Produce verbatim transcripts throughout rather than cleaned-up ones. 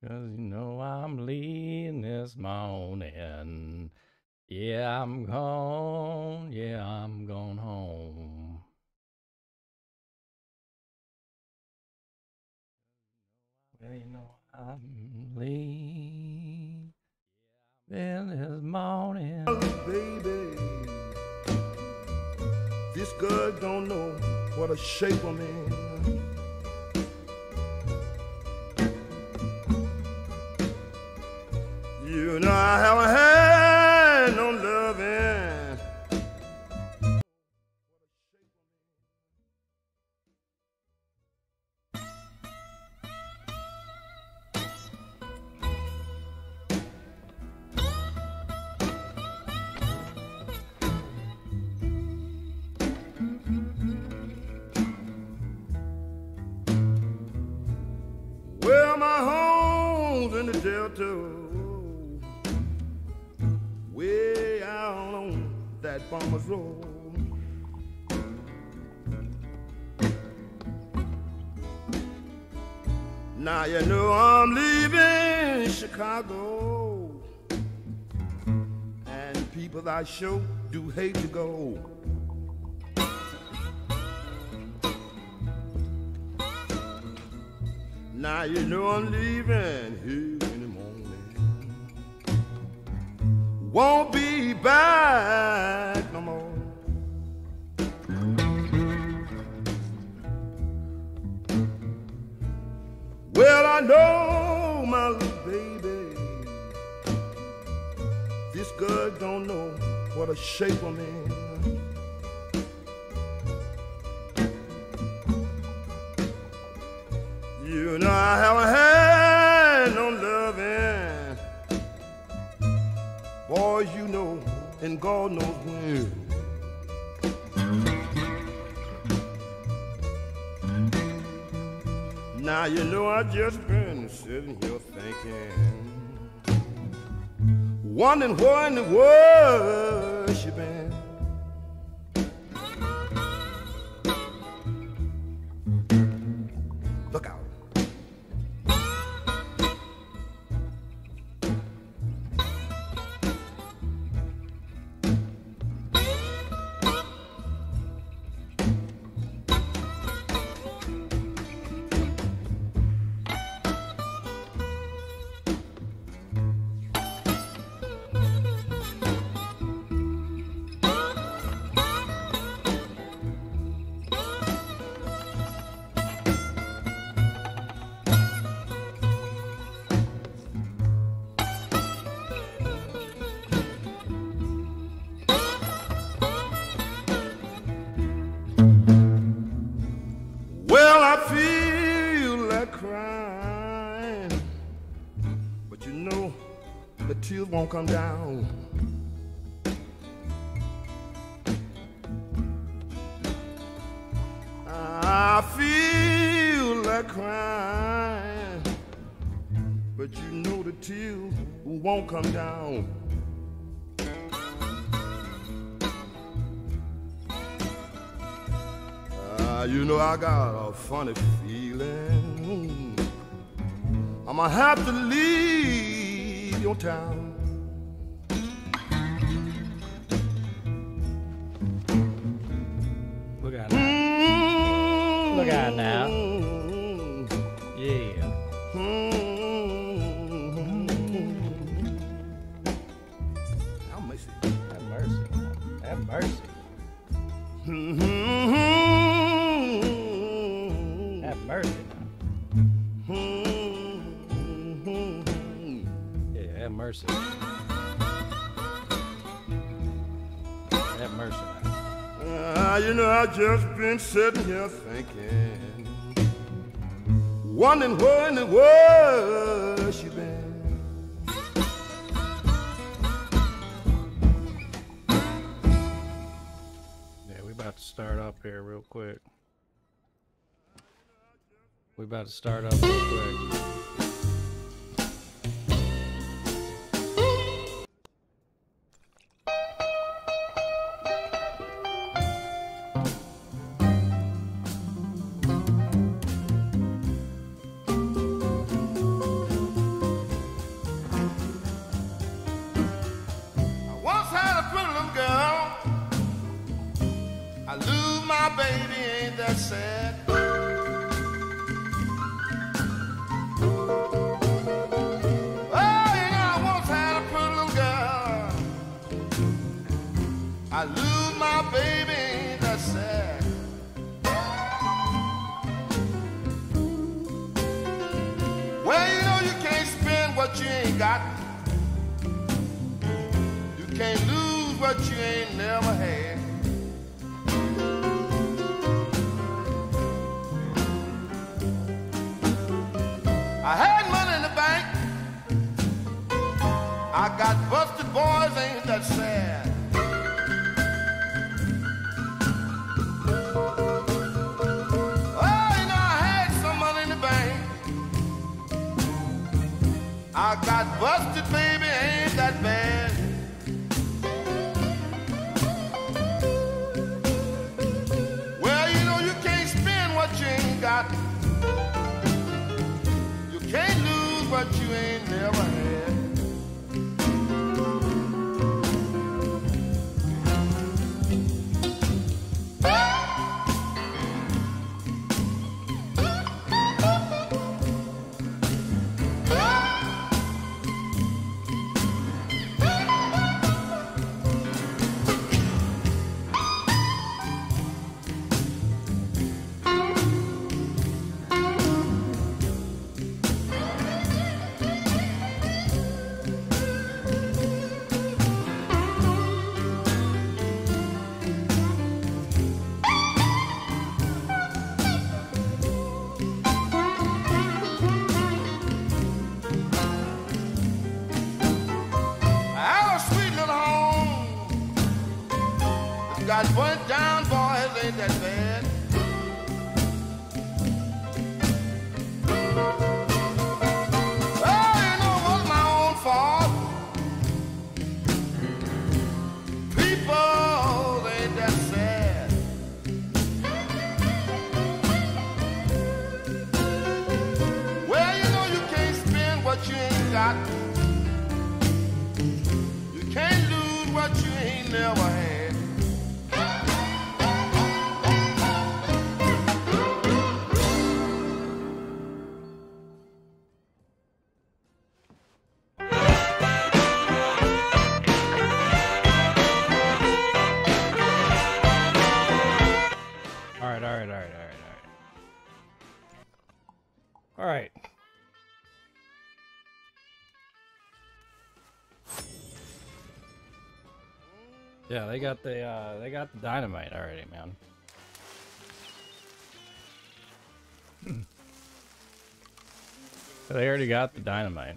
'Cause you know I'm leaving this morning. Yeah, I'm gone. Yeah, I'm going home. Well, you know I'm leaving this morning. Baby, this girl don't know what a shape I'm in. You know I haven't had no loving. Well, my home's in the Delta, way out on that farmer's road. Now you know I'm leaving Chicago, and people I sure do hate to go. Now you know I'm leaving here in the morning. Won't be back no more. Well, I know my little baby, this girl don't know what a shape I'm in. You know I haven't had no loving, boys, you know, and God knows when. Now you know I just been sitting here thinking, wondering where in the world she been. Look out. Well, I feel like crying, but you know the tears won't come down. I feel like crying, but you know the tears won't come down. Uh, you know I got a funny feeling I'ma have to leave your town. Look out now. Mm-hmm. Look out now. Yeah. Mm-hmm. Have mercy. Have mercy. Have mercy. Mm-hmm. Have mercy now. Yeah, have mercy. Have mercy now. Uh, you know, I just been sitting here thinking, wondering where in the world she been. Yeah, we about to start up here real quick. We about to start up real quick. my baby, ain't that sad? Oh, you know, I once had a pretty little girl. I lose my baby, ain't that sad? Well, you know, you can't spend what you ain't got. You can't lose what you ain't never had. I had money in the bank. I got busted, boys, ain't that sad? Oh, you know, I had some money in the bank. I got busted, baby, ain't that bad? Well, you know, you can't spend what you ain't got. You can't lose what you ain't never had. Got burnt down, boys, ain't that bad? Oh, you know, it was my own fault. People, ain't that sad? Well, you know, you can't spend what you ain't got. You can't lose what you ain't never had. All right. Yeah, they got the uh, they got the dynamite already, man. They already got the dynamite.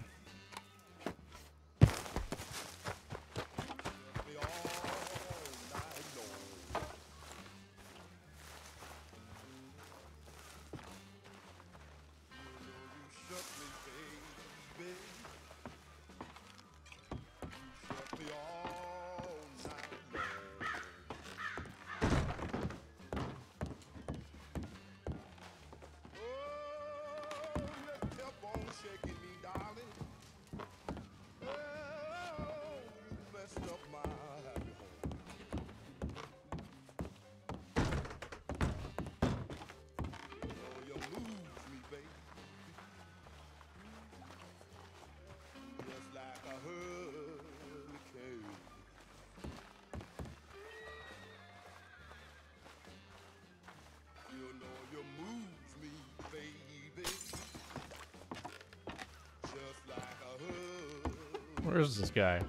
Where's this guy?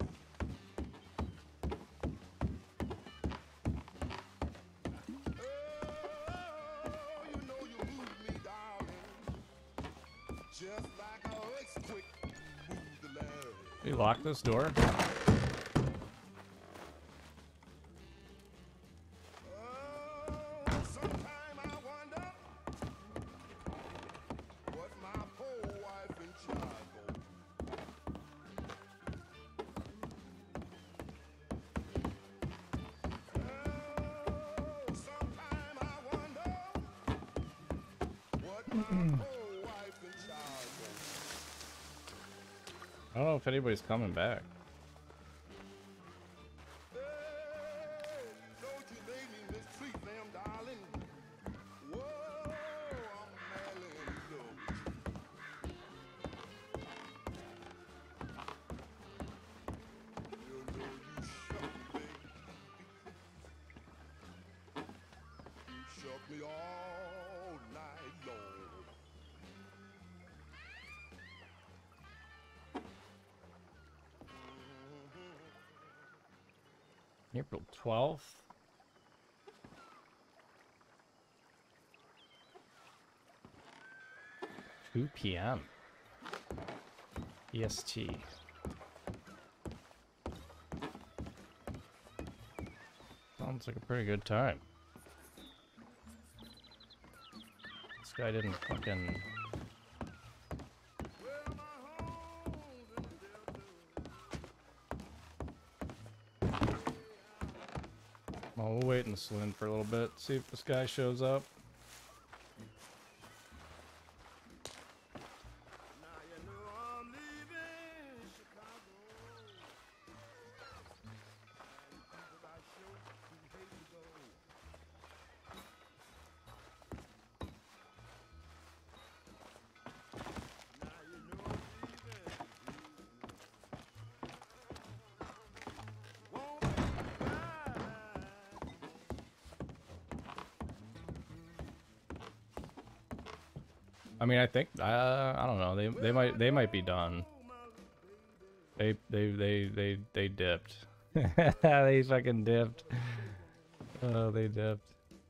Did you lock this door? I don't know if anybody's coming back. help me all night long. April twelfth. two P M E S T. Sounds like a pretty good time. This guy didn't fucking... Well, we'll wait in the saloon for a little bit, see if this guy shows up. I mean, I think uh, I don't know. They they might they might be done. They they they they they dipped. They fucking dipped. Oh, they dipped.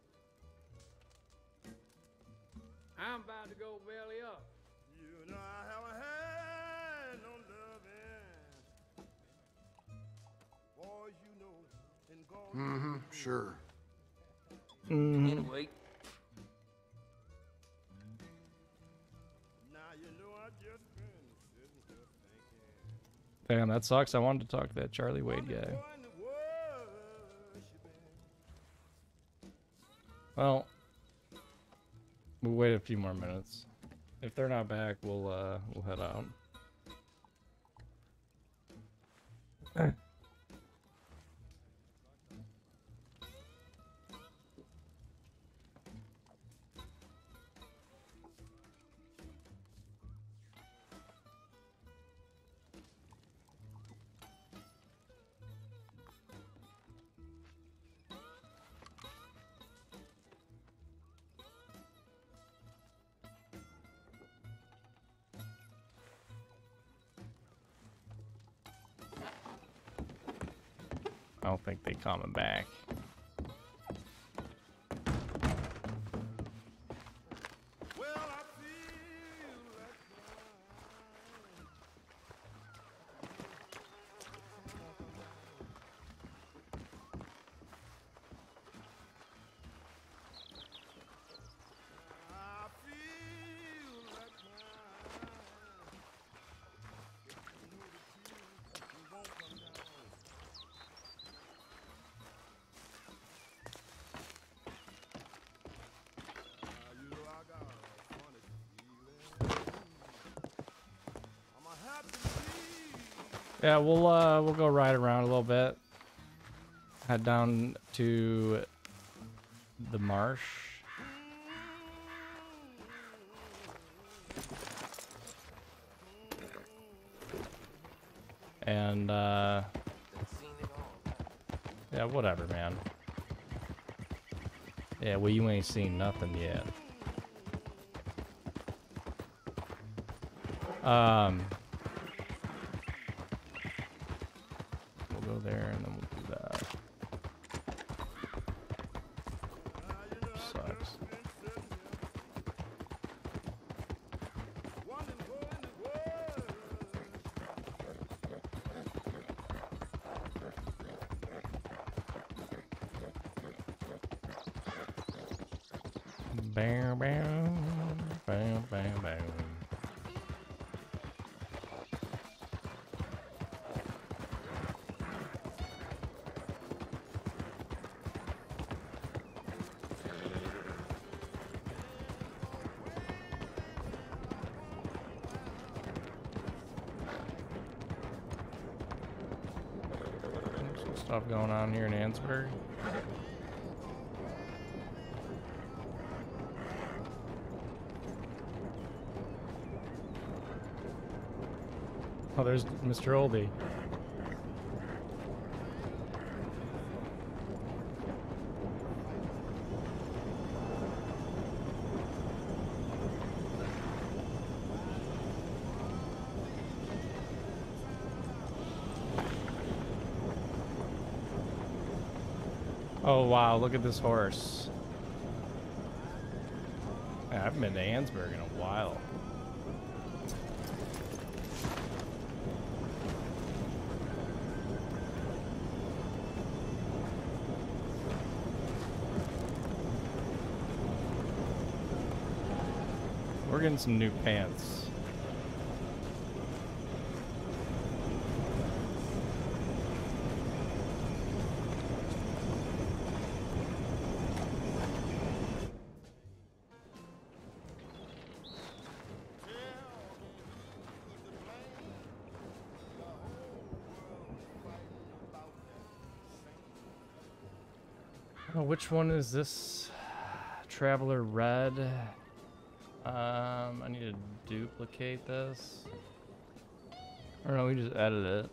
I'm about to go belly up. You know I haven't had no loving. Boys, you know, and God. Mm-hmm, sure. Mm. Anyway, Now you know I just been sitting here thinking. Damn, that sucks. I wanted to talk to that Charlie Wade guy. Well, we'll wait a few more minutes. If they're not back, we'll uh we'll head out. I don't think they coming back. Well, I feel like I feel like Yeah, we'll uh we'll go ride around a little bit. Head down to the marsh. And uh yeah, whatever, man. Yeah, well, you ain't seen nothing yet. Um We'll go there and then we'll do that. Sucks. Bam, bam, bam, bam, bam. Some stuff going on here in Ansburg. Oh, there's Mister Oldie. Oh wow, look at this horse. I haven't been to Ansburg in a while. We're getting some new pants. Oh, which one is this? Traveler Red. Um, I need to duplicate this. Or no, we just edit it.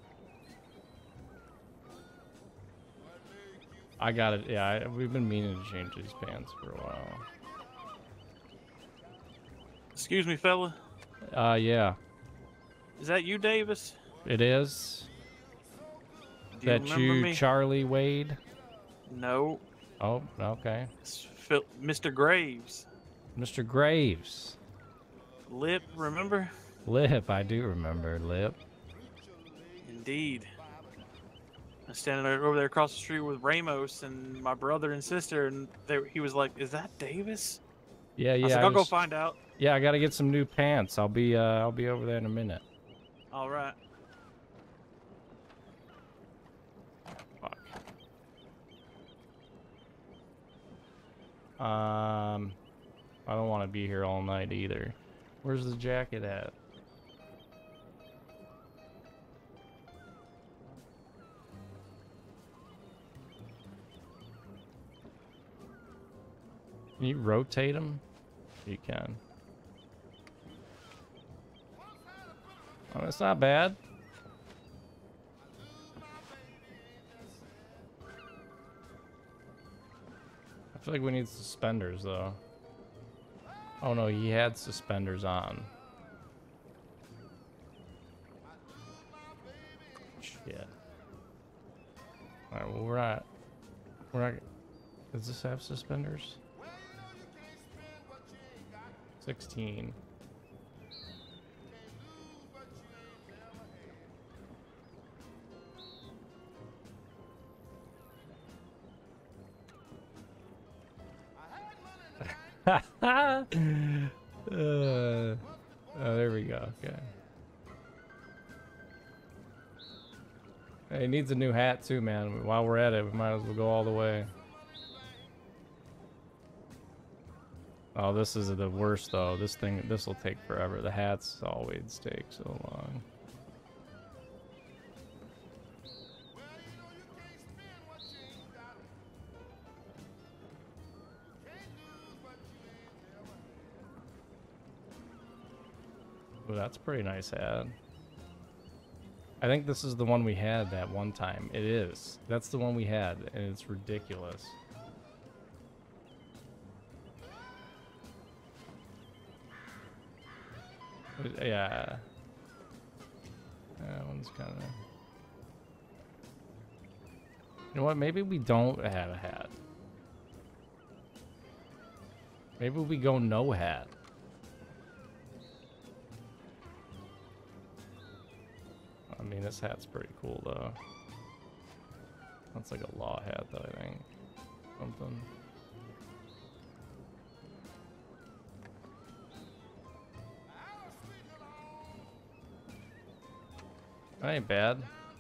I got it. Yeah, I, we've been meaning to change these pants for a while. Excuse me, fella. Uh, yeah. Is that you, Davis? It is. Do you That remember you, me? Charlie Wade? No. Oh, okay. It's Phil Mister Graves. Mister Graves. Lip, remember? Lip, I do remember Lip. Indeed. I was standing over there across the street with Ramos and my brother and sister, and they, he was like, "Is that Davis?" Yeah, yeah. I was like, I "I'll go just- find out." Yeah, I gotta get some new pants. I'll be, uh, I'll be over there in a minute. All right. Fuck. Um, I don't want to be here all night either. Where's the jacket at? Can you rotate them? You can. Oh, that's not bad. I feel like we need suspenders though. Oh no, he had suspenders on. Shit. Alright, well we're not we're not does this have suspenders? sixteen. uh, oh, there we go. Okay. Hey, he needs a new hat too, man. While we're at it, we might as well go all the way. Oh, this is the worst though. This thing, this will take forever. The hats always take so long. Oh, that's a pretty nice hat. I think this is the one we had that one time. It is. That's the one we had, and it's ridiculous. Yeah. That one's kind of... You know what? Maybe we don't have a hat. Maybe we go no hat. I mean, this hat's pretty cool, though. That's like a law hat, though, I think. Something. That ain't bad.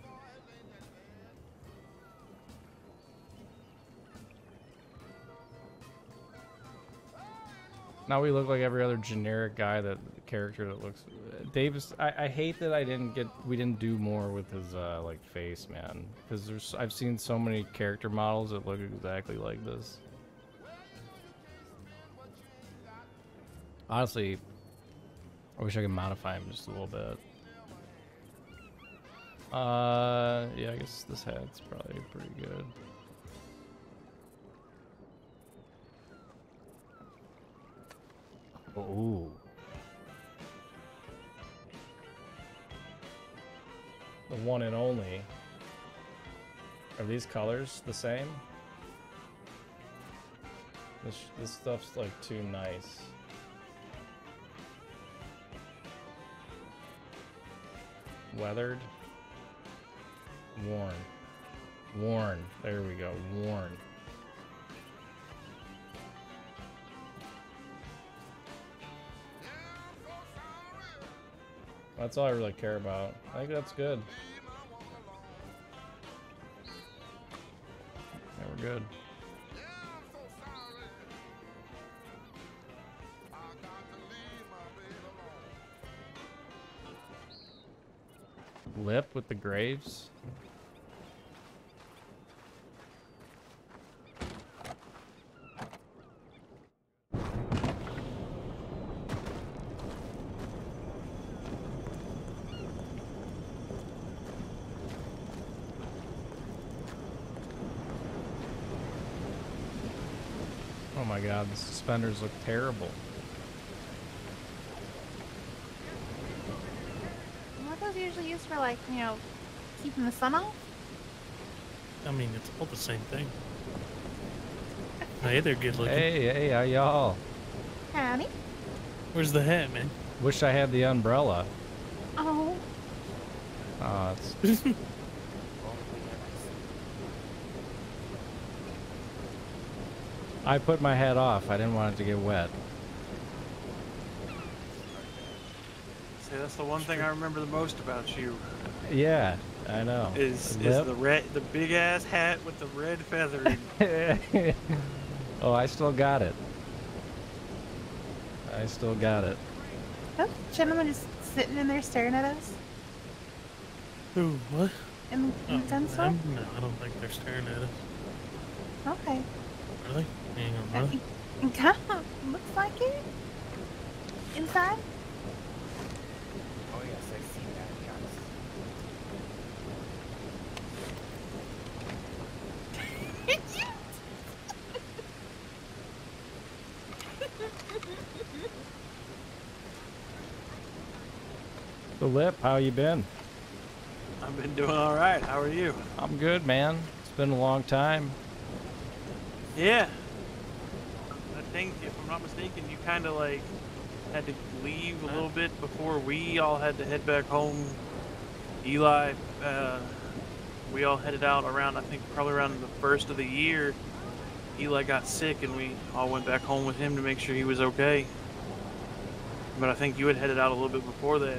Now we look like every other generic guy that character that looks. Davis, I, I hate that I didn't get we didn't do more with his uh, like face, man. Because there's I've seen so many character models that look exactly like this. Honestly, I wish I could modify him just a little bit. Uh, yeah, I guess this hat's probably pretty good. Ooh. The one and only. Are these colors the same? This this stuff's like too nice. Weathered. Worn. Worn. There we go. Worn. That's all I really care about. I think that's good. Yeah, we're good. Lip with the graves. Oh my god, the suspenders look terrible. What are those usually used for, like, you know, keeping the sun off? I mean, it's all the same thing. Hey, they're good looking. Hey, hey, how y'all? Howdy. Where's the hat, man? Wish I had the umbrella. Oh. Oh, it's... I put my hat off. I didn't want it to get wet. See, that's the one thing I remember the most about you. Yeah, I know. Is The is lip. the red, the big ass hat with the red feathering. Oh, I still got it. I still got it. Oh, gentleman just sitting in there staring at us Ooh, what? in, in Oh, the gun store? them? No, I don't think they're staring at us. Okay. Really? Hang on, Uh, really? y- Kind of looks like it. Inside? Oh yes, I've seen that, yes. The lip, how you been? I've been doing all right. How are you? I'm good, man. It's been a long time. Yeah. I think, if I'm not mistaken, you kind of like had to leave a little bit before we all had to head back home. Eli, uh, we all headed out around, I think, probably around the first of the year. Eli got sick, and we all went back home with him to make sure he was okay. But I think you had headed out a little bit before that.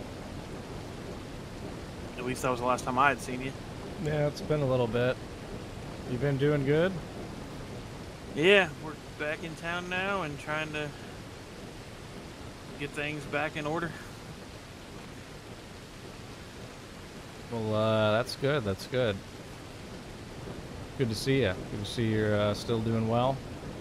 At least that was the last time I had seen you. Yeah, it's been a little bit. You been doing good? Yeah, we're back in town now and trying to get things back in order. Well, uh, that's good. That's good. Good to see you. Good to see you're uh, still doing well.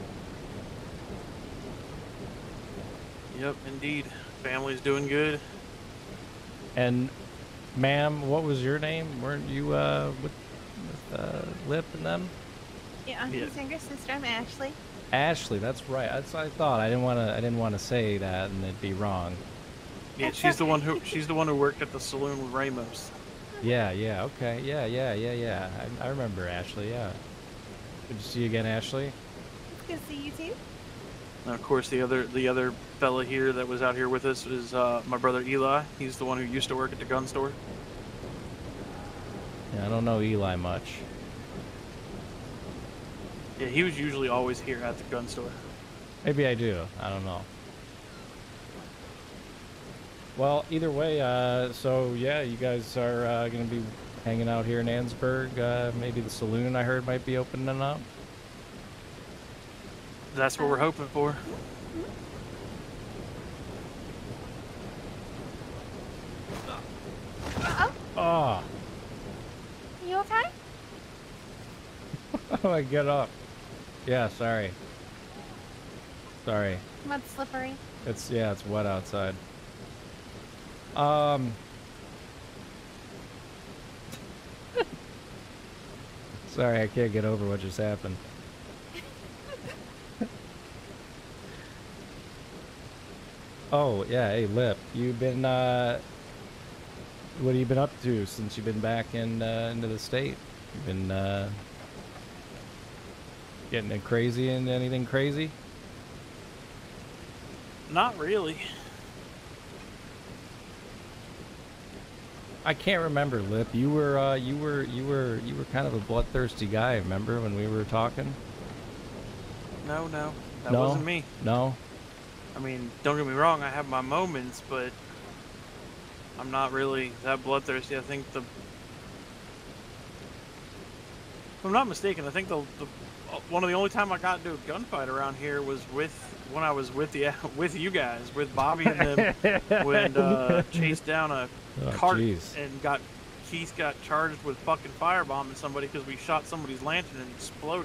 Yep, indeed. Family's doing good. And, ma'am, what was your name? Weren't you uh, with, with uh, Lip and them? Yeah, I'm Yeah. his younger sister. I'm Ashley. Ashley, that's right. That's what I thought. I didn't want to. I didn't want to say that, and it'd be wrong. Yeah, That's she's the okay. one who she's the one who worked at the saloon with Ramos. Yeah, yeah, okay, yeah, yeah, yeah, yeah. I, I remember Ashley. Yeah. Good to see you again, Ashley. It's good to see you too. And of course, the other the other fella here that was out here with us is uh, my brother Eli. He's the one who used to work at the gun store. Yeah, I don't know Eli much. Yeah, he was usually always here at the gun store. Maybe I do. I don't know. Well, either way, uh, so yeah, you guys are uh, going to be hanging out here in Annesburg. Uh, maybe the saloon I heard might be opening up. That's what we're hoping for. Oh, Oh, you okay? how do I get up? Yeah, sorry. Sorry. Mud slippery. It's, yeah, it's wet outside. Um. Sorry, I can't get over what just happened. Oh, yeah, hey, Lip, you've been, uh, what have you been up to since you've been back in, uh, into the state? You've been, uh, Getting it crazy and anything crazy? Not really. I can't remember, Lip. You were, uh, you were, you were, you were kind of a bloodthirsty guy. Remember when we were talking? No, no, that No? wasn't me. No. I mean, don't get me wrong, I have my moments, but I'm not really that bloodthirsty. I think the... If I'm not mistaken, I think the, the one of the only time I got into a gunfight around here was with when I was with the with you guys, with Bobby and them, when uh, chased down a Oh, cart jeez. and got Keith got charged with fucking firebombing somebody because we shot somebody's lantern and it exploded.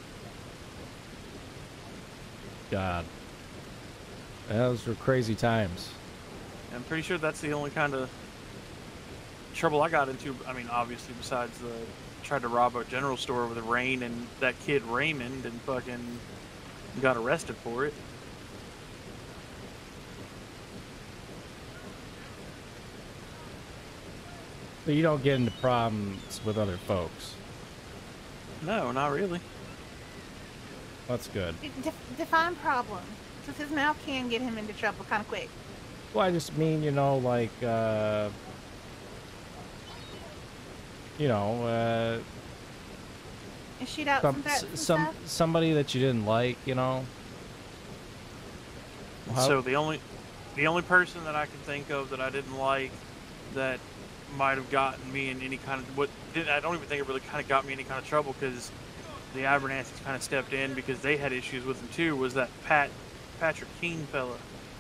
God. Those were crazy times. I'm pretty sure that's the only kind of trouble I got into. I mean, obviously, besides the tried to rob a general store with the rain and that kid Raymond and fucking got arrested for it. But you don't get into problems with other folks. No, not really. That's good. Def define problem. Since his mouth can get him into trouble kind of quick. Well, I just mean, you know, like, uh... you know, uh... And shoot out some, some threats and some stuff? somebody that you didn't like, you know? How- So the only the only person that I can think of that I didn't like that might have gotten me in any kind of what did I don't even think it really kind of got me in any kind of trouble because the Abernathy's kind of stepped in because they had issues with him too. Was that Pat Patrick Keene fella?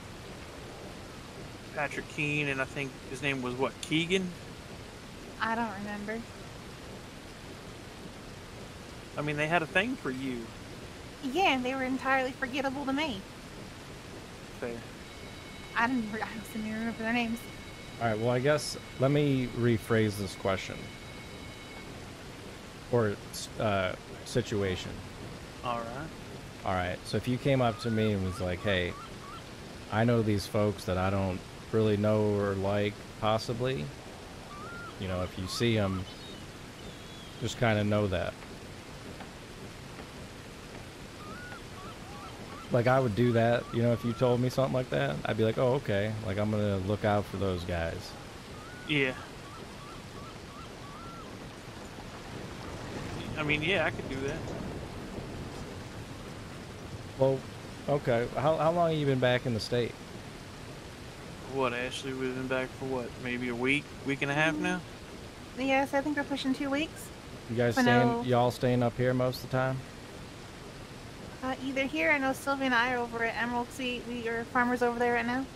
Patrick Keene, and I think his name was what, Keegan? I don't remember. I mean, they had a thing for you. Yeah, they were entirely forgettable to me. Fair. I didn't. I don't even remember their names. All right, well, I guess let me rephrase this question. Or uh, situation. All right. All right, so if you came up to me and was like, hey, I know these folks that I don't really know or like, possibly. You know, if you see them, just kind of know that. Like, I would do that, you know, if you told me something like that. I'd be like, oh, okay. Like, I'm going to look out for those guys. Yeah. I mean, yeah, I could do that. Well, okay. How, how long have you been back in the state? What, Ashley? We've been back for what? Maybe a week, week and a half now? Yes, I think we're pushing two weeks. You guys I know. staying, y'all staying up here most of the time? Uh, either here, I know Sylvia and I are over at Emerald Sea. We are farmers over there right now.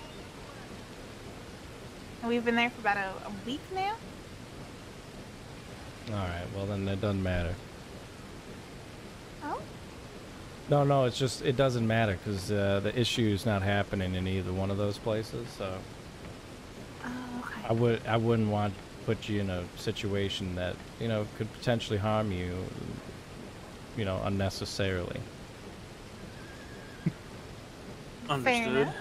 And we've been there for about a, a week now. Alright, well then it doesn't matter. Oh? No, no, it's just, it doesn't matter because uh, the issue is not happening in either one of those places, so. Oh, okay. I, would, I wouldn't want to put you in a situation that, you know, could potentially harm you, you know, unnecessarily. Understood. enough.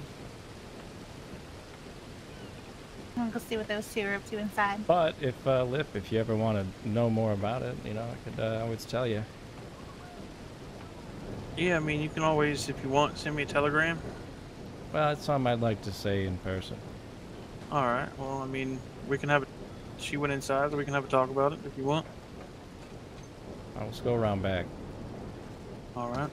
I'm gonna go see what those two are up to inside. But if, uh, Lip, if you ever want to know more about it, you know, I could uh, always tell you. Yeah, I mean, you can always, if you want, send me a telegram. Well, it's something I'd like to say in person. All right. Well, I mean, we can have it. She went inside, so we can have a talk about it if you want. I'll just go around back. All right.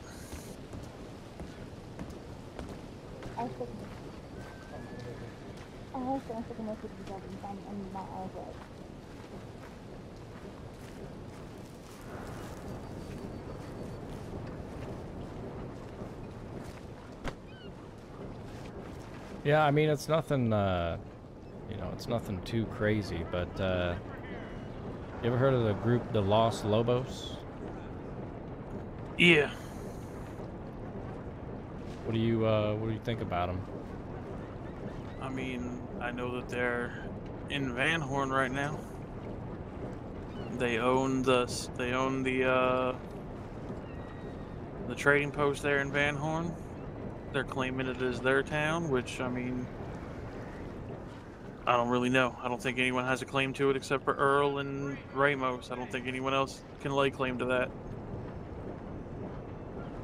Yeah, I mean, it's nothing, uh, you know, it's nothing too crazy, but, uh, you ever heard of the group, the Los Lobos? Yeah. What do you, uh, what do you think about them? I mean, I know that they're in Van Horn right now. They own the, they own the, uh, the trading post there in Van Horn. They're claiming it as their town, which, I mean, I don't really know. I don't think anyone has a claim to it except for Earl and Ramos. I don't think anyone else can lay claim to that.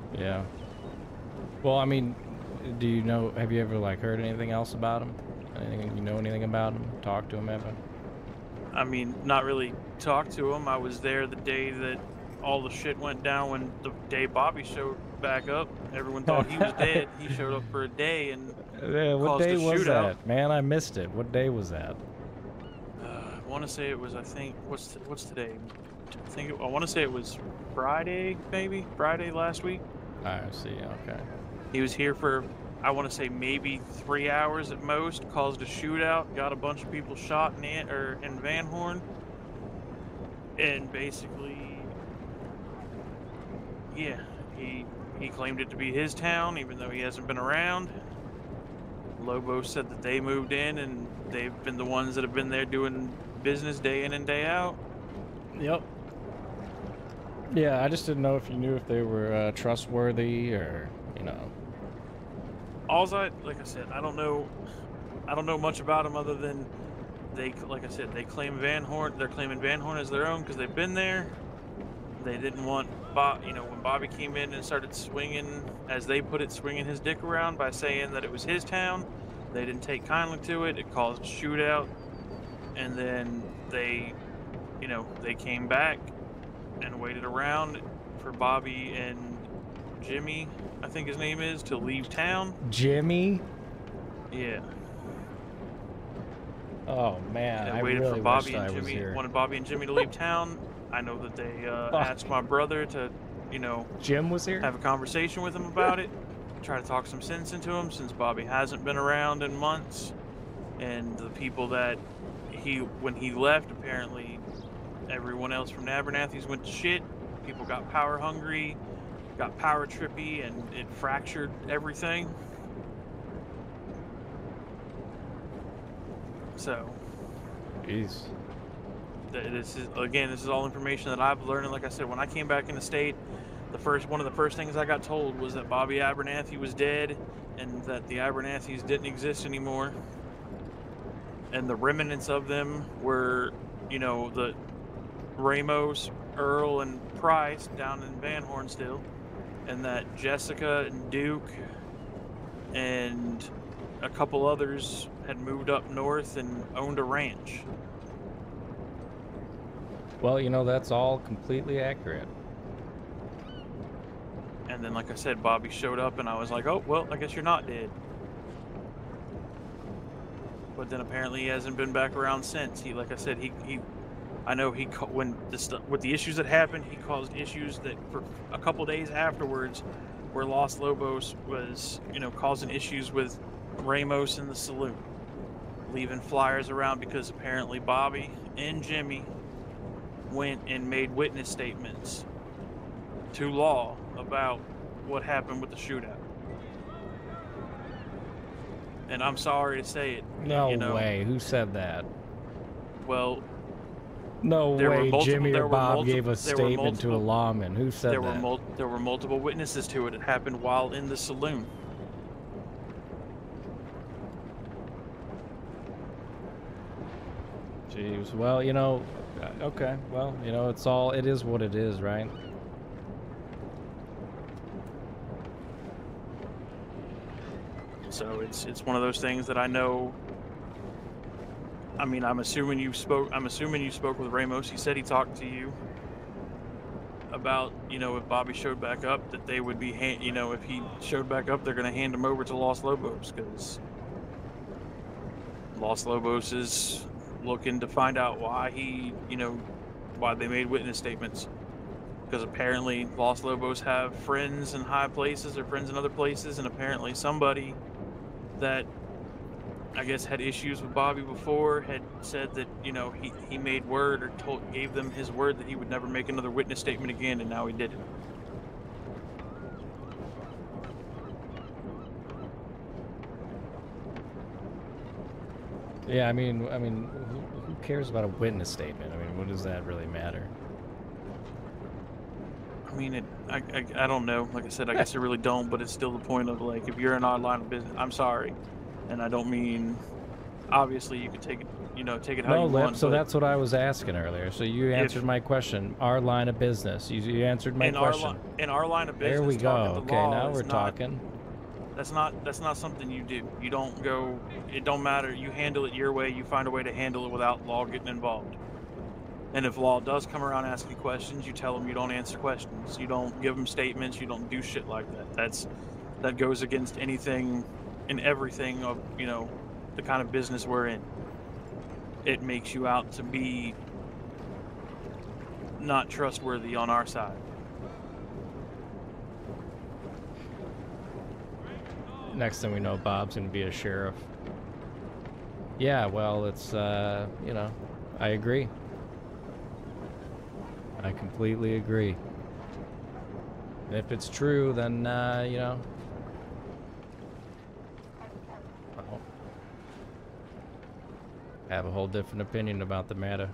Yeah. Well, I mean, do you know, have you ever, like, heard anything else about him? Anything, you know anything about him? Talked to him ever? I mean, not really talked to him. I was there the day that all the shit went down when the day Bobby showed back up. Everyone thought he was dead. He showed up for a day and Yeah, what caused day a was shootout. that? Man, I missed it. What day was that? Uh, I want to say it was, I think, what's what's today? I think it, I want to say it was Friday, maybe? Friday last week. I see, okay. He was here for, I want to say, maybe three hours at most, caused a shootout, got a bunch of people shot in, An- or in Van Horn, and basically, yeah, he he claimed it to be his town, even though he hasn't been around. Lobo said that they moved in, and they've been the ones that have been there doing business day in and day out. Yep. Yeah, I just didn't know if you knew if they were uh, trustworthy or, you know. Alls I, like I said, I don't know, I don't know much about them other than they, like I said, they claim Van Horn. They're claiming Van Horn as their own because they've been there. They didn't want Bob, you know, when Bobby came in and started swinging, as they put it, swinging his dick around by saying that it was his town. They didn't take kindly to it. It caused a shootout, and then they, you know, they came back and waited around for Bobby and Jimmy, I think his name is, to leave town. Jimmy? Yeah. Oh, man, And I waited really for Bobby wished I and was Jimmy, here. wanted Bobby and Jimmy to leave town. I know that they uh, Oh. asked my brother to, you know, Jim was here? have a conversation with him about it, try to talk some sense into him since Bobby hasn't been around in months. And the people that he, when he left, apparently everyone else from Abernathy's went to shit. People got power hungry, got power trippy, and it fractured everything. So, Jeez. th- this is, again, this is all information that I've learned. And like I said, when I came back in the state, the first one of the first things I got told was that Bobby Abernathy was dead, and that the Abernathys didn't exist anymore, and the remnants of them were, you know, the Ramos, Earl, and Price down in Van Horn still, and that Jessica and Duke and a couple others had moved up north and owned a ranch. Well, you know, that's all completely accurate. And then, like I said, Bobby showed up, and I was like, oh, well, I guess you're not dead. But then apparently he hasn't been back around since. He, like I said, he, he I know he, when the stuff, with the issues that happened, he caused issues that for a couple days afterwards, where Los Lobos was, you know, causing issues with Ramos in the saloon, leaving flyers around because apparently Bobby and Jimmy went and made witness statements to law about what happened with the shootout. And I'm sorry to say it. No you know, way. Who said that? Well, No there were way multiple- Jimmy there or were Bob multiple- gave a there were statement to a multiple- lawman. Who said there were that? mul- there were multiple witnesses to it. It happened while in the saloon. Jeez. Well, you know, uh, okay. Well, you know, it's all, it is what it is, right? So it's it's one of those things that I know. I mean, I'm assuming you spoke. I'm assuming you spoke with Ramos. He said he talked to you about, you know, if Bobby showed back up, that they would be, hand, you know, if he showed back up, they're going to hand him over to Los Lobos, because Los Lobos is looking to find out why he, you know, why they made witness statements. Because apparently Los Lobos have friends in high places or friends in other places, and apparently somebody that I guess had issues with Bobby before had said that, you know, he, he made word or told gave them his word that he would never make another witness statement again, and now he did it. Yeah, I mean, I mean, who, who cares about a witness statement? I mean, what does that really matter? I mean, it, I, I, I don't know. Like I said, I guess I really don't, but it's still the point of, like, if you're an odd line of business, I'm sorry. And I don't mean obviously you could take it, you know, take it how No, you Lip, want. so but that's what I was asking earlier. So you answered if- my question. Our line of business. You, you answered my in our question. li- in our line of business, There we go. talking to Okay, law now is we're not- talking. That's not that's not something you do. You don't go. It don't matter. You handle it your way. You find a way to handle it without law getting involved. And if law does come around asking questions, you tell them you don't answer questions. You don't give them statements. You don't do shit like that. That's that goes against anything and everything of, you know, the kind of business we're in. It makes you out to be not trustworthy on our side. Next thing we know, Bob's gonna be a sheriff. Yeah, well, it's, uh, you know, I agree. I completely agree. And if it's true, then, uh, you know, well, I have a whole different opinion about the matter.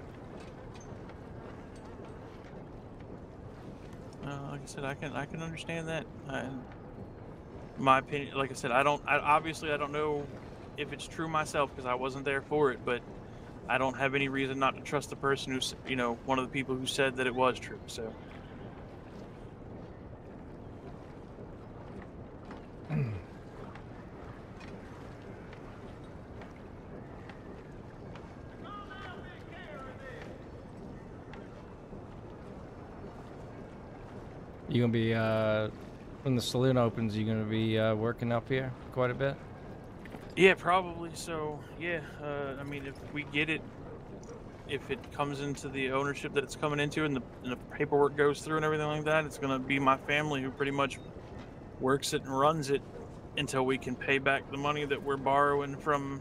Uh, like I said, I can I can understand that. I, my opinion, like I said, I don't. I, obviously, I don't know if it's true myself because I wasn't there for it. But I don't have any reason not to trust the person who's, you know, one of the people who said that it was true. So. You gonna be, uh, when the saloon opens, you gonna be uh, working up here quite a bit? Yeah, probably. So, yeah, uh, I mean, if we get it, if it comes into the ownership that it's coming into and the, and the paperwork goes through and everything like that, it's going to be my family who pretty much works it and runs it until we can pay back the money that we're borrowing from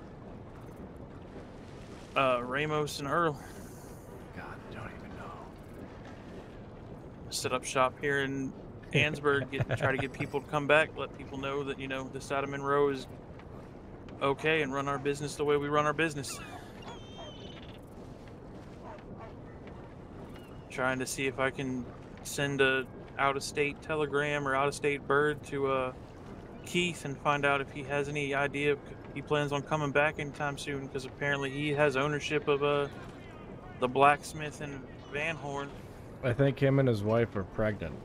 uh, Ramos and Earl. God, I don't even know. Set up shop here in Ansburg, get, try to get people to come back, let people know that, you know, this side of Monroe is okay and run our business the way we run our business. Trying to see if I can send a out-of-state telegram or out-of-state bird to uh, Keith and find out if he has any idea if he plans on coming back anytime soon, because apparently he has ownership of uh, the blacksmith in Van Horn. I think him and his wife are pregnant.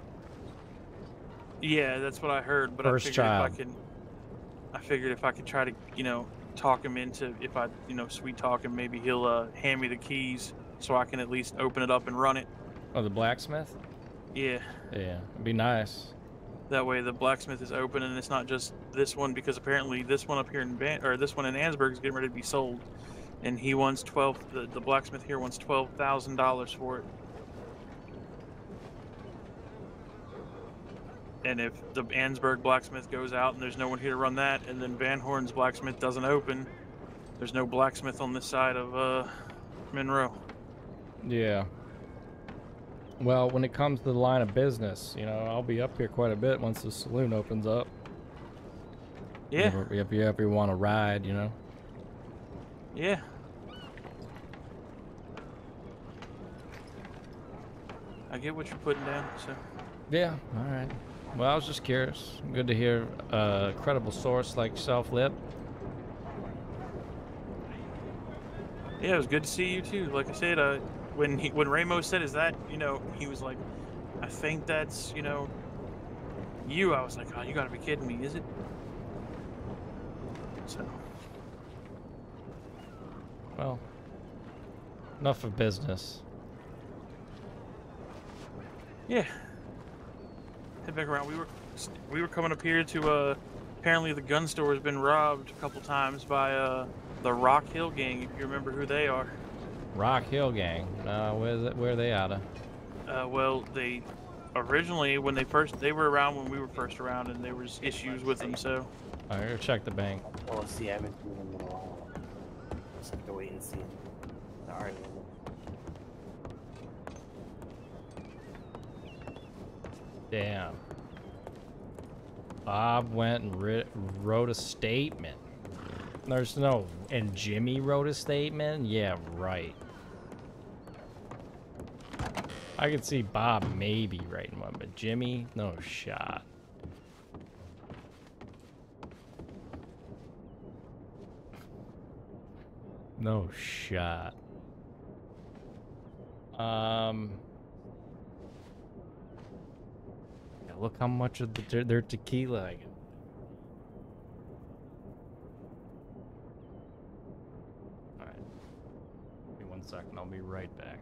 Yeah, that's what I heard. But First I figured child. if I could, I figured if I could try to, you know, talk him into, if I, you know, sweet talk him, maybe he'll uh, hand me the keys so I can at least open it up and run it. Oh, the blacksmith? Yeah. Yeah, it'd be nice. That way the blacksmith is open and it's not just this one, because apparently this one up here in Van, or this one in Ansburg is getting ready to be sold, and he wants twelve. The, the blacksmith here wants twelve thousand dollars for it. And if the Ansburg blacksmith goes out and there's no one here to run that, and then Van Horn's blacksmith doesn't open, there's no blacksmith on this side of uh, Monroe. Yeah. Well, when it comes to the line of business, you know, I'll be up here quite a bit once the saloon opens up. Yeah. If, if you ever want to ride, you know. Yeah. I get what you're putting down, so. Yeah, all right. Well, I was just curious. Good to hear a credible source like yourself, Lip. Yeah, it was good to see you too. Like I said, uh, when he, when Ramos said, "Is that," you know, he was like, "I think that's, you know, you." I was like, "Oh, you gotta be kidding me, is it?" So. Well, enough of business. Yeah. Head back around. We were we were coming up here to uh apparently the gun store has been robbed a couple times by uh the Rock Hill gang, if you remember who they are. Rock Hill Gang. Uh, where's it, where are they out of? Uh well, they originally when they first they were around when we were first around, and there was issues with them, so All right, check the bank. Well, see, I haven't seen them in a while. Just have to wait and see. All right. Damn. Bob went and ri wrote a statement. There's no... And Jimmy wrote a statement? Yeah, right. I could see Bob maybe writing one, but Jimmy? No shot. No shot. Um. Yeah, look how much of the, their tequila I get. Alright. Give me one second, I'll be right back.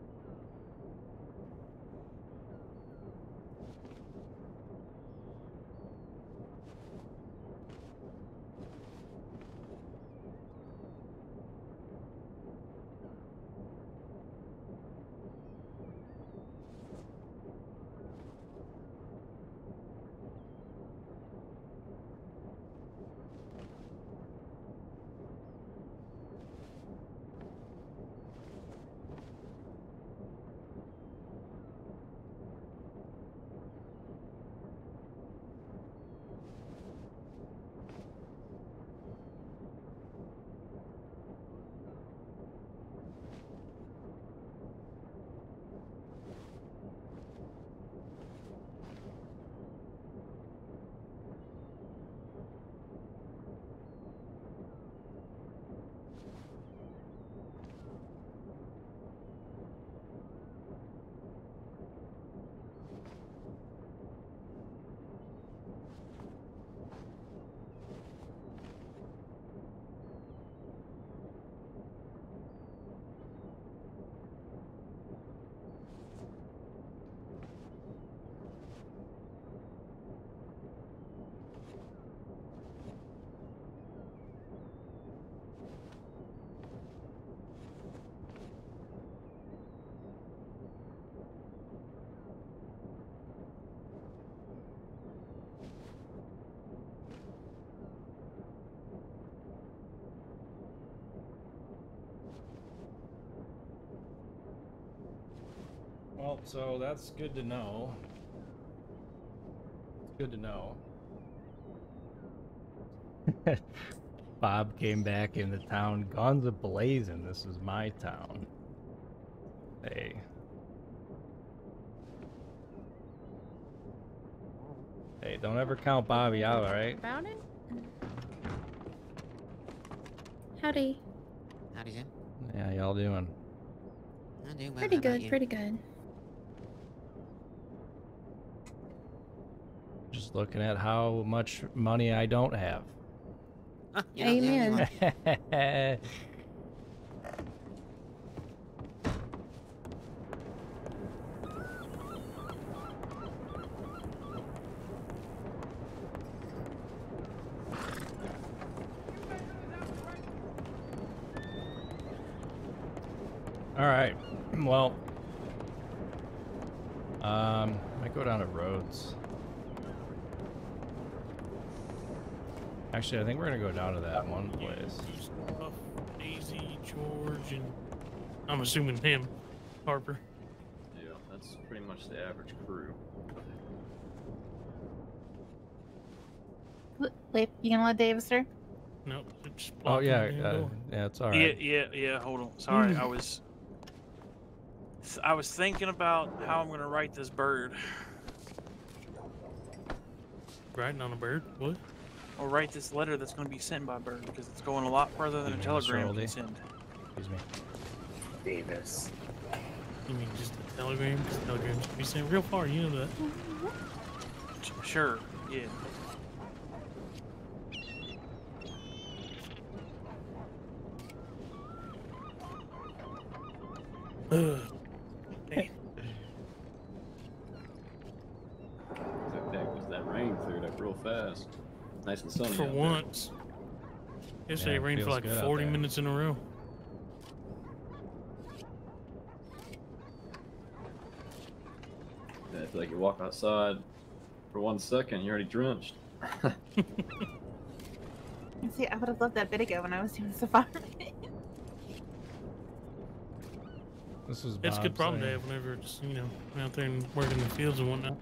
Well, so that's good to know. It's good to know. Bob came back into town, guns a-blazing. This is my town. Hey. Hey, don't ever count Bobby out, alright? About it? Howdy. Howdy, Jim. Yeah, y'all doing? I'm doing well. Pretty How about good, you? pretty good. Just looking at how much money I don't have. Huh, you're not the only Amen. one. All right. Well, um, I go down to Rhodes. Actually, I think we're gonna go down to that one place. Stuff, Daisy, George, and I'm assuming him, Harper. Yeah, that's pretty much the average crew. Wait, you gonna let Davis through? Nope. Just Oh blocking yeah, the damn uh, door. yeah, it's all Yeah, right. yeah, yeah. Hold on. Sorry, I was. I was thinking about how I'm gonna write this bird, Writing on a bird? What? or write this letter that's gonna be sent by bird, because it's going a lot further than a Excuse me, telegram Mister can Oldie. send. Excuse me. Davis. You mean just a telegram? Because telegrams can be sent real far, you know that. Sh- Sure. Yeah. Ugh. That, that, was that rain cleared up real fast. Nice and sunny. For out there. once. Yesterday Yeah, it rained for feels like good out forty there. minutes in a row. Yeah, I feel like you walk outside for one second, you're already drenched. See, I would have loved that bit ago when I was doing safari. This is It's a good Bob's problem to thing. have whenever just, you know, out there and working the fields and whatnot.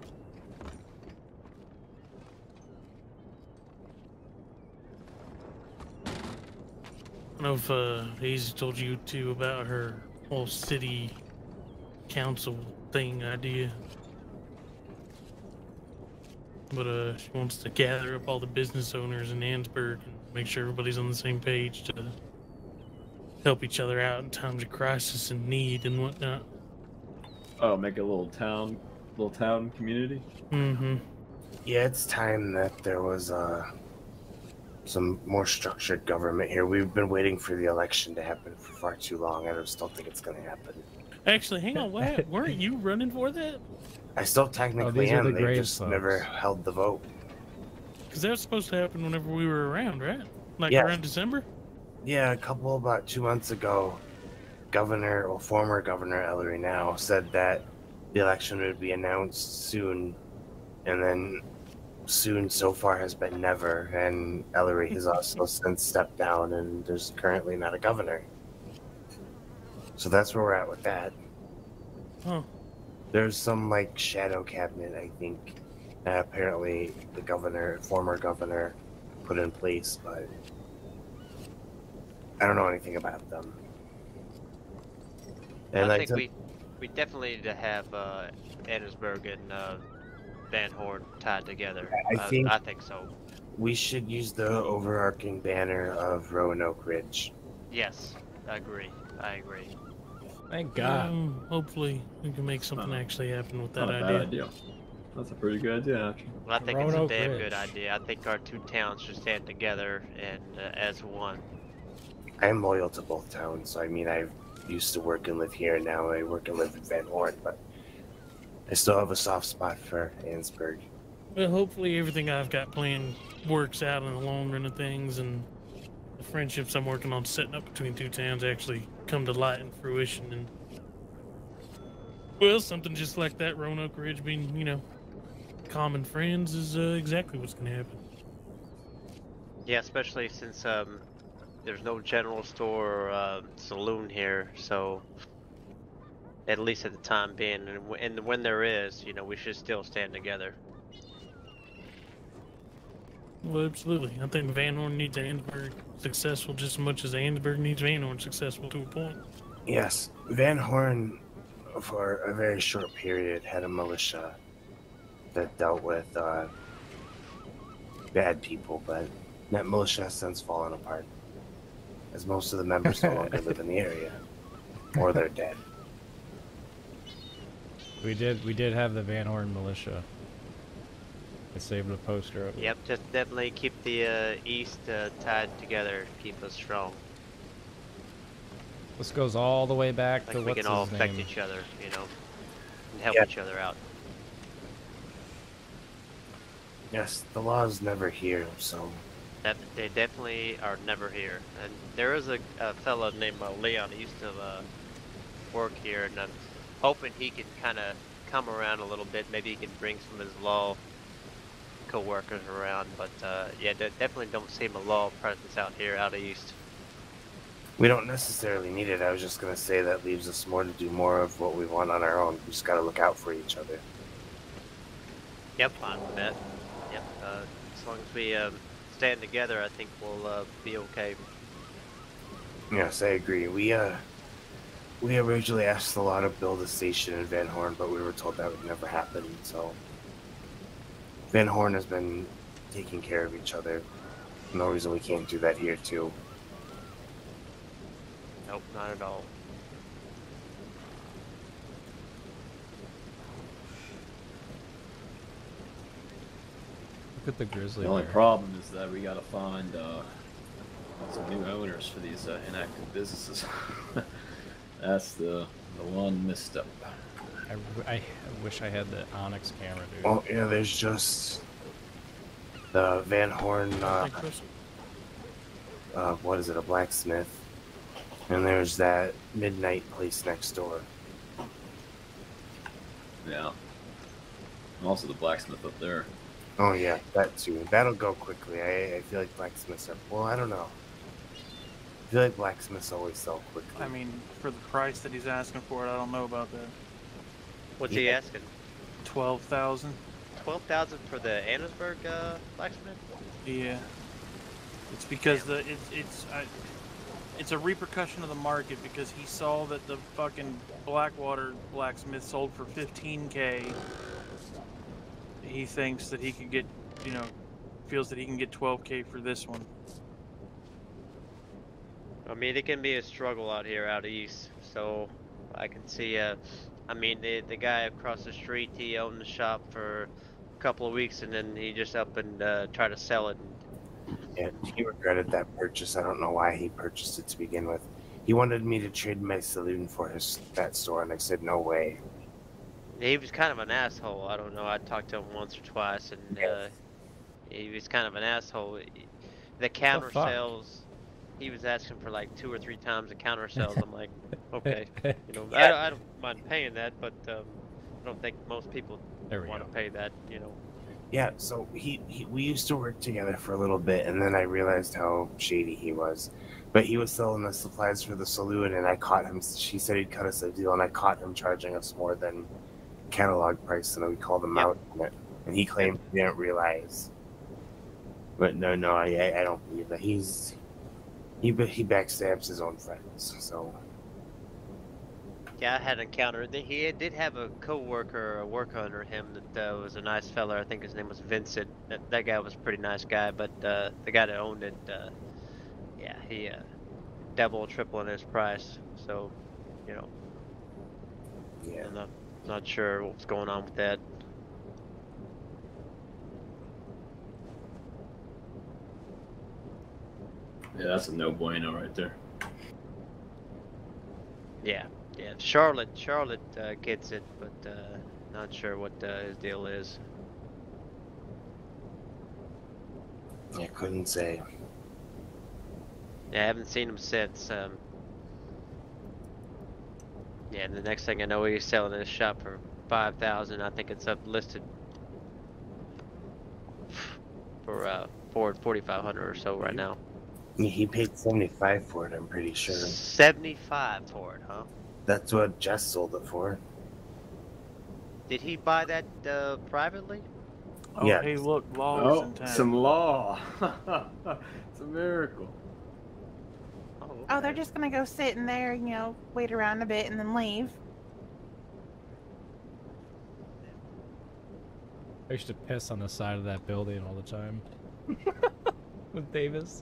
I don't know if uh, Hazy told you too about her whole city council thing idea. But uh, she wants to gather up all the business owners in Annsburg and make sure everybody's on the same page to help each other out in times of crisis and need and whatnot. Oh, make a little town, little town community. Mm-hmm. Yeah, it's time that there was uh, some more structured government here. We've been waiting for the election to happen for far too long. I just don't think it's going to happen. Actually, hang on. What? Weren't you running for that? I still technically these are am. the They grave just folks. never held the vote. Because that was supposed to happen whenever we were around, right? Like Yeah. around December? Yeah, a couple about two months ago, Governor, or former Governor Ellery now, said that the election would be announced soon, and then soon so far has been never, and Ellery has also since stepped down, and there's currently not a governor. So that's where we're at with that. Huh. There's some like shadow cabinet, I think, that apparently the governor, former governor, put in place, but I don't know anything about them. And I like think to- we we definitely need to have uh, Annesburg and uh, Van Horn tied together. I Uh, think- I think so. we should use the overarching banner of Roanoke Ridge. Yes, I agree. I agree. Thank God. Um, hopefully, we can make something actually happen with that Not a idea. bad idea. That's a pretty good idea, actually. Well, I think Roanoke it's a damn Ridge. good idea. I think our two towns should stand together and uh, as one. I am loyal to both towns, so I mean, I used to work and live here, now I work and live in Van Horn, but I still have a soft spot for Annesburg. Well, hopefully everything I've got planned works out in the long run of things, and the friendships I'm working on setting up between two towns actually come to light and fruition. And well, something just like that, Roanoke Ridge being, you know, common friends is uh, exactly what's going to happen. Yeah, especially since um, there's no general store or uh, saloon here, so at least at the time being, and, w and when there is, you know, we should still stand together. Well, absolutely. I think Van Horn needs Annenberg successful just as much as Annenberg needs Van Horn successful to a point. Yes, Van Horn, for a very short period, had a militia that dealt with uh, bad people, but that militia has since fallen apart, as most of the members no longer live in the area, or they're dead. We did we did have the Van Horn militia. I saved a poster of it. Yep, just definitely keep the uh, East uh, tied together, keep us strong. This goes all the way back Like to we what's can all his affect name? each other, you know, and help Yeah. each other out. Yes, the law is never here, so That, they definitely are never here. And there is a, a fellow named uh, Leon who used to uh, work here, and I'm hoping he can kind of come around a little bit. Maybe he can bring some of his law co-workers around. But uh, yeah, de definitely don't seem a law presence out here, out east. we don't necessarily need it. I was just gonna say that leaves us more to do more of what we want on our own. We just gotta look out for each other. Yep, fine with that. Yep, uh, as long as we um, stand together, I think we'll uh, be okay. Yes, I agree. We uh, we originally asked the law to build a station in Van Horn, but we were told that would never happen. So Van Horn has been taking care of each other. No reason we can't do that here too. Nope, not at all. Look at the grizzly The only bear. problem is that we gotta find uh, some new owners for these uh, inactive businesses. That's the the one misstep. I, w- I wish I had the Onyx camera, dude. Well, yeah, there's just the Van Horn. Uh, uh, what is it? A blacksmith, and there's that midnight place next door. Yeah. And also the blacksmith up there. Oh yeah, that too. That'll go quickly. I, I feel like blacksmiths are. Well, I don't know. I feel like blacksmiths always sell quickly. I mean, for the price that he's asking for it, I don't know about that. What's he Yeah. asking? Twelve thousand. Twelve thousand for the Annesburg uh, blacksmith? Yeah. It's because the it's it's I, it's a repercussion of the market because he saw that the fucking Blackwater blacksmith sold for fifteen K. He thinks that he could get, you know, feels that he can get twelve K for this one. I mean, it can be a struggle out here, out east. So I can see. Uh, I mean, the the guy across the street, he owned the shop for a couple of weeks, and then he just up and uh, tried to sell it. And, Yeah, he regretted that purchase. I don't know why he purchased it to begin with. He wanted me to trade my saloon for his that store, and I said no way. he was kind of an asshole. I don't know. I talked to him once or twice, and uh, he was kind of an asshole. The counter fuck? sales. He was asking for like two or three times the counter sales. I'm like, okay, you know, Yeah. I, I don't mind paying that, but um, I don't think most people want to pay that, you know. Yeah, so he, he we used to work together for a little bit, and then I realized how shady he was. But he was selling the supplies for the saloon, and I caught him. She said he'd cut us a deal, and I caught him charging us more than catalog price, and we called him Yep. out on it. And he claimed he didn't realize. But no, no, I I don't believe that. He's he he backstabs his own friends. So Yeah, I had encountered. He did have a co-worker, a worker under him that uh, was a nice fella. I think his name was Vincent. That, that guy was a pretty nice guy, but uh, the guy that owned it, uh, yeah, he uh, double, triple in his price. So, you know, yeah, I'm not not sure what's going on with that. Yeah, that's a no bueno right there. Yeah, yeah. Charlotte, Charlotte uh, gets it, but uh, not sure what uh, his deal is. I couldn't say. Yeah, I haven't seen him since. Um, yeah, and the next thing I know, he's selling his shop for five thousand. I think it's up listed for uh, for forty five hundred or so right now. He paid seventy five for it. I'm pretty sure. Seventy five for it, huh? That's what Jess sold it for. Did he buy that uh, privately? Oh, Yeah. hey, look, law is Oh, in town. some law. It's a miracle. Oh, okay. Oh, they're just gonna go sit in there, you know, wait around a bit and then leave. I used to piss on the side of that building all the time. With Davis.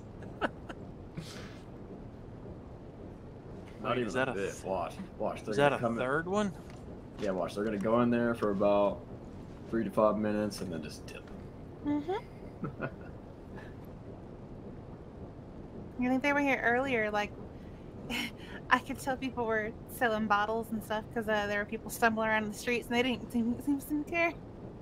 Not Wait, even is that a a bit. th- Watch, watch. They're Is that gonna a come in- third one? Yeah, watch. They're gonna go in there for about three to five minutes and then just dip. Mm-hmm. You think they were here earlier? Like, I could tell people were selling bottles and stuff because uh, there were people stumbling around the streets and they didn't seem, seem, seem to care.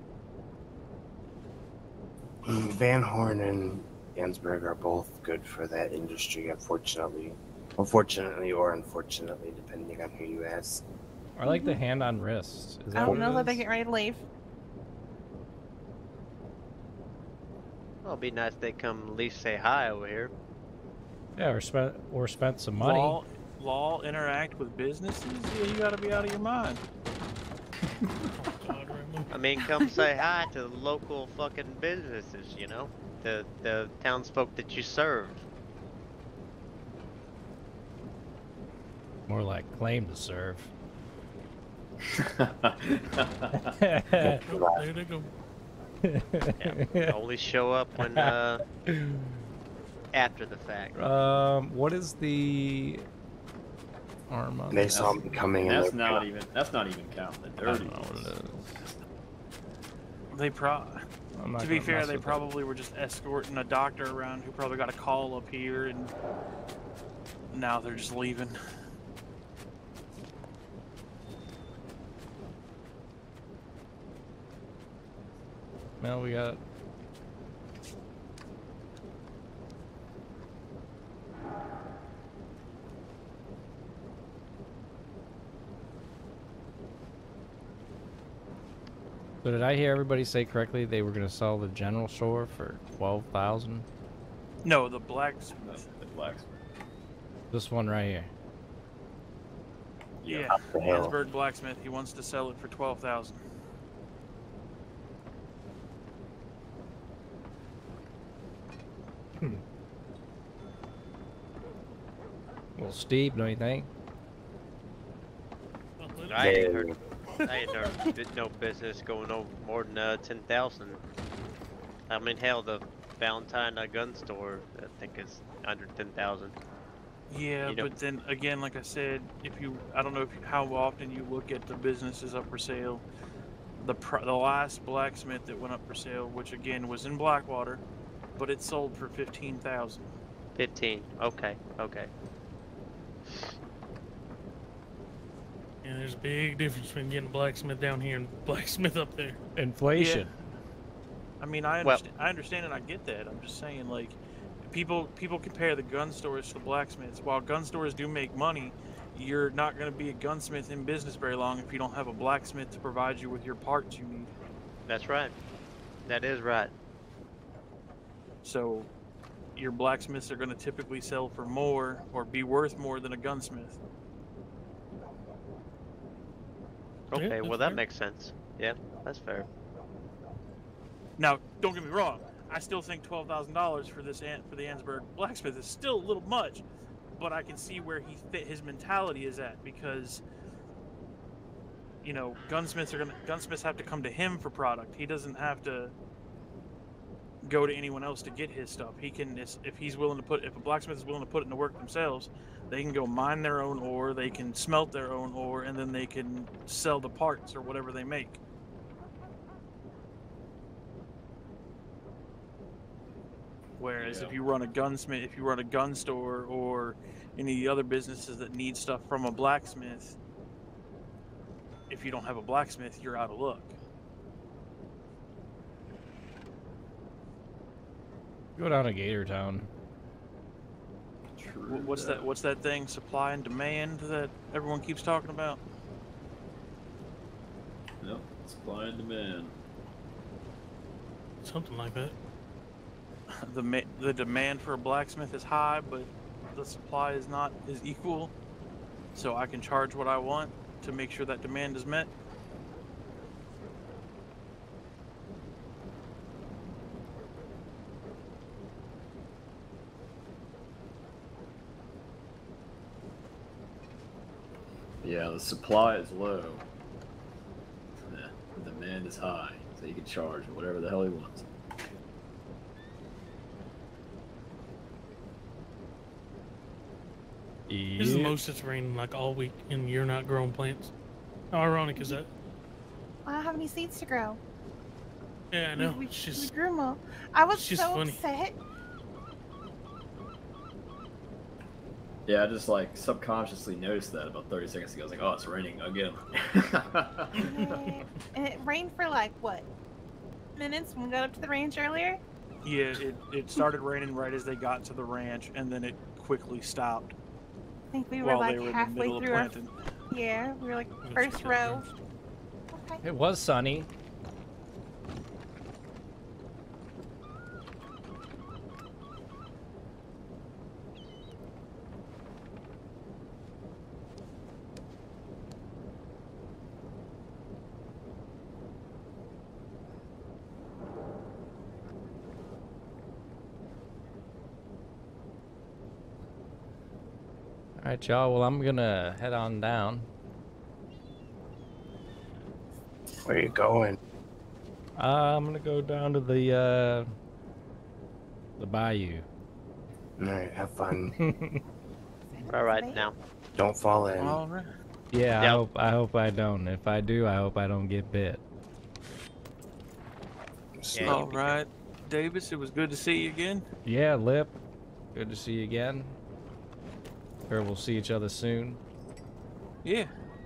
Van Horn and Gansberg are both good for that industry, unfortunately. Unfortunately or unfortunately, depending on who you ask. I like the hand on wrist. Is that I what don't it know that they're is? getting ready to leave. Well, it'd be nice if they come at least say hi over here. Yeah, or spent or spent some money. Law, law interact with businesses? Yeah, you gotta be out of your mind. I mean, come say hi to the local fucking businesses, you know? The, the townsfolk that you serve. More like claim to serve. There they go. Yeah, only show up when, uh, after the fact. Um, what is the arm on They this? saw me coming in. That's the- not even. That's not even counting the I don't dirty. know what it is. They pro. I'm not To be gonna fair, mess they with it. probably were just escorting a doctor around who probably got a call up here, and now they're just leaving. Well, we got. So did I hear everybody say correctly they were gonna sell the general store for twelve thousand? No, the blacksmith. The blacks. This one right here. Yeah, Up the hill. Pittsburgh blacksmith. He wants to sell it for twelve thousand. Well, steep, don't you think? I ain't heard, I ain't heard bit- no business going over more than uh, ten thousand. I mean, hell, the Valentine uh, gun store I think is under ten thousand. Yeah, You know- but then again, like I said, if you, I don't know if you, how often you look at the businesses up for sale. The pr- the last blacksmith that went up for sale, which again was in Blackwater, but it sold for fifteen thousand. Fifteen. Okay. Okay. And there's a big difference between getting a blacksmith down here and a blacksmith up there. Inflation. I mean, I Well- understand. I understand and I get that. I'm just saying, like, people people compare the gun stores to the blacksmiths. While gun stores do make money, you're not going to be a gunsmith in business very long if you don't have a blacksmith to provide you with your parts you need. That's right. That is right. So, your blacksmiths are going to typically sell for more or be worth more than a gunsmith. Okay. that's well, that fair. makes sense. Yeah, that's fair. Now, don't get me wrong. I still think twelve thousand dollars for this An- for the Ansberg blacksmith is still a little much, but I can see where he fit his mentality is at because, you know, gunsmiths are gonna gunsmiths have to come to him for product. He doesn't have to go to anyone else to get his stuff. He can, if he's willing to put, if a blacksmith is willing to put it into work themselves, they can go mine their own ore, they can smelt their own ore, and then they can sell the parts or whatever they make. Whereas Yeah. if you run a gunsmith, if you run a gun store or any of the other businesses that need stuff from a blacksmith, if you don't have a blacksmith, you're out of luck. Go down to Gator Town. Wh- What's that? What's that thing? Supply and demand that everyone keeps talking about? Yep, supply and demand. Something like that. The ma- the demand for a blacksmith is high, but the supply is not is equal. So I can charge what I want to make sure that demand is met. Yeah, the supply is low. Yeah, the demand is high, so you can charge whatever the hell he wants. This is the most it's rained like all week, and you're not growing plants. How ironic is that? I don't have any seeds to grow. Yeah, I We- know. We, It's we just, grew 'em all. I was it's just so funny. upset. Yeah, I just like subconsciously noticed that about thirty seconds ago. I was like, oh, it's raining again. Yeah. And it rained for like what minutes when we got up to the range earlier. Yeah, it, it started raining right as they got to the ranch, and then it quickly stopped I think we were while like they were in the halfway middle of through our. planting. Yeah, we were like Let's first get row. that Okay. It was sunny. All right, y'all. Well, I'm gonna head on down. Where you going? Uh, I'm gonna go down to the uh, the bayou. All right, have fun. All right now. Don't fall in. All right. Yeah, I Yep. hope I hope I don't. If I do, I hope I don't get bit. Smoke. Yeah, All right, Davis. It was good to see you again. Yeah, Lip. Good to see you again. Sure, we'll see each other soon. Yeah.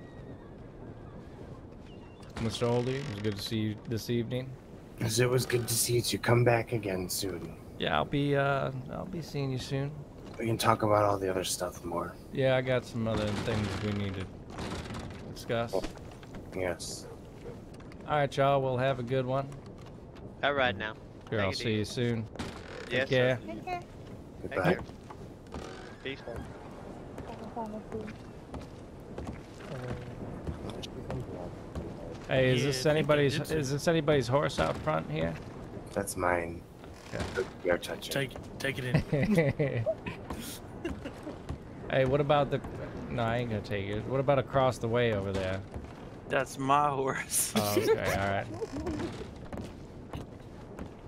Mister Oldie, it was good to see you this evening. Yes, it was good to see you. Come back again soon. Yeah, I'll be uh, I'll be seeing you soon. We can talk about all the other stuff more. Yeah, I got some other things we need to discuss. Yes. All right, y'all. We'll have a good one. All right now. Sure, Take I'll it see you easy. soon. Yes, Take care. sir. Take care. Take Goodbye. care. Peace. Hey, is Yeah, this I think I anybody's? did see- Is this anybody's horse out front here? That's mine. Okay. You're touching. Take, take it in. Hey, what about the? No, I ain't gonna take it. What about across the way over there? That's my horse. Oh, okay, all right.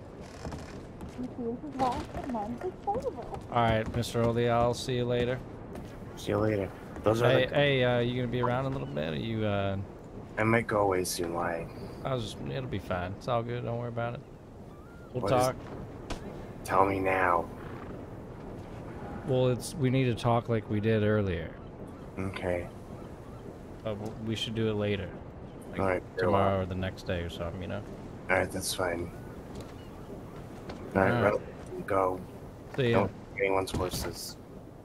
All right, Mister Oldie, I'll see you later. See you later. Those are Hey, the... hey, uh, you gonna be around a little bit? Or you, uh... I might go away soon. Why? I was just, it'll be fine. It's all good. Don't worry about it. We'll What is- talk. Tell me now. Well, it's, we need to talk like we did earlier. Okay. But we should do it later. Like All right. tomorrow or the next day or something, you know? All right, that's fine. All right, All right. well, go. See ya. Don't take anyone's horses.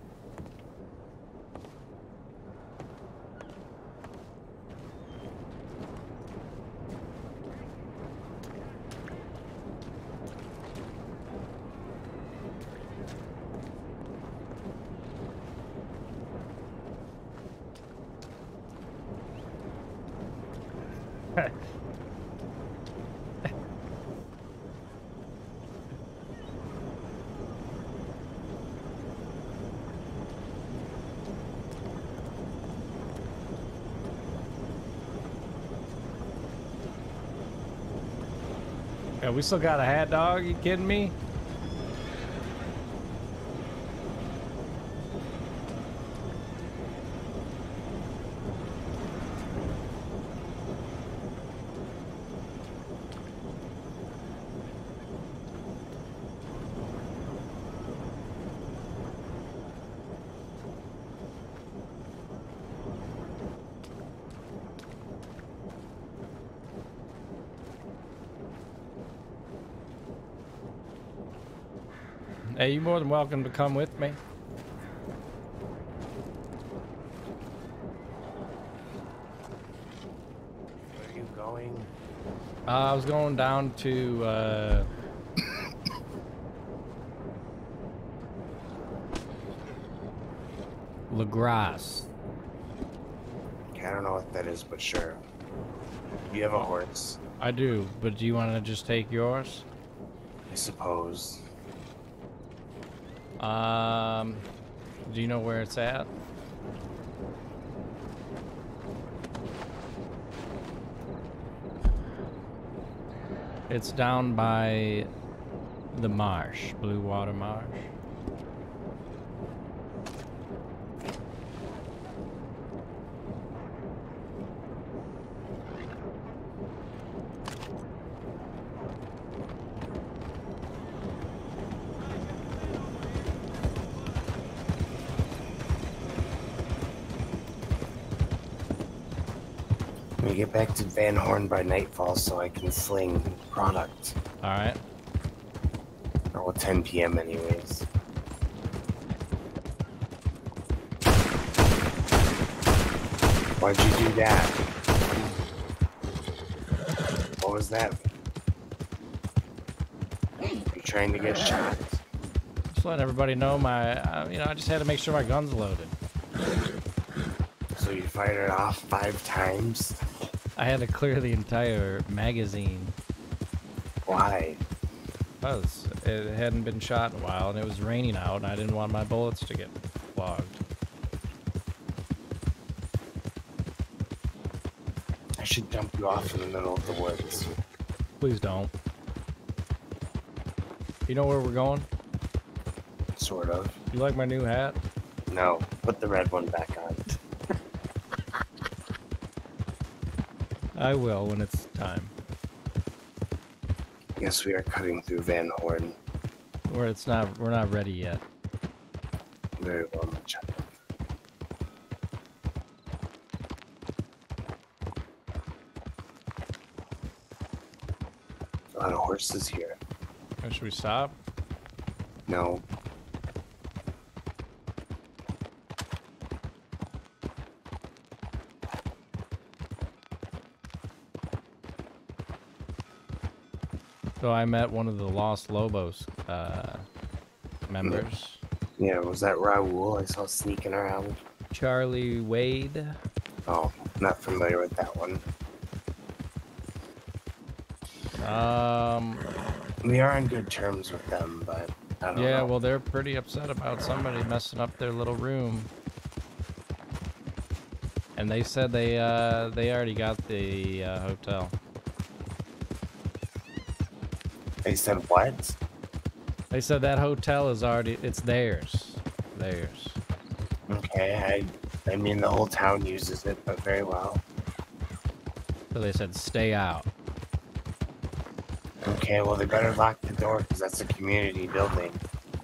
Yeah, we still got a hat dog. You kidding me? Hey, you're more than welcome to come with me. Where are you going? Uh, I was going down to, uh... LaGrasse. Okay, I don't know what that is, but sure. You have a horse, I do, but do you want to just take yours? I suppose. Um, do you know where it's at? It's down by the marsh, Blue Water Marsh. Let me get back to Van Horn by nightfall so I can sling product. Alright. Or well, ten P M anyways. Why'd you do that? What was that? You trying to get shot? Just letting everybody know my, uh, you know, I just had to make sure my gun's loaded. So you fired it off five times? I had to clear the entire magazine. Why? Because it hadn't been shot in a while and it was raining out and I didn't want my bullets to get clogged. I should dump you off in the middle of the woods. Please don't. You know where we're going? Sort of. You like my new hat? No, put the red one back on. I will when it's time. Yes, we are cutting through Van Horn. Or it's not, we're not ready yet. Very well, my child. A lot of horses here. Or should we stop? No. So I met one of the Los Lobos uh, members. Yeah, was that Raul I saw sneaking around? Charlie Wade. Oh, not familiar with that one. Um, We are on good terms with them, but I don't yeah, know. well, they're pretty upset about somebody messing up their little room. And they said they uh, they already got the uh, hotel. They said what? They said that hotel is already, it's theirs. Theirs. Okay, I, I mean the whole town uses it, but very well. So they said stay out. Okay, well they better lock the door because that's a community building.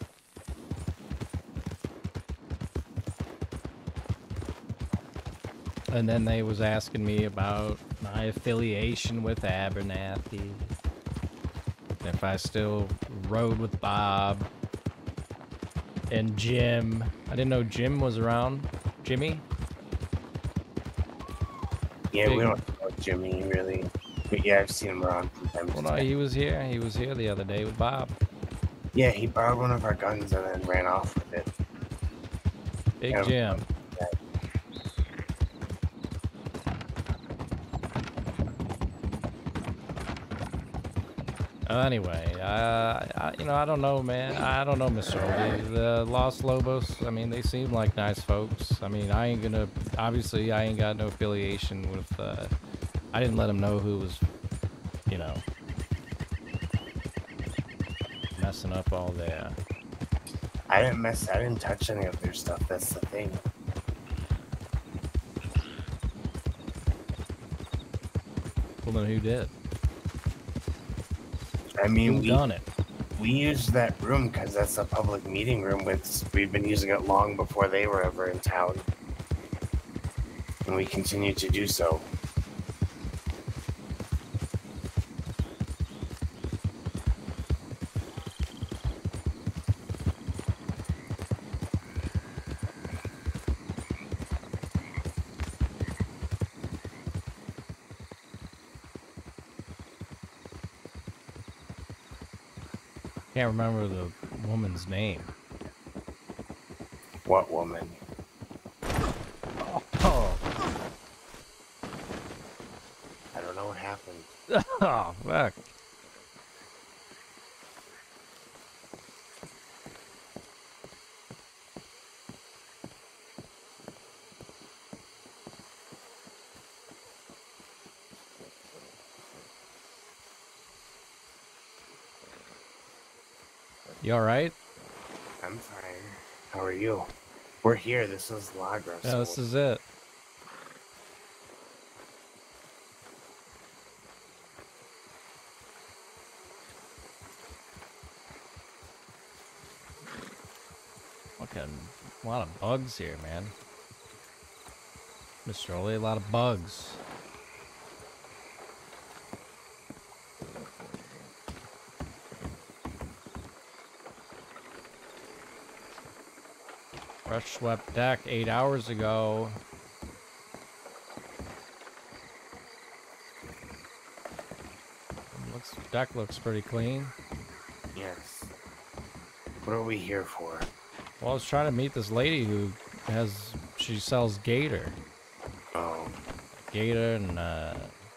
And then they was asking me about my affiliation with Abernathy. If I still rode with Bob and Jim. I didn't know Jim was around. Jimmy? Yeah, Big- we don't know Jimmy really. But yeah, I've seen him around sometimes. Well, no, he was here. He was here the other day with Bob. Yeah, he borrowed one of our guns and then ran off with it. Big Yeah. Jim. Uh, anyway, uh, I, you know, I don't know, man. I don't know, Mister Oldie. The Los Lobos, I mean, they seem like nice folks. I mean, I ain't gonna, obviously, I ain't got no affiliation with, uh, I didn't let them know who was, you know, messing up all their... I didn't mess, I didn't touch any of their stuff, that's the thing. Well, then who did? I mean, Who we, done it? we used that room because that's a public meeting room. It's, we've been using it long before they were ever in town. And we continue to do so. Can't remember the woman's name. What woman? Oh, I don't know what happened. oh fuck. You alright? I'm fine. How are you? We're here. This is Lagra. Yeah, so this is it. Fucking a lot of bugs here, man. Mister Oli, a lot of bugs. Fresh swept deck eight hours ago. Looks deck looks pretty clean. Yes. What are we here for? Well, I was trying to meet this lady who has she sells gator. Oh. Gator and uh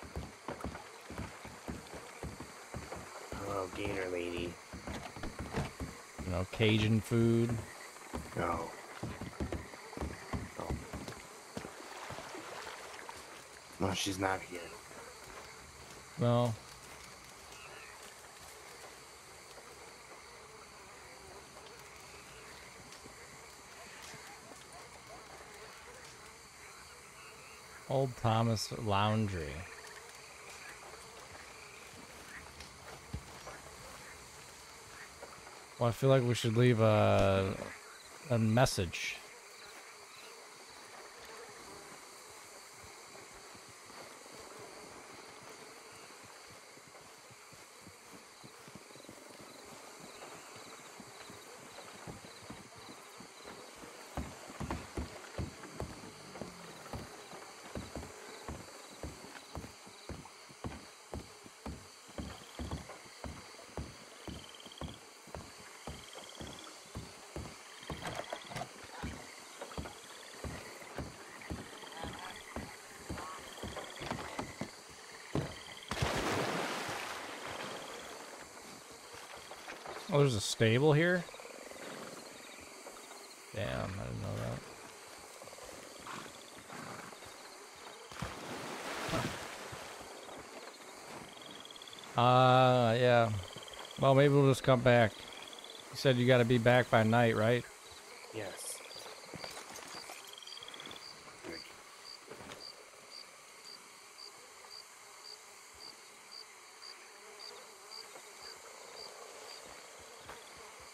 Oh, Gator Lady. you know, Cajun food. No. Oh. No, she's not here. No. Old Thomas Laundry. Well, I feel like we should leave a a message. Oh, there's a stable here? Damn, I didn't know that. Uh, yeah. Well, maybe we'll just come back. You said you gotta be back by night, right? Yes.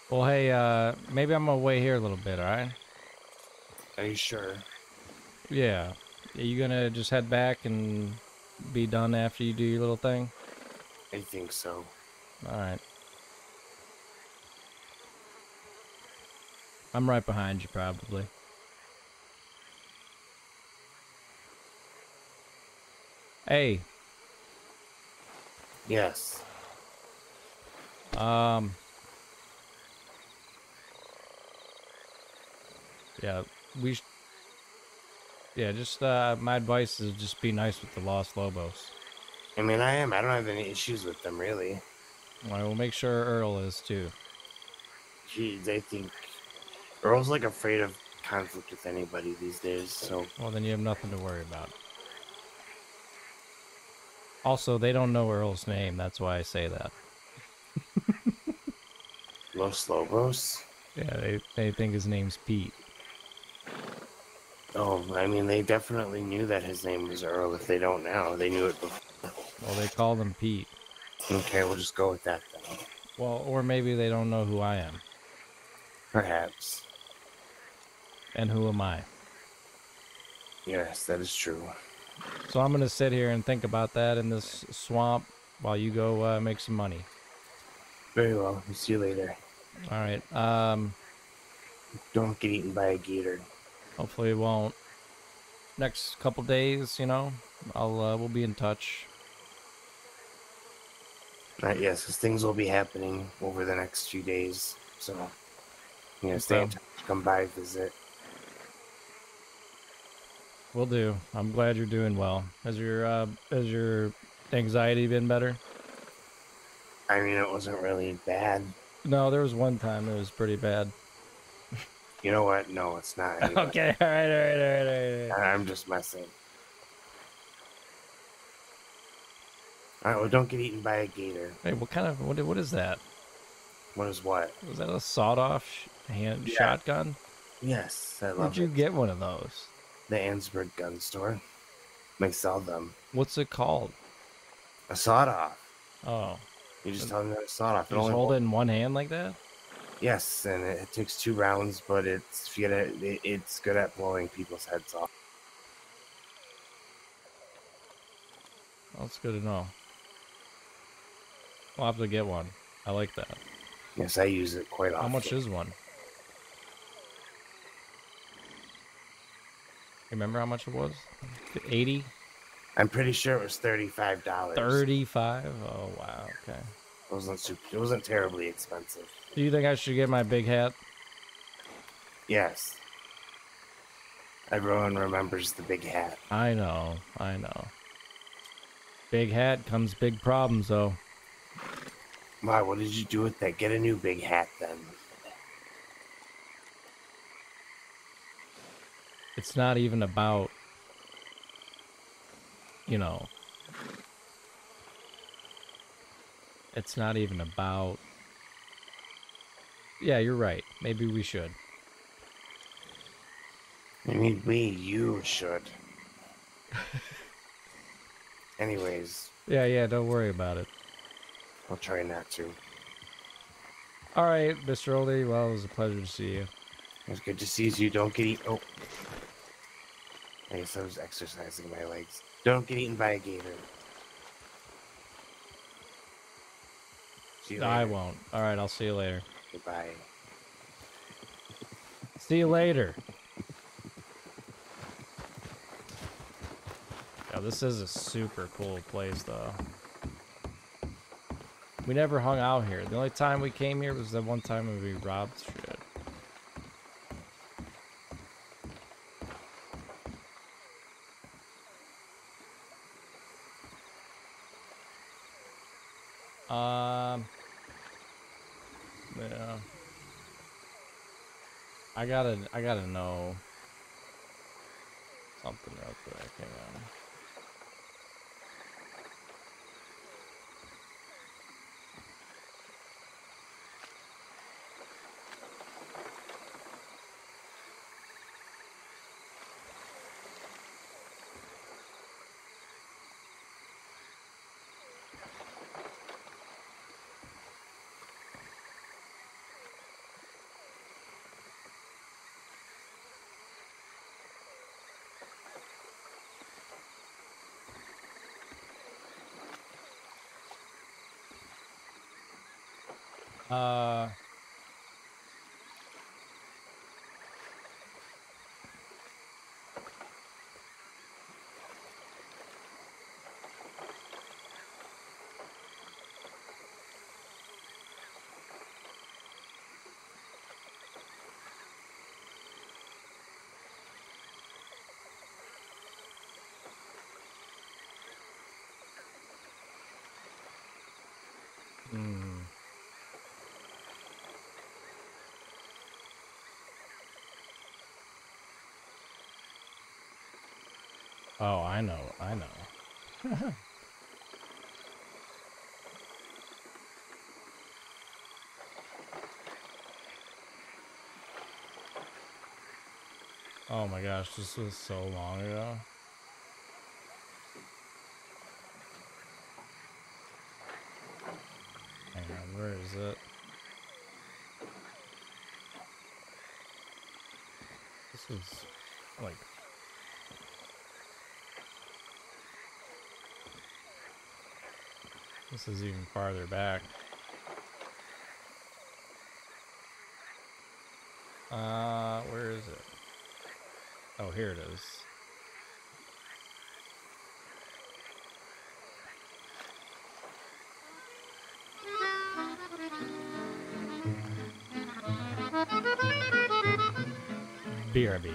Well, hey, uh, maybe I'm gonna wait here a little bit, alright? Are you sure? Yeah. Are you gonna just head back and be done after you do your little thing? I think so. Alright. I'm right behind you, probably. Hey. Yes. Um. Yeah, we sh Yeah, just, uh, my advice is just be nice with the Los Lobos. I mean, I am. I don't have any issues with them, really. Alright, we'll make sure Earl is, too. Jeez, I think Earl's, like, afraid of conflict with anybody these days, so... Well, then you have nothing to worry about. Also, they don't know Earl's name, that's why I say that. Los Lobos? Yeah, they, they think his name's Pete. Oh, I mean, they definitely knew that his name was Earl. If they don't now, they knew it before. Well, they call him Pete. Okay, we'll just go with that then. Well, or maybe they don't know who I am. Perhaps. And who am I? Yes, that is true. So I'm gonna sit here and think about that in this swamp while you go uh, make some money. Very well. We'll see you later. Alright, um... Don't get eaten by a gator. hopefully it won't. Next couple days, you know, I'll, uh, we'll be in touch. Right, yes, because things will be happening over the next few days, so, you know, stay in touch, come by, visit. Will do. I'm glad you're doing well. Has your, uh, has your anxiety been better? I mean, it wasn't really bad. No, there was one time it was pretty bad. You know what? No, it's not. Anyway. Okay, alright, alright, alright, alright. All right. I'm just messing. Alright, well, don't get eaten by a gator. Hey, what kind of, what, what is that? What is what? Was that a sawed-off sh hand Yeah. shotgun? Yes, I love Where'd you it. get one of those? The Ansberg gun store. They sell them. What's it called? A sawed-off. Oh. You just tell them that it's sawed-off. You just hold it in one hand like that? Yes, and it, it takes two rounds, but it's if you get it, it, it's good at blowing people's heads off. That's good to know. I'll have to get one. I like that. Yes, I use it quite often. How much is one? Remember how much it was? eighty? I'm pretty sure it was thirty-five dollars. thirty-five? Oh, wow. Okay. It wasn't super, it wasn't terribly expensive. Do you think I should get my big hat? Yes. Everyone remembers the big hat. I know. I know. Big hat comes big problems, though. Why, what did you do with that? Get a new big hat, then. It's not even about, you know, it's not even about, yeah, you're right. Maybe we should. I mean, we, you should. Anyways. Yeah, yeah, don't worry about it. I'll try not to. All right, Mister Oldie, well, it was a pleasure to see you. It was good to see you. Don't get eaten. Oh. I guess I was exercising my legs. Don't get eaten by a gator. See you later. I won't. All right, I'll see you later. Goodbye. See you later. Yeah, this is a super cool place, though. We never hung out here. The only time we came here was the one time when we robbed shit. Um, yeah. I gotta, I gotta know something real quick. Hang on. Uh. Hmm. Oh, I know, I know. Oh my gosh, this was so long ago. Hang on, where is it? This is like this is even farther back. Uh, where is it? Oh, here it is. B R B.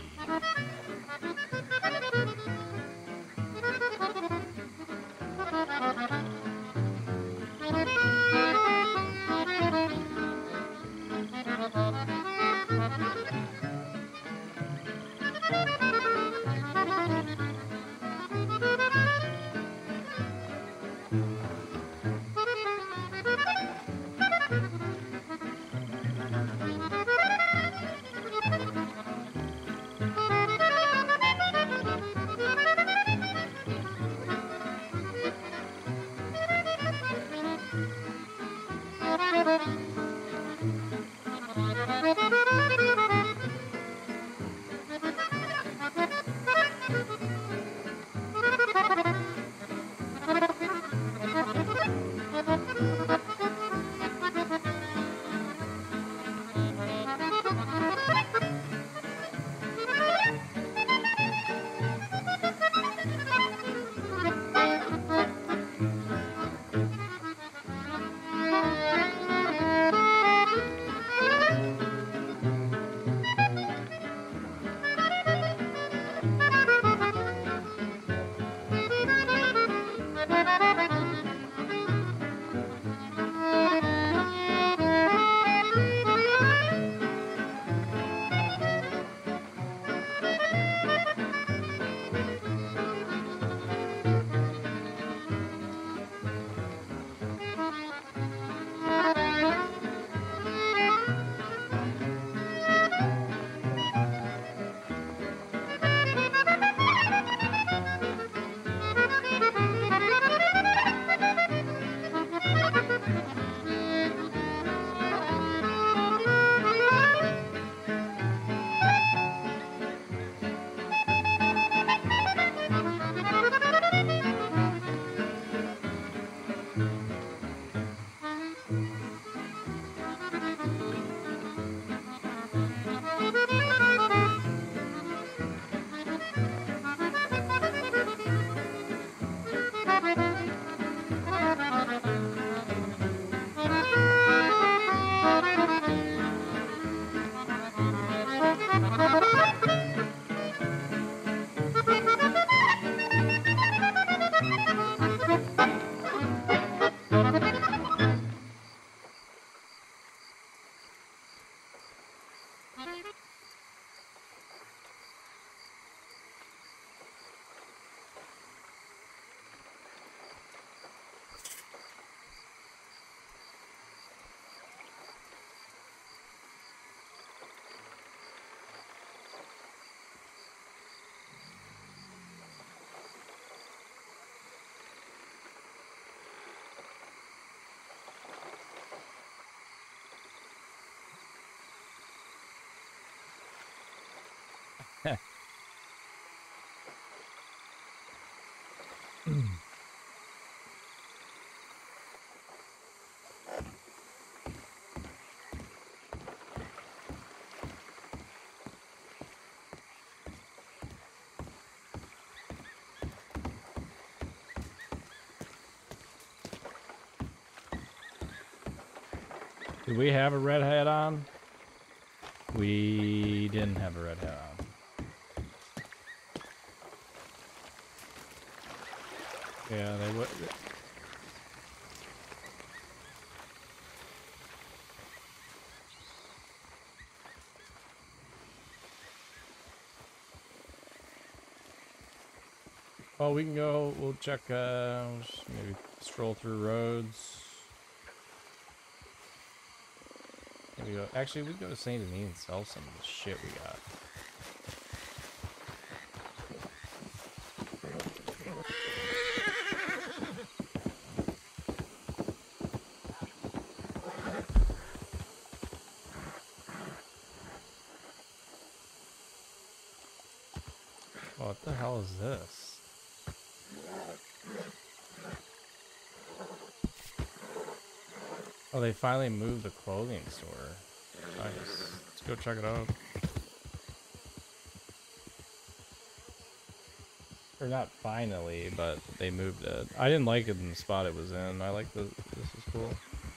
Did we have a red hat on? We didn't have a red hat on. Yeah, they would. Well, we can go. We'll check. Uh, just maybe stroll through roads. Maybe go. Actually, we can go to Saint Denis and sell some of the shit we got. What the hell is this? Oh, they finally moved the clothing store. Nice. Let's go check it out. Or not finally, but they moved it. I didn't like it in the spot it was in. I like the. This is cool.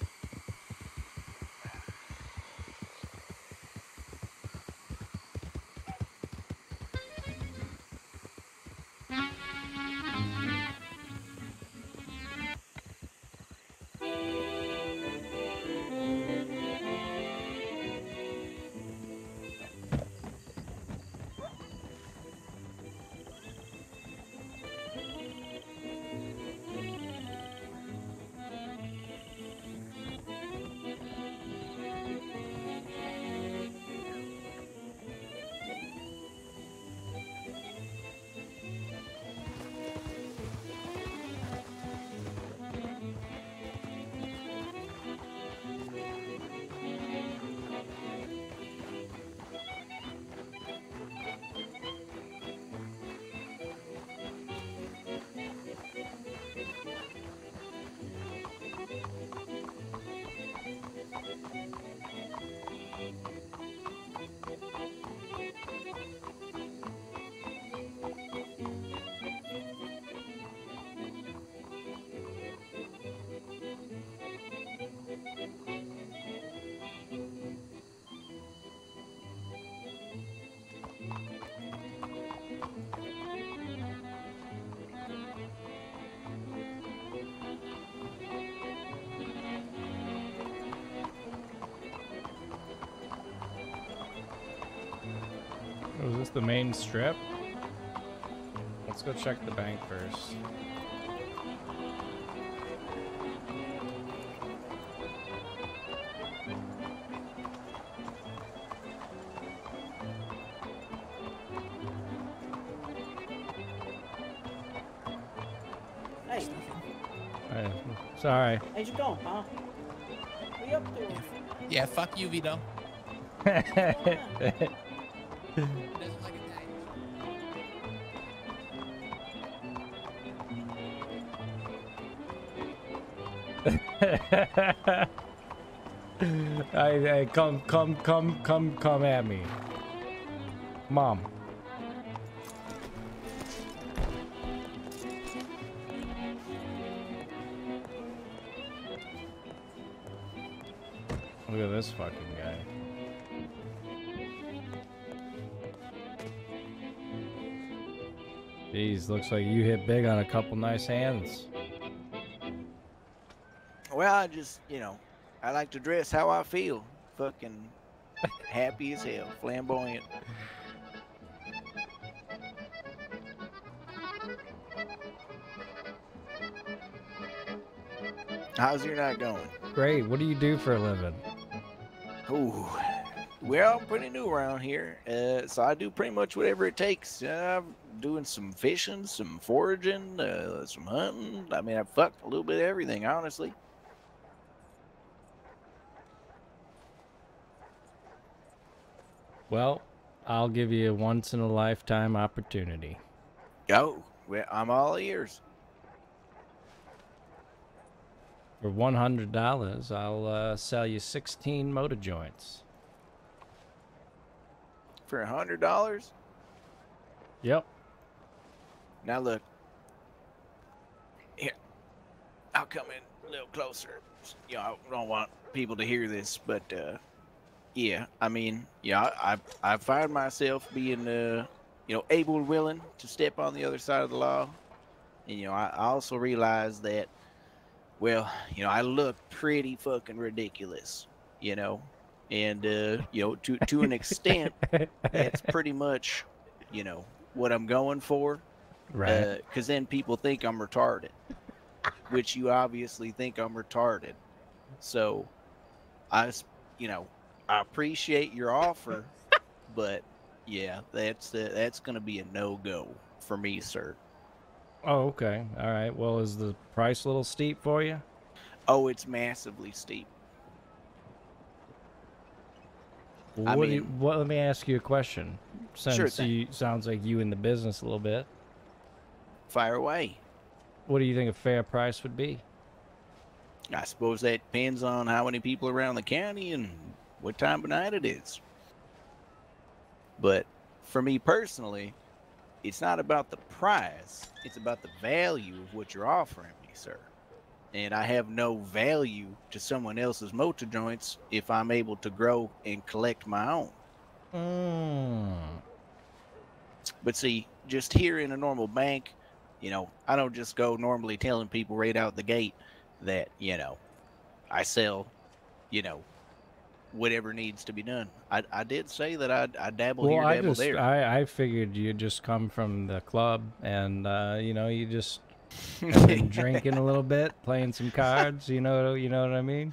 Oh, is this the main strip? Let's go check the bank first. Hey, Hey, sorry. how's it going, huh? What you up to? Yeah, fuck you, Vito. I, I come, come, come, come, come at me, Mom. Look at this fucking guy. Jeez, looks like you hit big on a couple nice hands. Well, I just, you know, I like to dress how I feel. Fucking happy as hell, flamboyant. How's your night going? Great. What do you do for a living? Ooh, well, I'm pretty new around here, uh, so I do pretty much whatever it takes. Uh, I'm doing some fishing, some foraging, uh, some hunting. I mean, I fucked a little bit of everything, honestly. Well, I'll give you a once in a lifetime opportunity. Go. Well, I'm all ears. For one hundred dollars, I'll uh, sell you sixteen motor joints. For a hundred dollars? Yep. Now look. Here. I'll come in a little closer. you know, I don't want people to hear this, but uh, yeah, I mean, yeah, I I find myself being uh, you know, able and willing to step on the other side of the law, and you know, I, I also realize that, well, you know, I look pretty fucking ridiculous, you know, and uh, you know, to to an extent, that's pretty much, you know, what I'm going for, Right. Because then people think I'm retarded, which you obviously think I'm retarded. So, I, s- you know, I appreciate your offer, but yeah, that's uh, that's gonna be a no go for me, sir. Oh, okay. All right. Well, is the price a little steep for you? Oh, it's massively steep. Well, I what do you, mean, what, let me ask you a question. Sure Since thing. you sounds like you in the business a little bit, Fire away. what do you think a fair price would be? I suppose that depends on how many people around the county and what time of night it is. But for me personally, it's not about the price, it's about the value of what you're offering me, sir. And I have no value to someone else's motor joints if I'm able to grow and collect my own. Mm. But see, just here in a normal bank, you know, I don't just go normally telling people right out the gate that, you know, I sell, you know, whatever needs to be done. I, I did say that I, I dabble Well, here, I dabble just there. I I figured you just come from the club and uh, you know you just have been drinking a little bit, playing some cards. You know you know what I mean?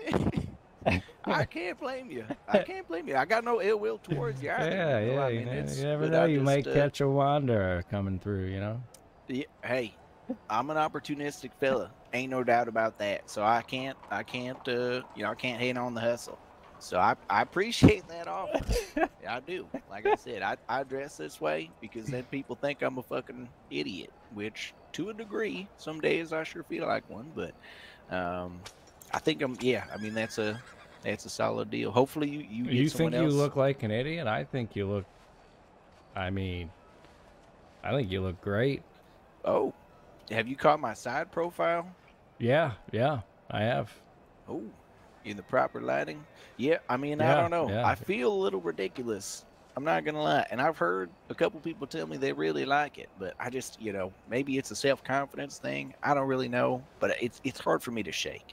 I can't blame you. I can't blame you. I got no ill will towards you either. Yeah, you know? yeah. I You, mean, know, it's you never but know. I You just, might uh, catch a wanderer coming through. You know. yeah, hey, I'm an opportunistic fella. Ain't no doubt about that. So I can't, I can't, uh, you know, I can't hate on the hustle. So I, I appreciate that offer. Yeah, I do. Like I said, I, I dress this way because then people think I'm a fucking idiot, which to a degree, some days I sure feel like one. But um, I think I'm, yeah. I mean, that's a, that's a solid deal. Hopefully you, you get You someone think you else. look like an idiot? I think you look. I mean, I think you look great. Oh, have you caught my side profile? Yeah, yeah, I have. Oh, in the proper lighting? Yeah, I mean, I Yeah, don't know. yeah. I feel a little ridiculous. I'm not gonna lie, and I've heard a couple people tell me they really like it, but I just, you know, maybe it's a self confidence thing. I don't really know, but it's it's hard for me to shake.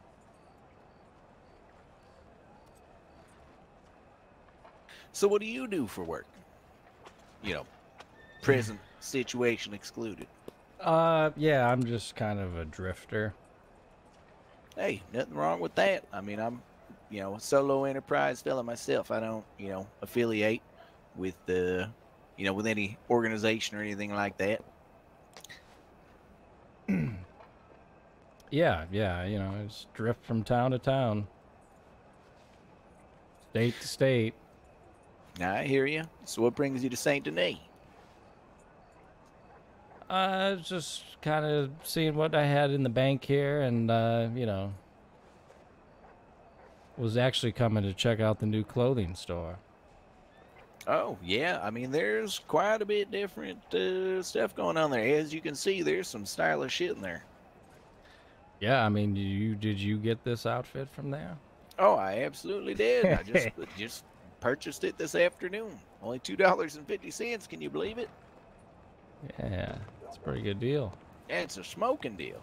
So, what do you do for work? You know, present situation excluded. Uh, yeah, I'm just kind of a drifter. Hey, nothing wrong with that. I mean, I'm, you know, a solo enterprise fella myself. I don't, you know, affiliate with the, you know, with any organization or anything like that. Yeah, yeah, you know, I just drift from town to town, state to state. I hear you. So, what brings you to Saint Denis? Uh, just kind of seeing what I had in the bank here, and uh, you know, was actually coming to check out the new clothing store. Oh, yeah. I mean, there's quite a bit different uh, stuff going on there. As you can see, there's some stylish shit in there. Yeah, I mean, you did you get this outfit from there? Oh, I absolutely did. I just just purchased it this afternoon. Only two dollars and fifty cents. Can you believe it? Yeah, it's a pretty good deal. Yeah, it's a smoking deal.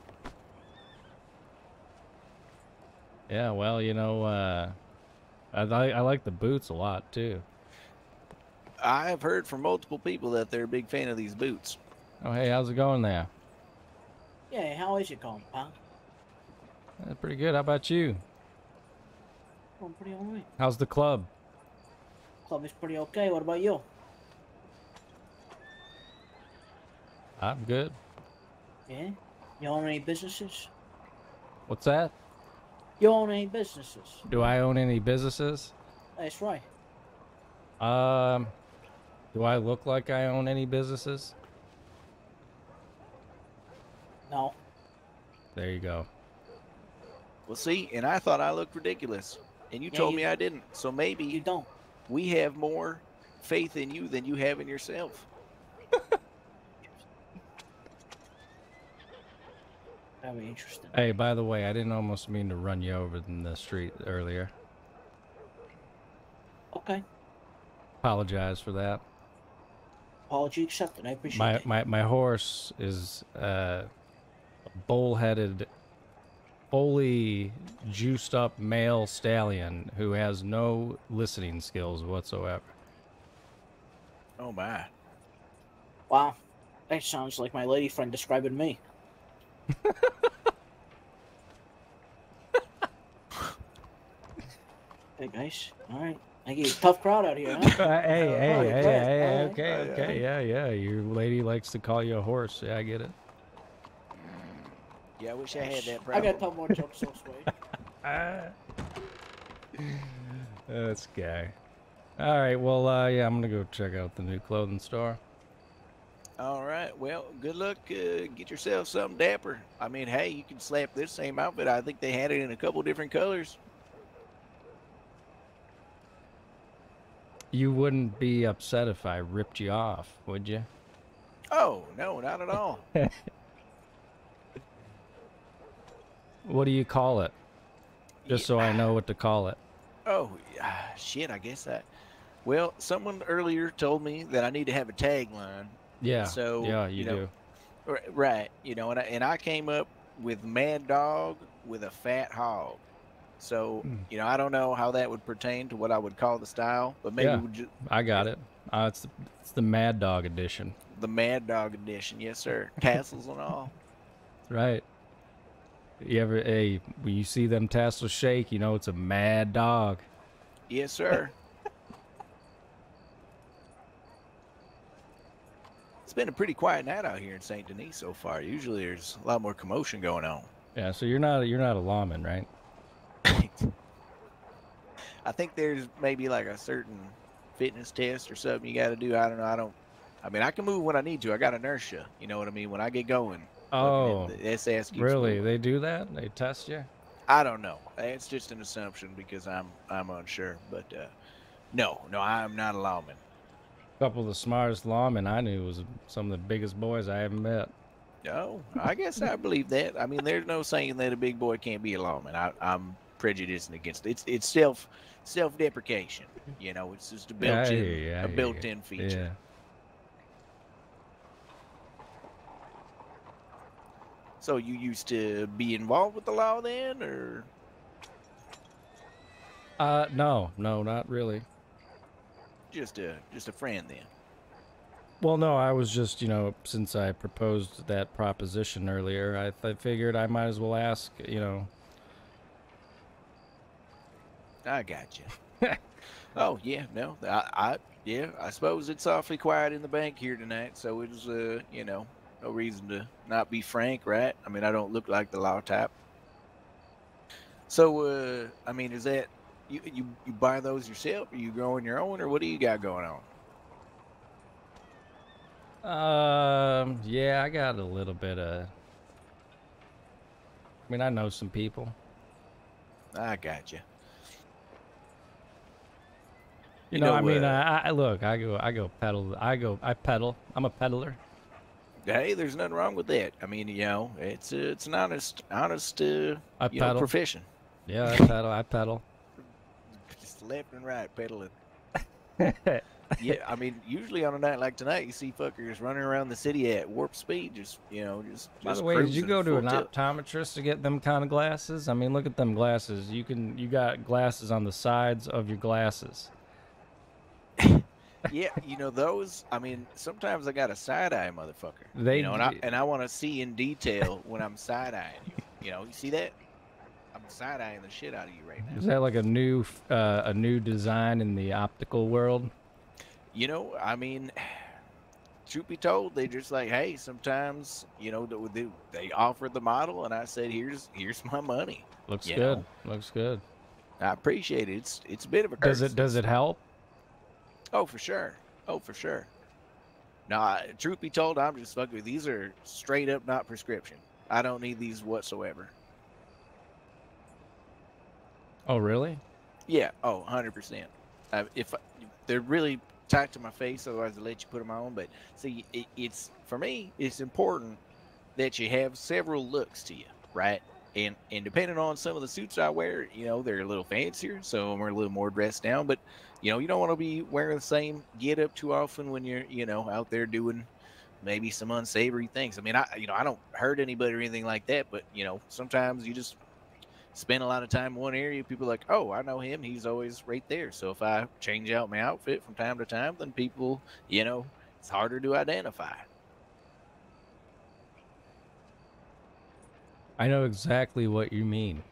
Yeah, well, you know, uh, I like I like the boots a lot too. I've heard from multiple people that they're a big fan of these boots. Oh, hey, how's it going there? Yeah, how is it going, pal? That's pretty good. How about you? Going pretty alright. How's the club? Club is pretty okay. What about you? I'm good. Yeah? You own any businesses? What's that? You own any businesses? Do I own any businesses? That's right. Um, do I look like I own any businesses? No. There you go. Well, see, and I thought I looked ridiculous, and you Yeah, told you- me I didn't. So maybe You don't. we have more faith in you than you have in yourself. That'd be interesting. Hey, by the way, I didn't almost mean to run you over in the street earlier. Okay. Apologize for that. Apology accepted. I appreciate My that. my my horse is uh, a bull-headed, fully juiced up male stallion who has no listening skills whatsoever. Oh my. Wow. That sounds like my lady friend describing me. Hey guys. All right. I get a tough crowd out here, huh? Uh, hey, hey, Oh, hey, great. hey, All right. okay, okay, yeah, yeah. Your lady likes to call you a horse. Yeah, I get it. Yeah, I wish I had that I problem. got tough more jumps so sway. This guy. All right, well, uh, yeah, I'm gonna go check out the new clothing store. All right. Well, good luck. Uh, get yourself something dapper. I mean, hey, you can slap this same outfit. I think they had it in a couple different colors. You wouldn't be upset if I ripped you off, would you? Oh, no, not at all. What do you call it? Just so I know what to call it. Oh, uh, shit, I guess that. Well, someone earlier told me that I need to have a tagline. Yeah. So, yeah, you, you know, do. r- Right. You know, and I, and I came up with Mad Dog with a fat hog. So, Hmm. you know, I don't know how that would pertain to what I would call the style, but maybe Yeah, we just, I got it. Uh, it's the, it's the Mad Dog edition. the Mad Dog edition. Yes, sir. Tassels and all. Right. You ever, hey, when you see them tassels shake, you know it's a mad dog. Yes, sir. It's been a pretty quiet night out here in Saint Denis so far. Usually there's a lot more commotion going on. Yeah, so you're not you're not a lawman, right? I think there's maybe like a certain fitness test or something you got to do. I don't know. I don't. I mean, I can move when I need to. I got inertia. You know what I mean? When I get going. Oh, the S S keeps really? moving. They do that? They test you? I don't know. It's just an assumption because I'm I'm unsure. But uh, no, no, I'm not a lawman. A couple of the smartest lawmen I knew was some of the biggest boys I ever met. No, I guess I believe that. I mean, there's no saying that a big boy can't be a lawman. I, I'm prejudiced against it. It's it's self self deprecation. You know, it's just a Yeah, I built-in hear you, I a hear you. built-in feature. Yeah. So you used to be involved with the law then, or Uh, no, no, not really. just a just a friend then? Well, no, I was just, you know, since I proposed that proposition earlier, I th figured I might as well ask, you know. I got you. Oh yeah, no, I, I yeah, I suppose it's awfully quiet in the bank here tonight, so it was uh, you know, no reason to not be frank, right? I mean, I don't look like the law type. So, uh, I mean, is that you you you buy those yourself? Are you growing your own, or what do you got going on? Um, yeah, I got a little bit of. I mean, I know some people. I got you. You, You know, know, I mean, uh, I, I look, I go, I go pedal, I go, I pedal. I'm a peddler. Hey, there's nothing wrong with that. I mean, you know, it's uh, it's an honest honest uh, I you know, pedal. profession. Yeah, I pedal. I pedal. Just left and right pedaling. Yeah, I mean, usually on a night like tonight, you see fuckers running around the city at warp speed, just you know, just. By just the way, did you cruising go to full an tilt. optometrist to get them kind of glasses? I mean, look at them glasses. You can, you got glasses on the sides of your glasses. Yeah, you know those. I mean, sometimes I got a side eye, motherfucker. They you know, and I d- and I want to see in detail when I'm side eyeing you. You know, you see that? I'm side eyeing the shit out of you right now. Is that like a new, uh, a new design in the optical world? You know, I mean, truth be told, they just like, hey, sometimes you know they they offer the model, and I said, here's here's my money. Looks you good. know? Looks good. I appreciate it. It's it's a bit of a Does curse. it, does it help? Oh, for sure. Oh, for sure. Now, I, truth be told, I'm just fucking with these are straight up not prescription. I don't need these whatsoever. Oh, really? Yeah. Oh, one hundred percent. Uh, if, I, if they're really tight to my face, otherwise I'll let you put them on. But see, it, it's for me, it's important that you have several looks to you, right? And and depending on some of the suits I wear, you know, they're a little fancier, so I'm a little more dressed down. But you know, you don't want to be wearing the same get up too often when you're, you know, out there doing maybe some unsavory things. I mean, I you know, I don't hurt anybody or anything like that, but you know, sometimes you just spend a lot of time in one area. People are like, oh, I know him. He's always right there. So if I change out my outfit from time to time, then people, you know, it's harder to identify. I know exactly what you mean.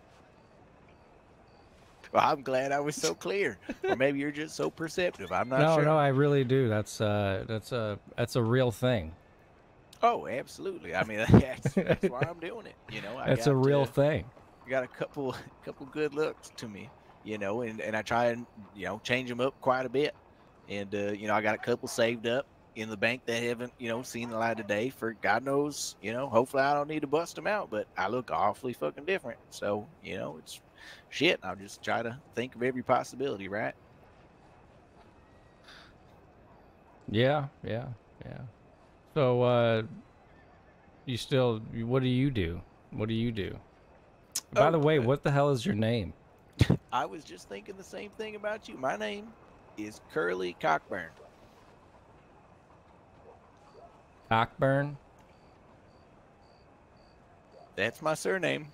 Well, I'm glad I was so clear. Or maybe you're just so perceptive. I'm not no, sure. no, I really do. That's uh, that's a that's a real thing. Oh, absolutely. I mean, that's, that's why I'm doing it. You know, I That's got, a real uh, thing. got a couple couple good looks to me, you know, and, and I try and, you know, change them up quite a bit. And, uh, you know, I got a couple saved up in the bank that haven't, you know, seen the light of day for God knows, you know, hopefully I don't need to bust them out, but I look awfully fucking different. So, you know, it's shit. I'll just try to think of every possibility, right? Yeah, yeah, yeah. So, uh, you still, what do you do? What do you do? By Oh, the way, uh, what the hell is your name? I was just thinking the same thing about you. My name is Curly Cockburn. Cockburn? That's my surname.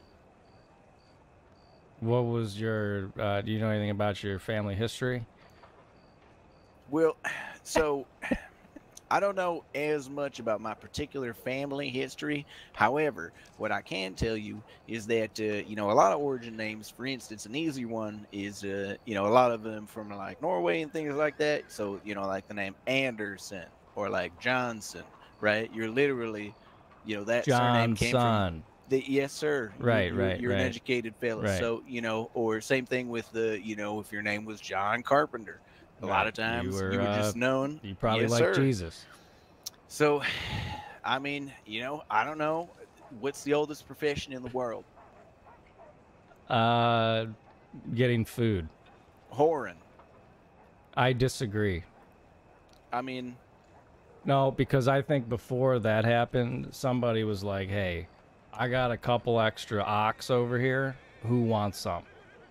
What was your, uh, do you know anything about your family history? Well, so I don't know as much about my particular family history. However, what I can tell you is that, uh, you know, a lot of origin names, for instance, an easy one is, uh, you know, a lot of them from like Norway and things like that. So, you know, like the name Anderson or like Johnson, right? You're literally, you know, that surname came from the, yes, sir. Right, you're, you're, right, you're an right. educated fella. Right. So, you know, or same thing with the, you know, if your name was John Carpenter. A lot of times You were, you were uh, just known. you probably yes, like sir. Jesus. So, I mean, you know, I don't know. What's the oldest profession in the world? Uh, getting food. Whoring. I disagree. I mean, No, because I think before that happened, somebody was like, hey, I got a couple extra ox over here. Who wants some?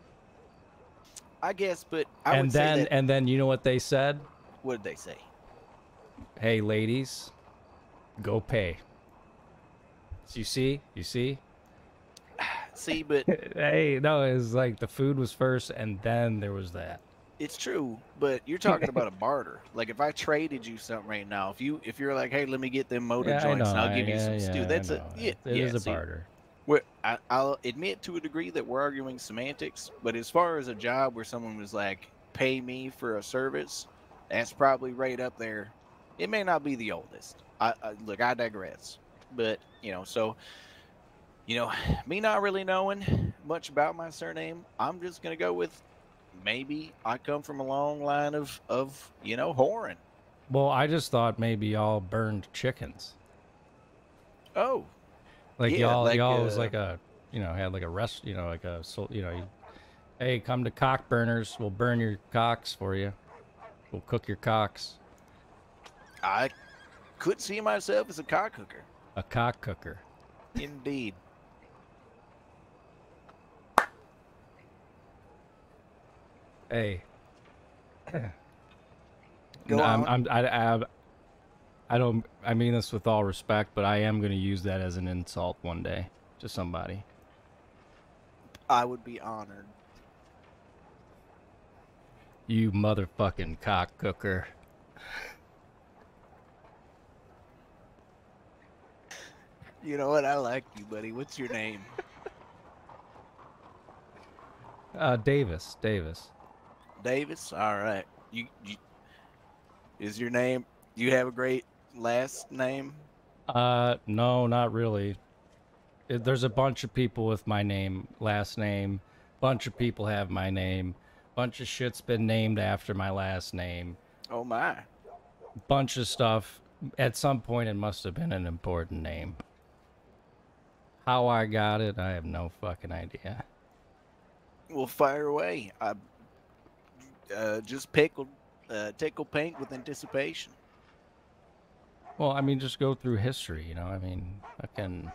I guess, but I and would then, say that. and then, you know what they said? What did they say? Hey, ladies, go pay. So you see? You see? See, but hey, no, it's like the food was first, and then there was that. it's true. But you're talking about a barter. Like if I traded you something right now, if you if you're like, hey, let me get them motor Yeah, I joints, know, and I'll I- give you yeah, some yeah, stew. I That's a know. yeah, It yeah. is a see, barter. We're, I, I'll admit to a degree that we're arguing semantics, but as far as a job where someone was like, pay me for a service, that's probably right up there. It may not be the oldest. I, I look, I digress. But you know, so you know, me not really knowing much about my surname, I'm just gonna go with maybe I come from a long line of of you know whoring. Well, I just thought maybe y'all burned chickens. Oh, Like yeah, y'all, like, y'all was uh, like a, you know, had like a rest, you know, like a, so, you know, you, hey, come to cock burners. We'll burn your cocks for you. We'll cook your cocks. I could see myself as a cock hooker. A cock cooker. Indeed. Hey. Go No, I'm, on. I'm, I, I, I don't, I mean this with all respect, but I am going to use that as an insult one day to somebody. I would be honored. You motherfucking cock cooker. You know what? I like you, buddy. What's your name? Uh, Davis, Davis. Davis. All right. You, you is your name? You have a great last name. Uh, no, not really. It, there's a bunch of people with my name, last name. Bunch of people have my name. Bunch of shit's been named after my last name. Oh my. Bunch of stuff. At some point, it must have been an important name. How I got it, I have no fucking idea. Well, fire away. I uh, just pickled, uh, tickle pink with anticipation. Well, I mean, just go through history, you know. I mean, fucking.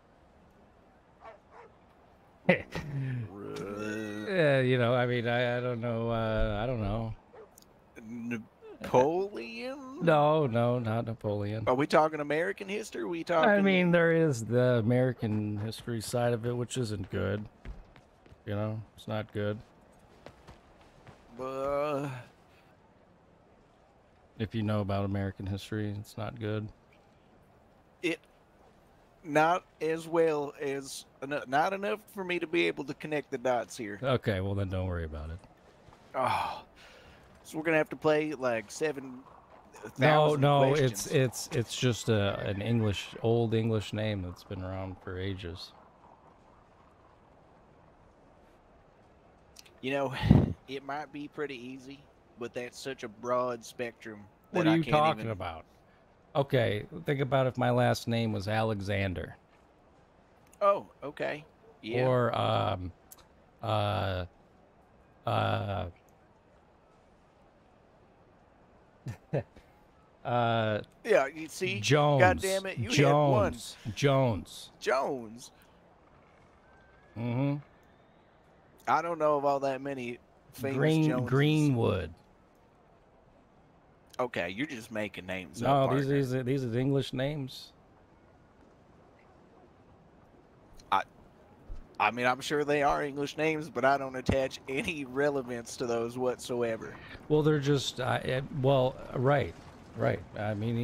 Yeah, you know. I mean, I, I don't know. Uh, I don't know. Napoleon? No, no, not Napoleon. Are we talking American history? Are we talking? I mean, there is the American history side of it, which isn't good. You know, it's not good. Uh, If you know about American history, it's not good. it not as well as not enough for me to be able to connect the dots here. Okay, well then don't worry about it. Oh, so we're gonna have to play like seven. No, no, questions. it's it's it's just a an English old English name that's been around for ages. You know, it might be pretty easy, but that's such a broad spectrum. What that are I you can't talking even... about? Okay, think about if my last name was Alexander. Oh, okay. Yeah. Or um uh uh uh yeah, you see? Jones. God damn it, you Jones. had one. Jones. Jones. Mm-hmm. I don't know of all that many famous Green Joneses. Greenwood. Okay, you're just making names No, up. these partner. these are, these are English names. I I mean, I'm sure they are English names, but I don't attach any relevance to those whatsoever. Well, they're just uh, eh, well, right, right. I mean,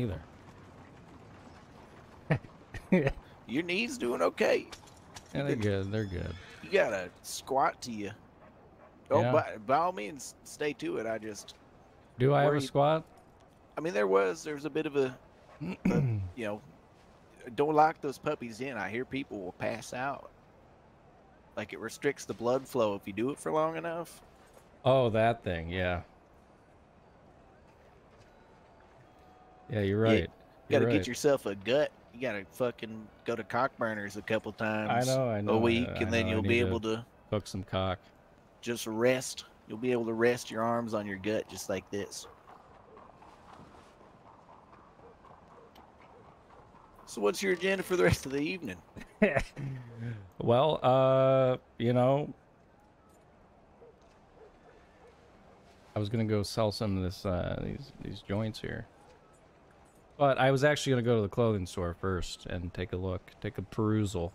either. Your knees doing okay? Yeah, they're good. They're good. You got a squat to you. Oh, Yeah. by, by all means, stay to it. I just Do I have a worried- squat? I mean, there was there's a bit of a, a you know, don't lock those puppies in. I hear people will pass out. Like it restricts the blood flow if you do it for long enough. Oh, that thing. Yeah. Yeah, you're right. You gotta You're get right. yourself a gut. You gotta fucking go to cock burners a couple times. I know. I know. A week, I, I and then know, I you'll need be able to hook some cock. just rest. You'll be able to rest your arms on your gut just like this. So what's your agenda for the rest of the evening? Well, uh, you know, I was gonna go sell some of this, uh, these these joints here, but I was actually gonna go to the clothing store first and take a look, take a perusal.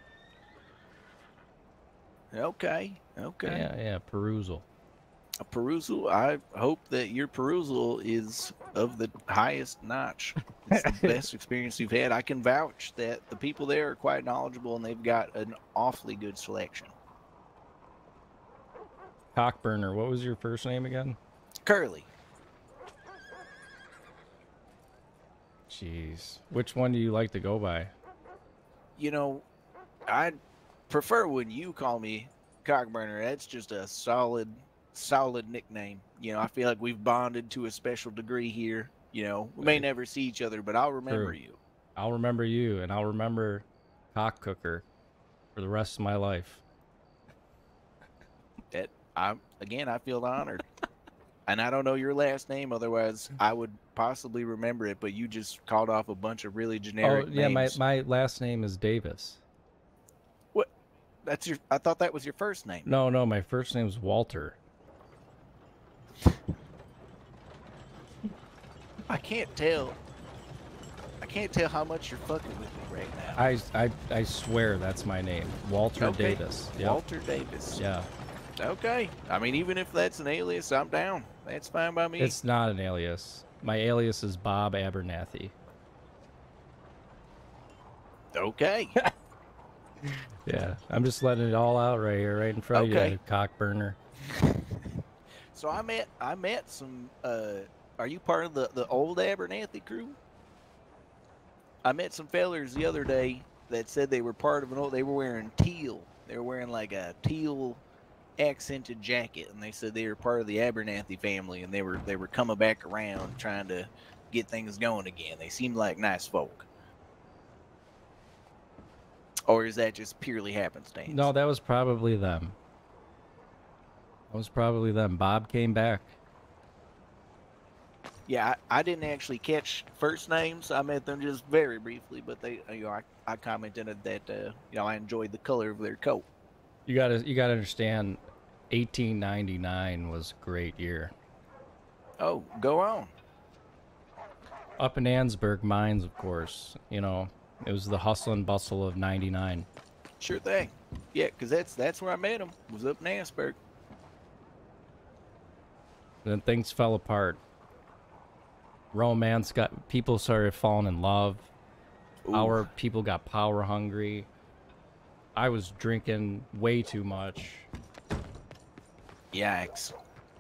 Okay, okay. Yeah, yeah, perusal. A perusal. I hope that your perusal is of the highest notch. It's the best experience you've had. I can vouch that the people there are quite knowledgeable and they've got an awfully good selection. Cockburner. What was your first name again? Curly. Jeez. Which one do you like to go by? You know, I prefer when you call me Cockburner. That's just a solid, solid nickname. You know, I feel like we've bonded to a special degree here. You know, we may never see each other, but I'll remember True. you. I'll remember you, and I'll remember Cock Cooker for the rest of my life. That I again, I feel honored. And I don't know your last name, otherwise I would possibly remember it. But you just called off a bunch of really generic Oh yeah, names. my my last name is Davis. What? That's your? I thought that was your first name. No, no, my first name's Walter. I can't tell. I can't tell how much you're fucking with me right now. I I I swear that's my name, Walter Okay. Davis. Yep. Walter Davis. Yeah. Okay. I mean, even if that's an alias, I'm down. That's fine by me. It's not an alias. My alias is Bob Abernathy. Okay. Yeah, I'm just letting it all out right here, right in front of Okay. you, Cockburner. So I met I met some. Uh, are you part of the the old Abernathy crew? I met some fellers the other day that said they were part of an old. They were wearing teal. They were wearing like a teal accented jacket, and they said they were part of the Abernathy family, and they were they were coming back around trying to get things going again. They seemed like nice folk. Or is that just purely happenstance? No, that was probably them. That was probably them. Bob came back. Yeah, I, I didn't actually catch first names. I met them just very briefly, but they, you know, I, I commented that uh, you know I enjoyed the color of their coat. You gotta you gotta understand, eighteen ninety-nine was a great year. Oh, go on. Up in Ansburg mines, of course. You know, it was the hustle and bustle of ninety-nine. Sure thing. Yeah, because that's that's where I met him. Was up in Ansburg. Then things fell apart. Romance got people started falling in love. Ooh. Our people got power hungry. I was drinking way too much. Yikes.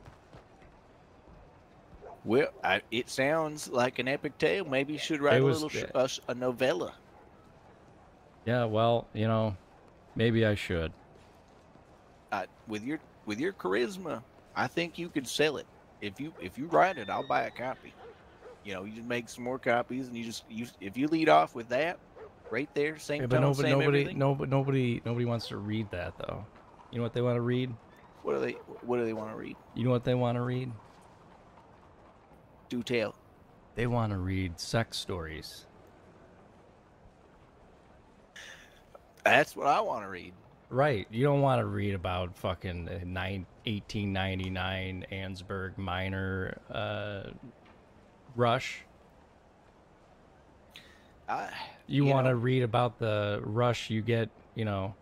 Well, I, it sounds like an epic tale. Maybe you should write It a was- little sh- a, sh- a novella. Yeah, well, you know, maybe I should. Uh, with your with your charisma, I think you could sell it. If you if you write it, I'll buy a copy. You know, you just make some more copies, and you just you if you lead off with that, right there, same Yeah, but tone, nobody, same nobody, everything. no, but nobody, nobody wants to read that though. You know what they want to read? What do they What do they want to read? You know what they want to read? Do tell. They want to read sex stories. That's what I want to read. Right. You don't want to read about fucking uh, nine, eighteen ninety-nine Ansburg miner uh, rush. I, You, you want to know- read about the rush you get, you know,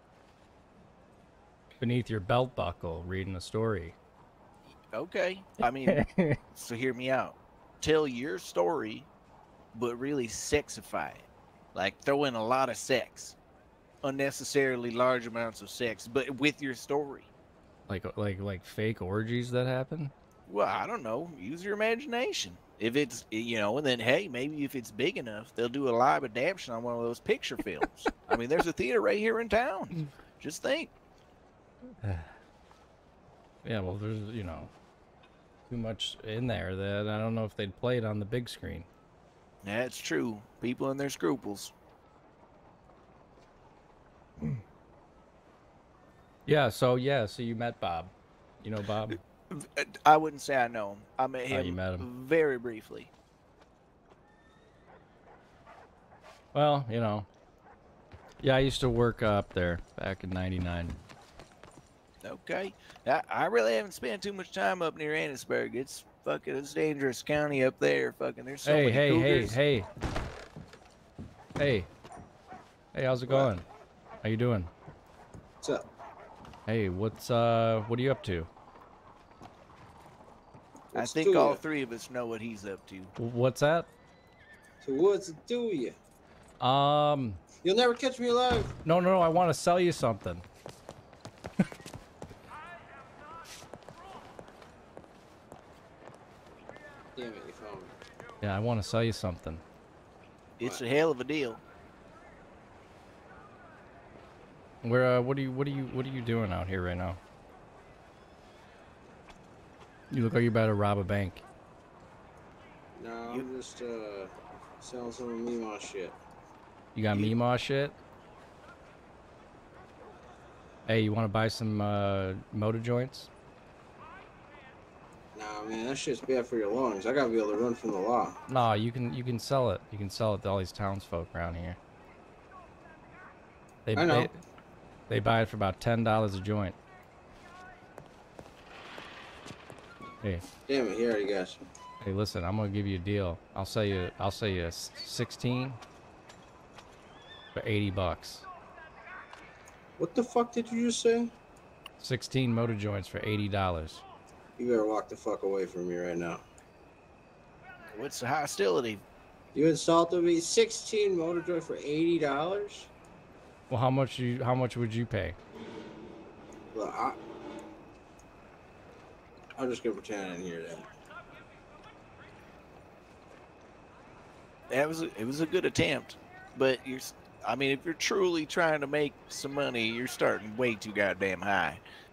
beneath your belt buckle reading a story. Okay. I mean, so hear me out. Tell your story, but really sexify it. Like throw in a lot of sex, unnecessarily large amounts of sex, but with your story. Like like like fake orgies that happen? Well, I don't know. Use your imagination. If it's, you know, and then, hey, maybe if it's big enough, they'll do a live adaptation on one of those picture films. I mean, there's a theater right here in town. Just think. Yeah, well, there's, you know, too much in there that I don't know if they'd play it on the big screen. That's true. People and their scruples. Yeah, so, yeah, so you met Bob. You know Bob? I wouldn't say I know him. I met Oh, him, you met him. very briefly. Well, you know. Yeah, I used to work up there back in ninety-nine. Okay. I, I really haven't spent too much time up near Annisburg. It's fucking, it's dangerous county up there. Fucking, there's so Hey, many hey, cougars. hey, hey. Hey. Hey, how's it going? How you doing? What's up? Hey, what's, uh, what are you up to? I What's think to all ya? three of us know what he's up to. What's that? So what's it do you? Um, You'll never catch me alive. no, no, no, I want to sell you something. Damn it, you found me. Yeah, I want to sell you something. It's a hell of a deal. Where, uh, what are you, what are you, what are you doing out here right now? You look like you're about to rob a bank. No, I'm just uh selling some of Meemaw shit. You got Meemaw shit? Hey, you want to buy some, uh, motor joints? Nah, man, that shit's bad for your lungs. I gotta be able to run from the law. No, you can, you can sell it. You can sell it to all these townsfolk around here. They, I know. They, they buy it for about ten dollars a joint. Hey, Damn it, he already got you. hey, listen, I'm gonna give you a deal. I'll sell you, I'll sell you a s- sixteen for eighty bucks. What the fuck did you just say? sixteen motor joints for eighty dollars. You better walk the fuck away from me right now. What's the hostility? You insulted me. sixteen motor joint for eighty dollars? Well, how much you, how much would you pay? Well, I... I'm just gonna pretend I didn't hear that. That was a, it was a good attempt, but you're. s- I mean, if you're truly trying to make some money, you're starting way too goddamn high.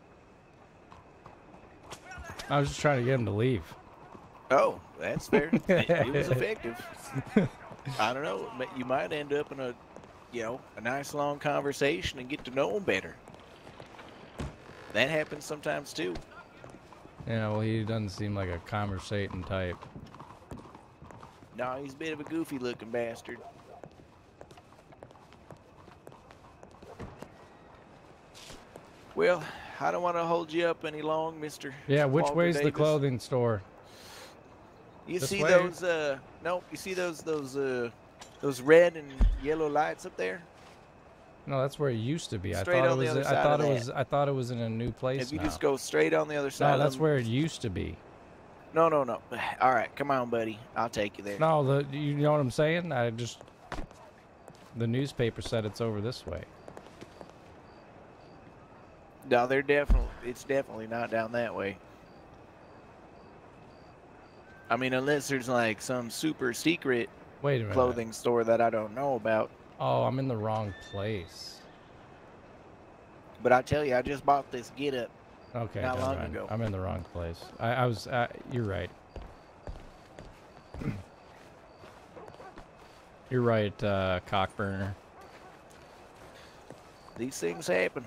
I was just trying to get him to leave. Oh, that's fair. it, it was effective. I don't know. but You might end up in a, you know, a nice long conversation and get to know them better. That happens sometimes too. Yeah, well, he doesn't seem like a conversating type. No, he's a bit of a goofy looking bastard. Well, I don't want to hold you up any long, Mister Yeah, which Walter way's the Davis. clothing store? You This see way? those uh nope, you see those those uh those red and yellow lights up there? No, that's where it used to be. Straight I thought on it the was. other I side thought of it that. was. I thought it was in a new place If you now. just go straight on the other side No, of that's them- where it used to be. No, no, no. All right, come on, buddy. I'll take you there. No, the you know what I'm saying? I just the newspaper said it's over this way. No, they're definitely it's definitely not down that way. I mean, unless there's like some super secret Wait a minute. clothing store that I don't know about. Oh, I'm in the wrong place. But I tell you, I just bought this get up Okay, not never long mind. ago. I'm in the wrong place. I, I was. Uh, you're right. You're right, uh, Cockburner. These things happen.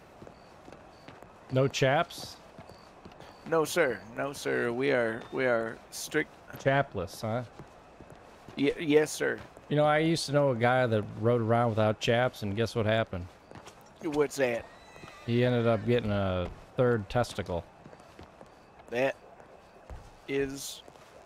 No chaps? No, sir. No, sir. We are we are strict. Chapless, huh? Y yes, sir. You know, I used to know a guy that rode around without chaps, and guess what happened? What's that? He ended up getting a third testicle. That is.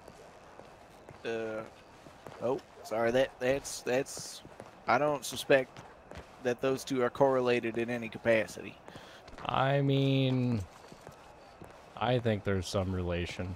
Uh. Oh, sorry. That that's that's. I don't suspect that those two are correlated in any capacity. I mean, I think there's some relation.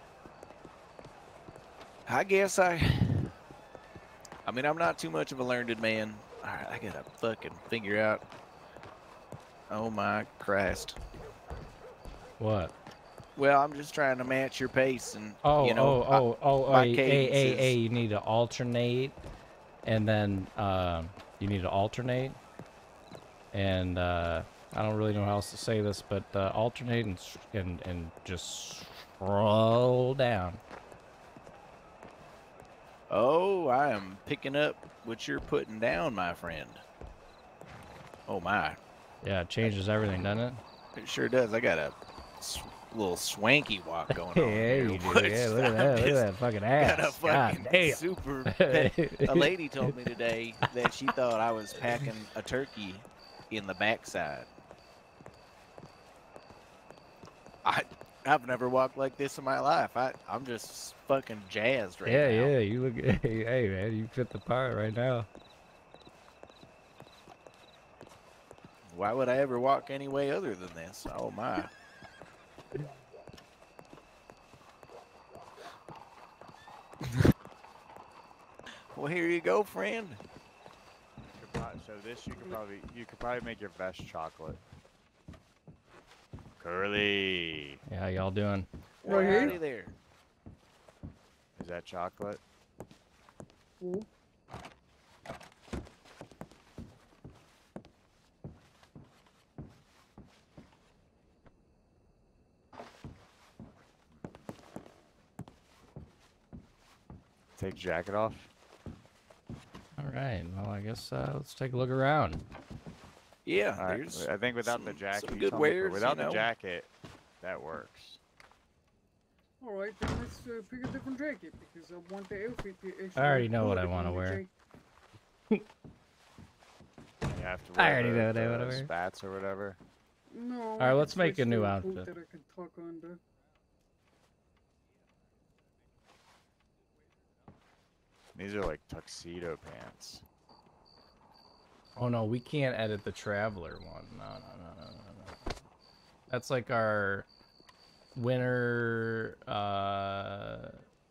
I guess I. I mean, I'm not too much of a learned man. All right, I gotta fucking figure out. Oh my Christ. What? Well, I'm just trying to match your pace and. Oh, you know, oh, oh, oh, oh, my hey, hey, cadence hey, is- hey, you need to alternate, and then um, you need to alternate, and uh, I don't really know how else to say this, but uh, alternate and, s- and and just scroll down. Oh, I am picking up what you're putting down, my friend. Oh my. Yeah, it changes everything, doesn't it? It sure does. I got a s- little swanky walk going on Yeah, here. you do. Which Yeah, look at I'm that. Look at just- that fucking Got ass. a God fucking damn. super pet. A lady told me today that she thought I was packing a turkey in the backside. I I've never walked like this in my life. I I'm just fucking jazzed right Yeah, now. yeah, you look. Hey, hey, man, you fit the part right now. Why would I ever walk any way other than this? Oh my. Well, here you go, friend. Could prob- So this you could probably you could probably make your best chocolate. Curly. Yeah, how y'all doing? Well, howdy there. Is that chocolate? Take your jacket off. All right. Well, I guess uh, let's take a look around. Yeah, All right, there's I think without some- the jacket, some you good told me- wares, without you the know. jacket, that works. All right, then let's uh, pick a different jacket because I want the outfit to actually. I already know what I look want to on the wear. jacket. You have to I wear already the, know what I the wanna wear. spats or whatever. No. All I right, can let's make a switch new to coat outfit. that I can tuck under. These are like tuxedo pants. Oh no, we can't edit the Traveler one. No, no, no, no, no, no. That's like our winter. Uh,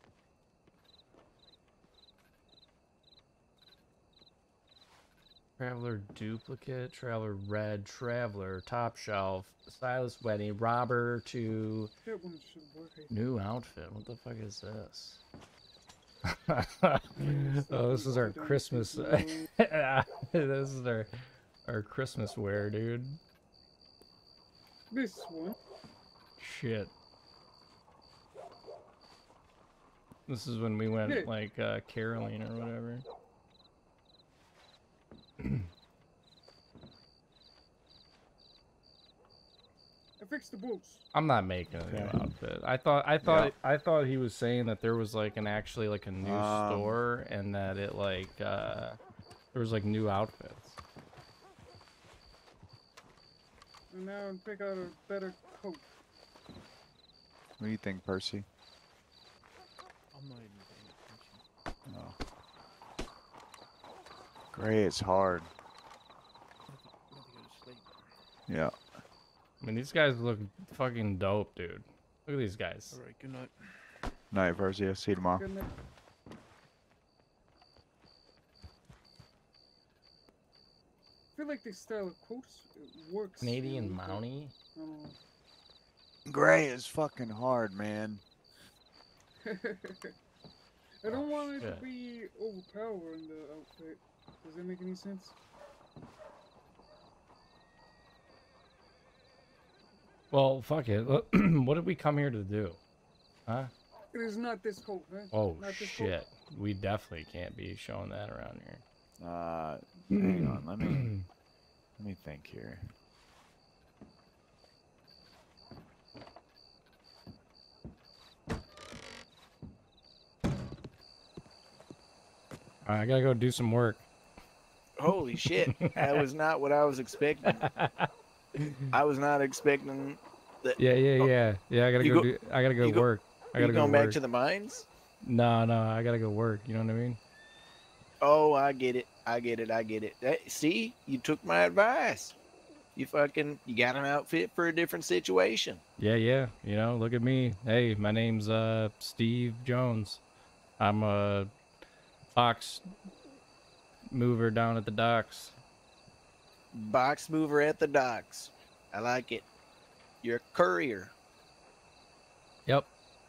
Traveler duplicate, Traveler red, Traveler top shelf, Silas wedding, robber to That one should work. I think. new outfit. What the fuck is this? Oh, this is our Christmas. This is our our Christmas wear, dude. This one. Shit. This is when we went Yeah. like uh, caroling or whatever. I fix the boots. I'm not making a new outfit. I thought I thought I thought he was saying that there was like an actually like a new Um, store and that it like uh there was like new outfits. And now and pick out a better coat. What do you think, Percy? I'm not even paying attention. Oh. Gray is hard. I'm about to go to sleep. Yeah. I mean, these guys look fucking dope, dude. Look at these guys. All right, good night. Night, Percy. I'll see you tomorrow. Good night. I feel like this style of quotes it works. Canadian you know, but Mountie? I don't know. Gray is fucking hard, man. I don't want it Shit. to be overpowering the outfit. Does that make any sense? Well, fuck it. What did we come here to do? Huh? It is not this coat, huh? Oh, not this shit. We definitely can't be showing that around here. Uh, hang on. Let me let me think here. All right, I gotta go do some work. Holy shit! That was not what I was expecting. I was not expecting that. Yeah, yeah, yeah, yeah. I gotta You go, go- do. I gotta go you go- work. I You gotta go going work. back to the mines? No, no, I gotta go work. You know what I mean? Oh, I get it. I get it. I get it. That, see, you took my advice. You fucking, you got an outfit for a different situation. Yeah, yeah. You know, look at me. Hey, my name's uh Steve Jones. I'm a box mover down at the docks. Box mover at the docks. I like it. You're a courier. Yep.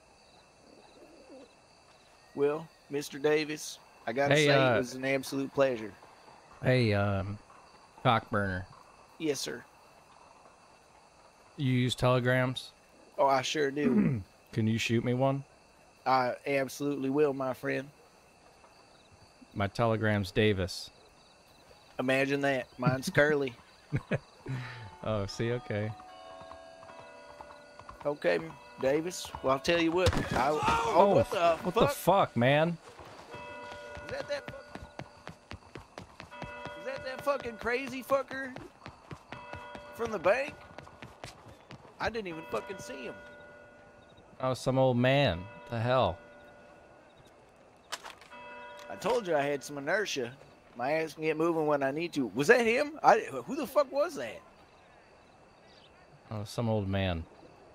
Well, Mister Davis, I gotta Hey, say uh, it was an absolute pleasure. Hey, um, cockburner. Yes, sir. You use telegrams? Oh, I sure do. Can you shoot me one? I absolutely will, my friend. My telegram's Davis. Imagine that. Mine's Curly. Oh, see, okay. Okay, Davis. Well, I'll tell you what. I, oh, Oh, what the what fuck? the fuck, man? Is that that? fuck- Is that that fucking crazy fucker from the bank? I didn't even fucking see him. Oh, some old man. What the hell? I told you I had some inertia. My ass can get moving when I need to. Was that him? I, who the fuck was that? Oh, some old man.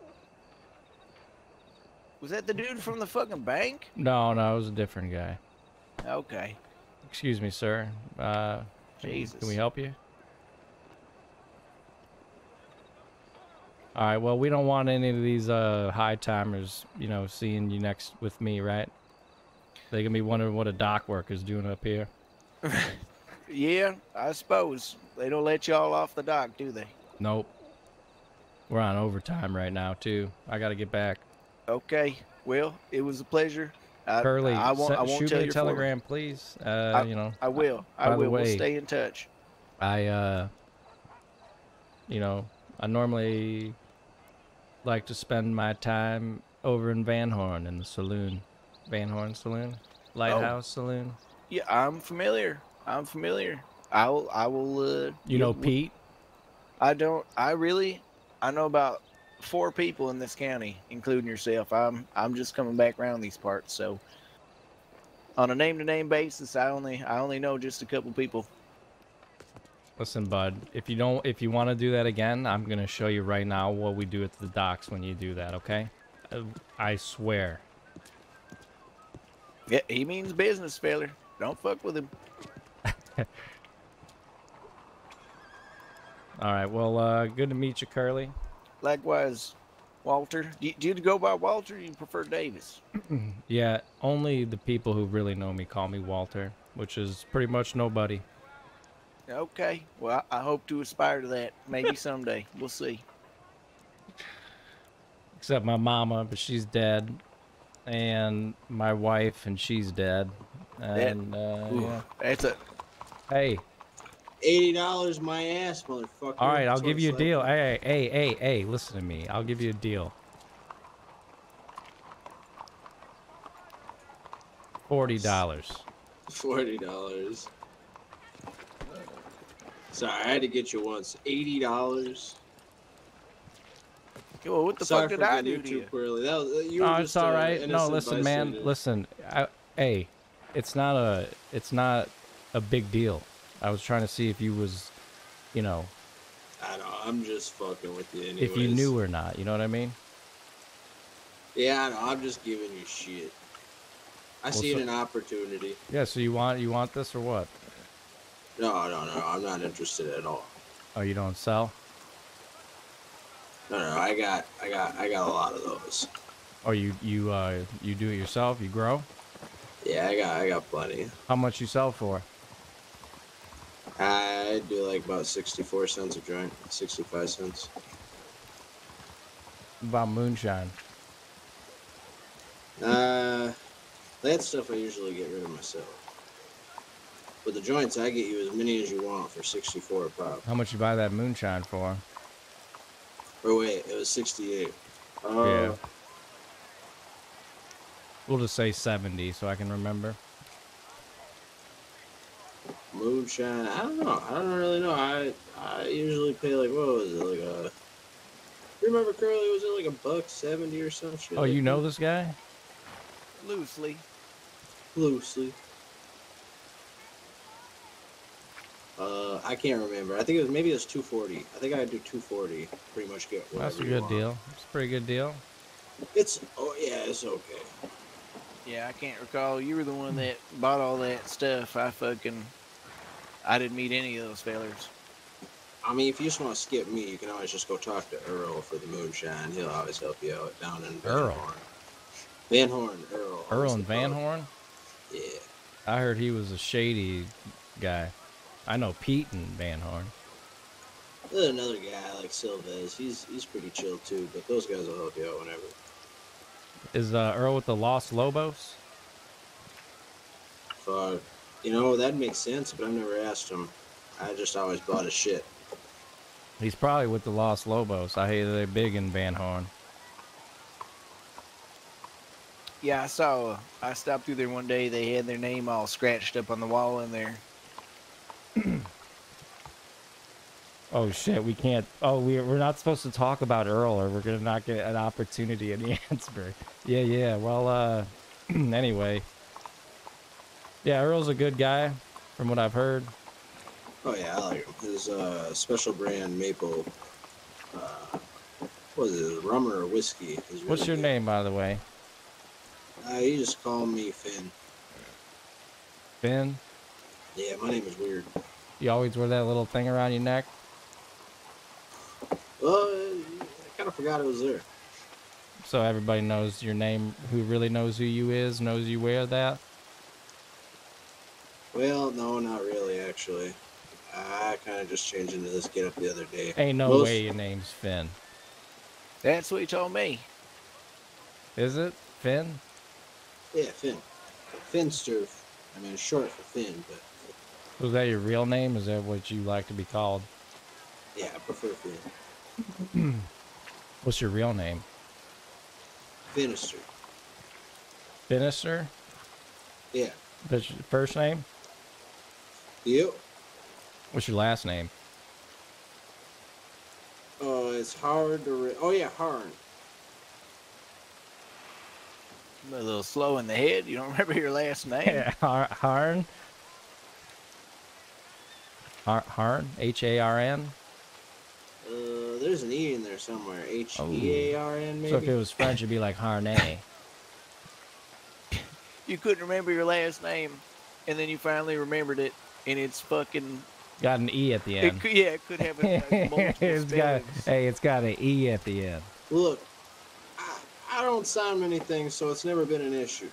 Was that the dude from the fucking bank? No, no, it was a different guy. Okay. Excuse me, sir. Uh, can- Jesus. Can we help you? All right. Well, we don't want any of these uh high timers, you know, seeing you next with me, right? They gonna be wondering what a dock worker's doing up here. Yeah, I suppose. They don't let y'all off the dock, do they? Nope. We're on overtime right now too. I gotta get back. Okay. Well, it was a pleasure. I, Curly, I won't, se- I won't shoot tell me a your telegram, please. Uh, I, you know. I will. I By the will. We'll way, stay in touch. I, uh, you know, I normally like to spend my time over in Van Horn in the saloon. Van Horn Saloon? Lighthouse Saloon? Yeah, I'm familiar. I'm familiar. I'll. I will. Uh, You know yeah, Pete? I don't. I really. I know about four people in this county, including yourself. I'm. I'm just coming back around these parts, so on a name-to-name basis, I only. I only know just a couple people. Listen, bud, if you don't, if you want to do that again, I'm going to show you right now what we do at the docks when you do that, okay? Uh, I swear. Yeah, he means business, feller. Don't fuck with him. All right, well, uh, good to meet you, Curly. Likewise, Walter. Do you, do you go by Walter or do you prefer Davis? Yeah, only the people who really know me call me Walter, which is pretty much nobody. Okay. Well, I, I hope to aspire to that. Maybe someday. We'll see. Except my mama, but she's dead. And my wife, and she's dead. And, uh, Ooh, yeah. That's a. Hey. eighty dollars my ass, motherfucker. All right, I'll That's what give you a it's deal. like. Hey, hey, hey, hey, listen to me. I'll give you a deal. Forty dollars. Forty dollars. Sorry, I had to get you once. Eighty dollars. Yo, what the Sorry fuck did for I getting do you to too you? poorly. That was, you No, were it's just all an right. No, innocent listen, man. bystander. Listen. I, hey, it's not a, it's not a big deal. I was trying to see if you was, you know, I know. I'm just fucking with you anyways. if you knew or not. You know what I mean? Yeah, I know. I'm just giving you shit. I Well, see so- an opportunity. Yeah. So you want, you want this or what? No, no, no. I'm not interested at all. Oh, you don't sell? No, no. I got, I got, I got a lot of those. Or you, you, uh, you do it yourself? You grow? Yeah, I got, I got plenty. How much you sell for? I do like about sixty-four cents a joint, sixty-five cents. About moonshine. Uh, that stuff I usually get rid of myself. But the joints, I get you as many as you want for sixty-four a pop. How much you buy that moonshine for? Oh wait, it was sixty-eight. Uh, Yeah. We'll just say seventy so I can remember. Moonshine. I don't know. I don't really know. I I usually pay like what was it like a. You remember Curly? Was it like a buck seventy or some shit? Oh, like you know that? this guy? Loosely. Loosely. Uh, I can't remember. I think it was maybe it was two forty. I think I do two forty. Pretty much get whatever. That's a you good want. deal. It's a pretty good deal. It's oh yeah, it's okay. Yeah, I can't recall. You were the one that bought all that stuff. I fucking, I didn't meet any of those fellers. I mean, if you just want to skip me, you can always just go talk to Earl for the moonshine. He'll always help you out down in Van Earl? Horn. Van Horn, Earl. Earl and Van Horn? Yeah. I heard he was a shady guy. I know Pete and Van Horn. There's another guy like Silvez. He's he's pretty chill too, but those guys will help you out whenever. Is uh, Earl with the Los Lobos? Fuck. You know, that makes sense, but I've never asked him. I just always bought his shit. He's probably with the Los Lobos. I hear they're big in Van Horn. Yeah, I saw. I stopped through there one day. They had their name all scratched up on the wall in there. Oh shit, we can't. Oh, we're we're not supposed to talk about Earl, or we're gonna not get an opportunity in Ansburg. Yeah, yeah. Well, uh, anyway. Yeah, Earl's a good guy, from what I've heard. Oh yeah, I like him. His uh, special brand maple. Uh, what is it? Rum or whiskey? Is really What's your good. name, by the way? Uh, you just call me Finn. Finn? Yeah, my name is weird. You always wear that little thing around your neck? Well, I kind of forgot it was there. So everybody knows your name, who really knows who you is, knows you wear that? Well, no, not really, actually. I kind of just changed into this get up the other day. Ain't no Most- way your name's Finn. That's what he told me. Is it? Finn? Yeah, Finn. Finster. I mean, it's short for Finn, but Was that your real name? Is that what you like to be called? yeah, I prefer Finn. What's your real name? Finister. Finister? Yeah. That's your first name? Yep. What's your last name? Oh, it's hard to. Re- oh yeah, Harn. I'm a little slow in the head. You don't remember your last name? Yeah, Har- Harn? Har- Harn? H A R N? Uh, there's an E in there somewhere. H E A R N maybe. So if it was French, it'd be like Harnay. You couldn't remember your last name, and then you finally remembered it, and it's fucking. Got an E at the It end. could, yeah, it could have a, a multiple It's got, spellings. hey, it's got an E at the end. Look, I, I don't sign many things, so it's never been an issue.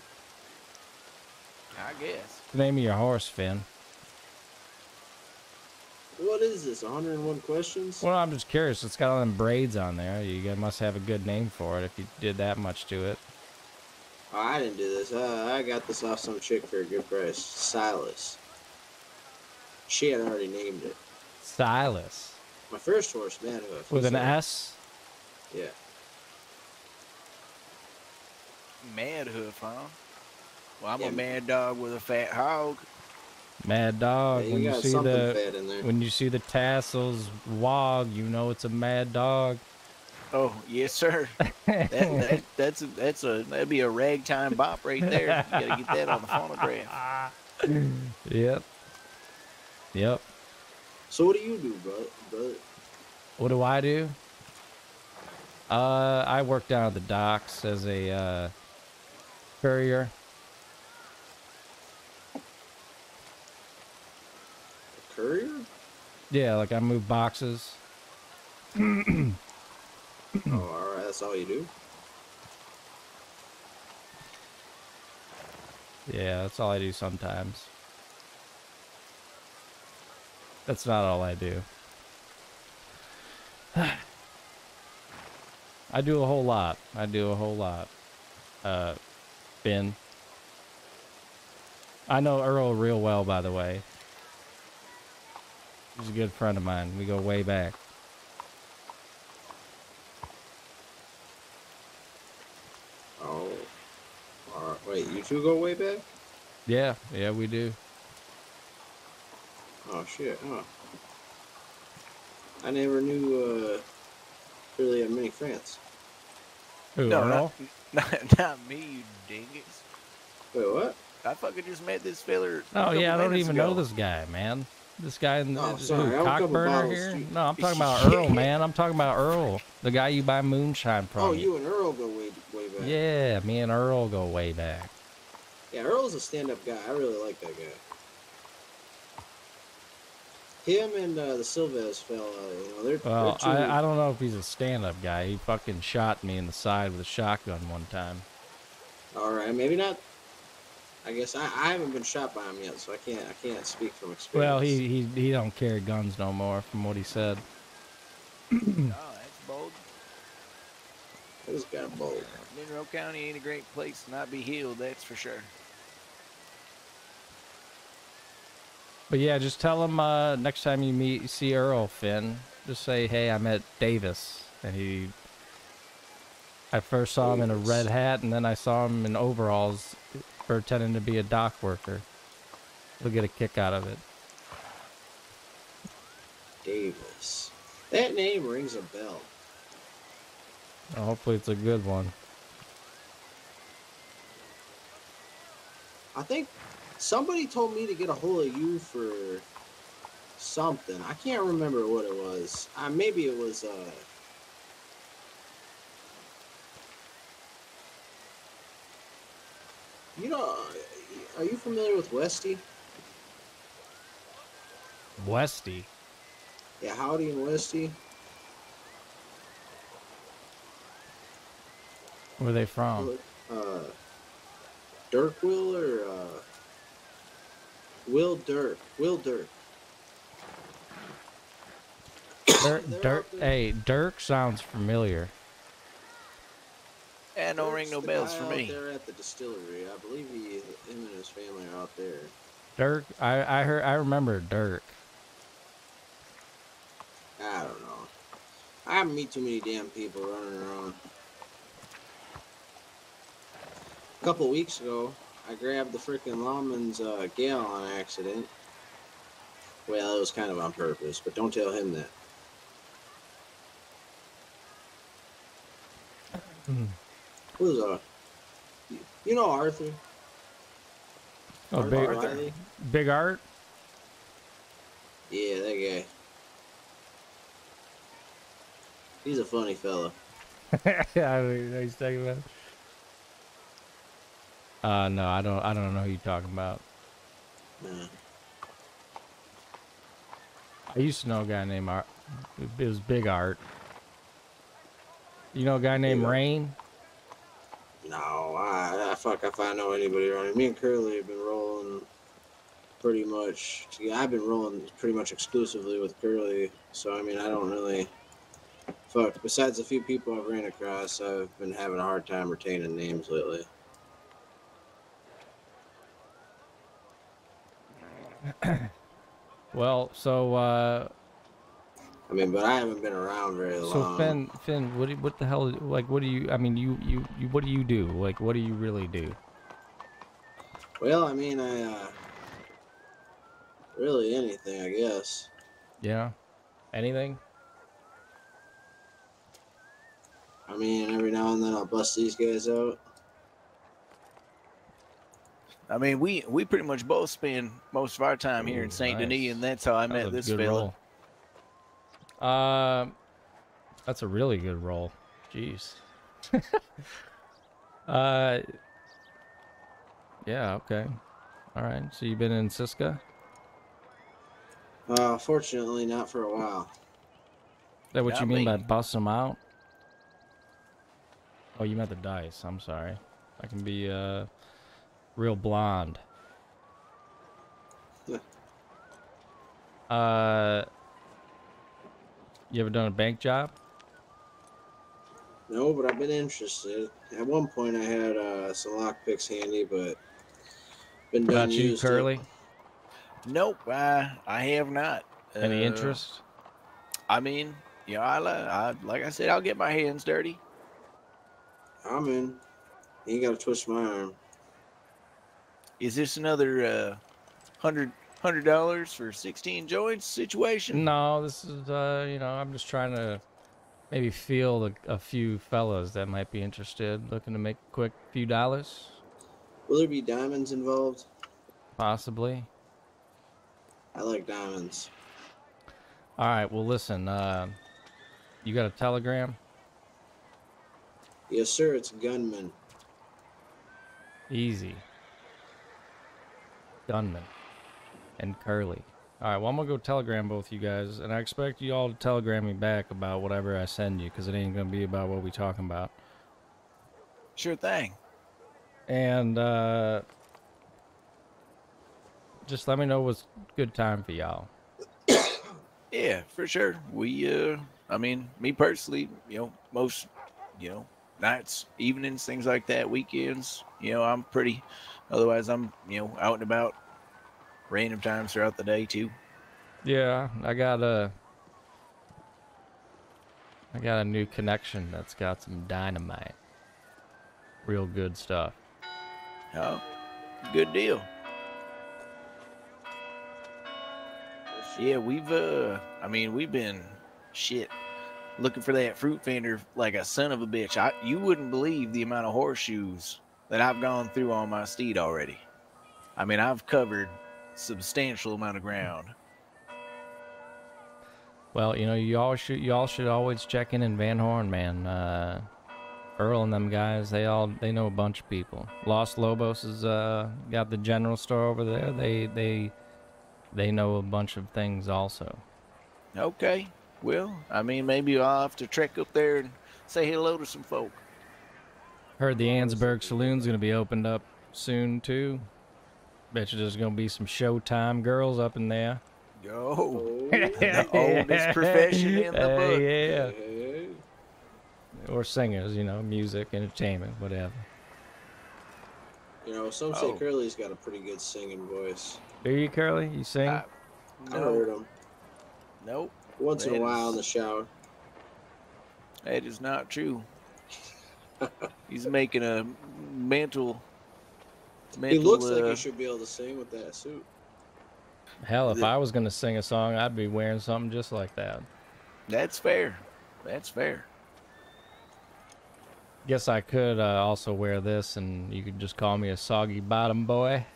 I guess. The name of your horse, Finn. What is this? one hundred and one questions? Well, I'm just curious. It's got all them braids on there. You guys must have a good name for it if you did that much to it. Oh, I didn't do this. Uh, I got this off some chick for a good price. Silas. She had already named it. Silas. My first horse, Mad Hoof. With he's an a- S? Yeah. Mad hoof, huh? Well, I'm Yeah, a mad dog with a fat hog. Mad dog. Yeah, you when you got see something the fat in there. when you see the tassels wog, you know it's a mad dog. Oh yes, sir. that, that that's a, that's a that'd be a ragtime bop right there. You gotta get that on the phonograph. Yep. Yep. So what do you do, bro? Brother? What do I do? Uh, I work down at the docks as a uh, courier. A courier? Yeah, like I move boxes. Oh, all right. That's all you do. Yeah, that's all I do sometimes. That's not all I do. I do a whole lot. I do a whole lot. Uh, Ben. I know Earl real well, by the way. He's a good friend of mine. We go way back. Oh. All right. Wait, you two go way back? Yeah, yeah, we do. Oh shit. Huh. I never knew. Uh, really had many friends. Who, no, Earl? Not, not, not me, you dingus. Wait, what? I fucking just met this feller. Oh a yeah, I couple don't even minutes know ago. this guy, man. This guy in the Oh, who, sorry, I have a couple Cockburner bottles, here? too. No, I'm talking about Earl, man. I'm talking about Earl, the guy you buy moonshine from. Oh, you and Earl go way way back. Yeah, me and Earl go way back. Yeah, Earl's a stand-up guy. I really like that guy. Him and uh, the Silvez fella, you know, they're. Well, they're two... I, I don't know if he's a stand-up guy. He fucking shot me in the side with a shotgun one time. All right, maybe not. I guess I, I haven't been shot by him yet, so I can't I can't speak from experience. Well, he, he, he don't carry guns no more, from what he said. Oh, that's bold. This guy bold. Monroe County ain't a great place to not be healed, that's for sure. But yeah, just tell him uh, next time you meet, you see Earl, Finn, just say, hey, I met Davis. And he, I first saw him in a red hat, and then I saw him in overalls pretending to be a dock worker. He'll get a kick out of it. Davis. That name rings a bell. Well, hopefully it's a good one. I think somebody told me to get a hold of you for something. I can't remember what it was. Uh, maybe it was. Uh, you know, are you familiar with Westy? Westy? Yeah, Howdy and Westy. Where are they from? Uh, Dirk Will or uh, Will Dirk? Will Dirk. Dirk, Dirk, hey, Dirk sounds familiar. And no Dirk's ring no the bells guy for out me. there at the distillery. I believe he, him and his family are out there. Dirk, I, I heard, I remember Dirk. I don't know. I haven't met too many damn people running around. A couple weeks ago, I grabbed the frickin' lawman's uh, gal on accident. Well, it was kind of on purpose, but don't tell him that. Hmm. Who's uh? You know Arthur? Oh, Arthur big, Riley? Big Art? Yeah, that guy. He's a funny fella. Yeah, I don't know what he's talking about. Uh, no, I don't, I don't know who you're talking about. Nah. I used to know a guy named Art. It was Big Art. You know a guy named Big Art. Rain? No, I, I fuck if I know anybody around here. Me and Curly have been rolling pretty much. Yeah, I've been rolling pretty much exclusively with Curly. So I mean, I don't really fuck. Besides a few people I've ran across, I've been having a hard time retaining names lately. Well, so, uh, I mean, but I haven't been around very So long. Finn, Finn, what do, what the hell? Like, what do you? I mean, you, you, you. What do you do? Like, what do you really do? Well, I mean, I uh, really anything, I guess. Yeah. Anything? I mean, every now and then I'll bust these guys out. I mean, we we pretty much both spend most of our time here in Saint nice. Denis, and that's how I That met was a this good fella. roll. Uh, that's a really good roll. Jeez. uh, yeah. Okay. All right. So you've been in Siska? Uh, fortunately, not for a while. Is that what Not you mean me. by bust them out? Oh, you meant the dice. I'm sorry. I can be uh real blonde. Yeah. Uh, you ever done a bank job? No, but I've been interested. At one point, I had uh, some lockpicks handy, but been What done about you, used Curly? up. Nope, I I have not. Any Uh, interest? I mean, you know, I, li- I like I said, I'll get my hands dirty. I'm in. You ain't got to twist my arm. Is this another uh, hundred hundred dollars for sixteen joints situation? No, this is uh, you know, I'm just trying to maybe feel a, a few fellas that might be interested, looking to make a quick few dollars, Will there be diamonds involved? possibly. I like diamonds. All right. Well, listen. Uh, you got a telegram? Yes, sir. It's gunman. Easy. Gunman and Curly. All right. Well, I'm gonna go telegram both you guys, and I expect you all to telegram me back about whatever I send you, because it ain't gonna be about what we talking about. Sure thing. And uh, just let me know what's good time for y'all. Yeah, for sure. We, uh, I mean, me personally, you know, most, you know, nights, evenings, things like that, weekends, you know, I'm pretty, otherwise I'm, you know, out and about random times throughout the day too. Yeah, I got a, I got a new connection that's got some dynamite. Real good stuff. Oh, good deal. Yeah, we've, uh, I mean, we've been, shit, looking for that fruit vendor like a son of a bitch. I, you wouldn't believe the amount of horseshoes that I've gone through on my steed already. I mean, I've covered substantial amount of ground. Well, you know, you all should, you all should always check in in Van Horn, man. Uh, Earl and them guys, they all, they know a bunch of people. Los Lobos has uh, got the general store over there. They, they, they know a bunch of things also. Okay, well, I mean, maybe I'll have to trek up there and say hello to some folk. Heard the Ansberg Saloon's gonna be opened up soon too. Bet you there's gonna be some Showtime girls up in there. Yo, the oldest profession in the book. Uh, yeah. Or singers, you know, music, entertainment, whatever. You know, some say Oh. Curly's got a pretty good singing voice. Do you, Curly? You sing? I, I heard him Nope. once in a That while in is- the shower. That is not true. He's making a mental. mental He looks uh, like he should be able to sing with that suit. Hell, if the- I was gonna sing a song, I'd be wearing something just like that. That's fair. That's fair. Guess I could uh, also wear this, and you could just call me a soggy bottom boy.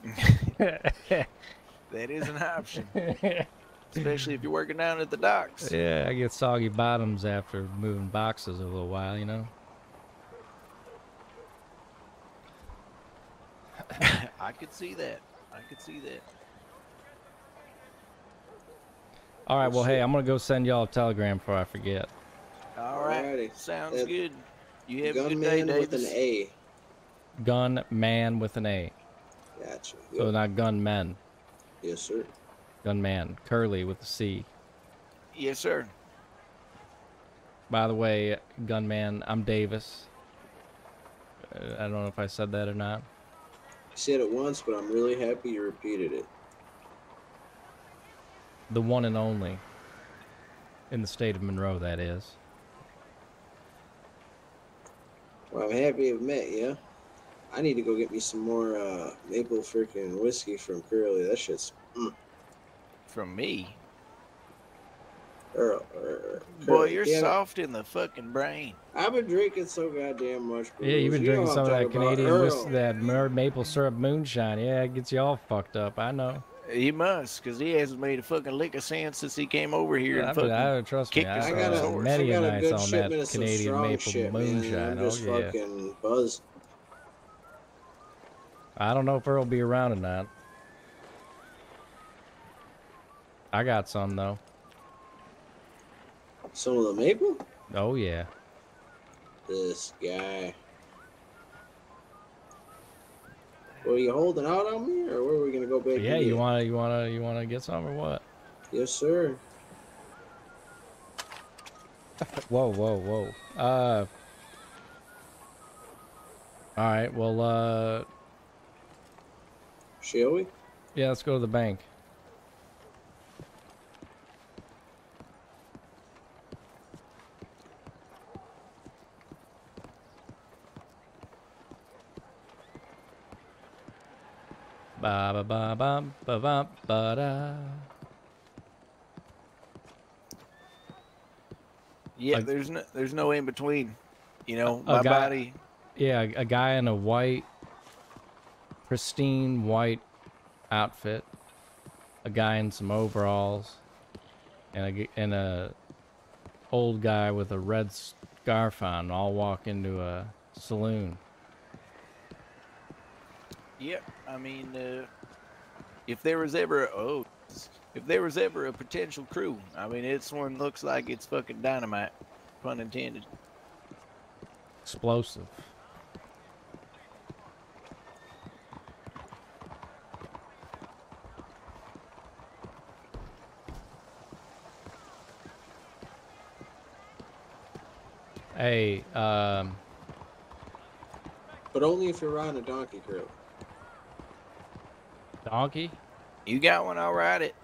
That is an option. Especially if you're working down at the docks. Yeah, I get soggy bottoms after moving boxes a little while, you know. I could see that. I could see that. All right, well, hey, I'm gonna go send y'all a telegram before I forget. All right. Alrighty. Sounds Uh, good. You have a good day, Gunman with Davis. an A. Gun man with an A. Gotcha. So Yep. not gunmen. Yes, sir. Gunman. Curly with a C. Yes, sir. By the way, gunman, I'm Davis. Uh, I don't know if I said that or not. I said it once, but I'm really happy you repeated it. The one and only. In the state of Monroe, that is. Well, I'm happy I've met you. I need to go get me some more uh, maple freaking whiskey from Curly. That shit's mm. From me? Earl, er, Boy, Curly, you're damn it. soft in the fucking brain. I've been drinking so goddamn much. Yeah, you've been You know drinking what some I'm of that talking about, Canadian whiskey, Earl. that mer- maple syrup moonshine. Yeah, it gets you all fucked up. I know. He must, because he hasn't made a fucking lick of sense since he came over here and I, mean, fucking I trust me. kicked I us I from got the a, source. many I got a a nights good on shipment that of some Canadian strong maple shit, man. and moonshine. I'm Oh just yeah. fucking buzzed. I don't know if Earl will be around or not. I got some though. Some of the maple? Oh yeah. This guy. Well, you holding out on me, or where are we gonna go back? Yeah, and you get? wanna you wanna you wanna get some or what? Yes, sir. Whoa, whoa, whoa. Uh. All right. Well, uh. Shall we? Yeah, let's go to the bank. Ba ba ba ba ba ba ba da. Yeah, A- there's no there's no in between. You know, a my guy- body. Yeah, a guy in a white, pristine white outfit. A guy in some overalls, and a g- and a old guy with a red scarf on all walk into a saloon. Yep. I mean, uh, if there was ever a, oh, if there was ever a potential crew, I mean, this one looks like it's fucking dynamite, pun intended. Explosive. Hey, um, But only if you're riding a donkey, Curly. donkey? You got one, I'll ride it.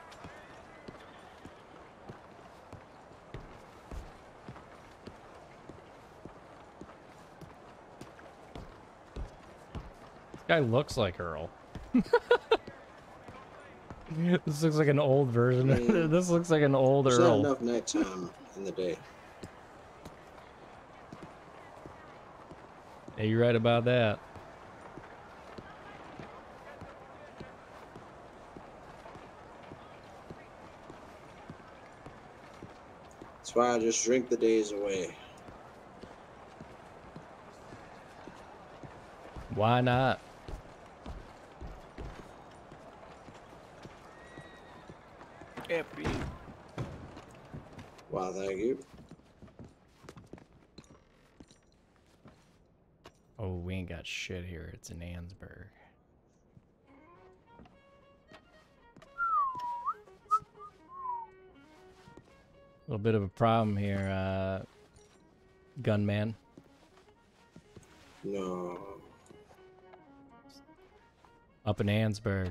This guy looks like Earl. This looks like an old version. Mm. This looks like an old There's Earl. not enough nighttime in the day. Yeah, you're right about that. That's why I just drink the days away. Why not? F you. Wow, thank you. Oh, we ain't got shit here. It's in Ansburg. A little bit of a problem here, uh, gunman. No. Up in Ansburg.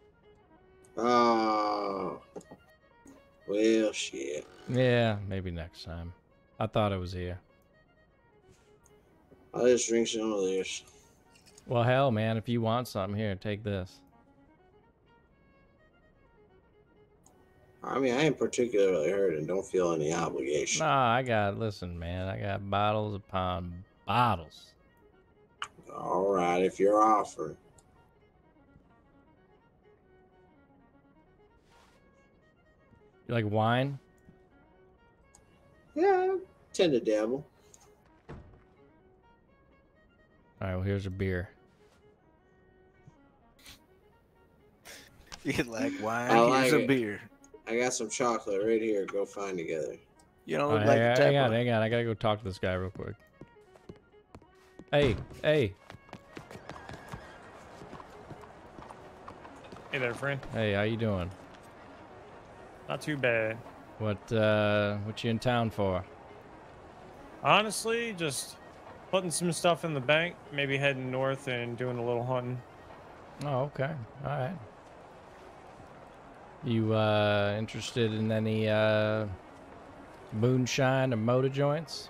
Oh. Well, shit. Yeah, maybe next time. I thought it was here. I'll just drink some of this. Well, hell, man, if you want something, here, take this. I mean, I ain't particularly hurt and don't feel any obligation. Nah, I got, listen, man, I got bottles upon bottles. All right, if you're offering. You like wine? Yeah, I tend to dabble. All right, well, here's a beer. You like wine? I like Here's a it. beer. I got some chocolate right here. Go find together. You don't All look right, like hang, the type hang on, of- hang on. I gotta go talk to this guy real quick. Hey, hey, Hey there, friend. hey, how you doing? Not too bad. What, uh, what you in town for? Honestly, just putting some stuff in the bank, maybe heading north and doing a little hunting. Oh, okay. All right. You, uh, interested in any, uh, moonshine and motor joints?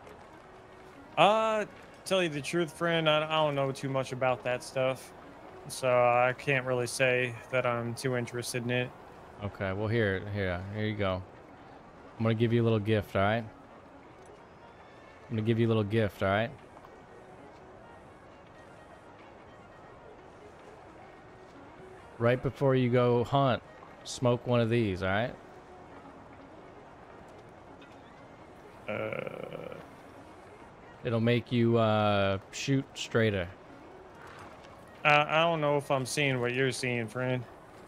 Uh, tell you the truth, friend, I, I don't know too much about that stuff, so I can't really say that I'm too interested in it. Okay, well here, here, here you go. I'm gonna give you a little gift, all right? I'm gonna give you a little gift, all right? Right before you go hunt, smoke one of these, all right? Uh, It'll make you uh, shoot straighter. I, I don't know if I'm seeing what you're seeing, friend.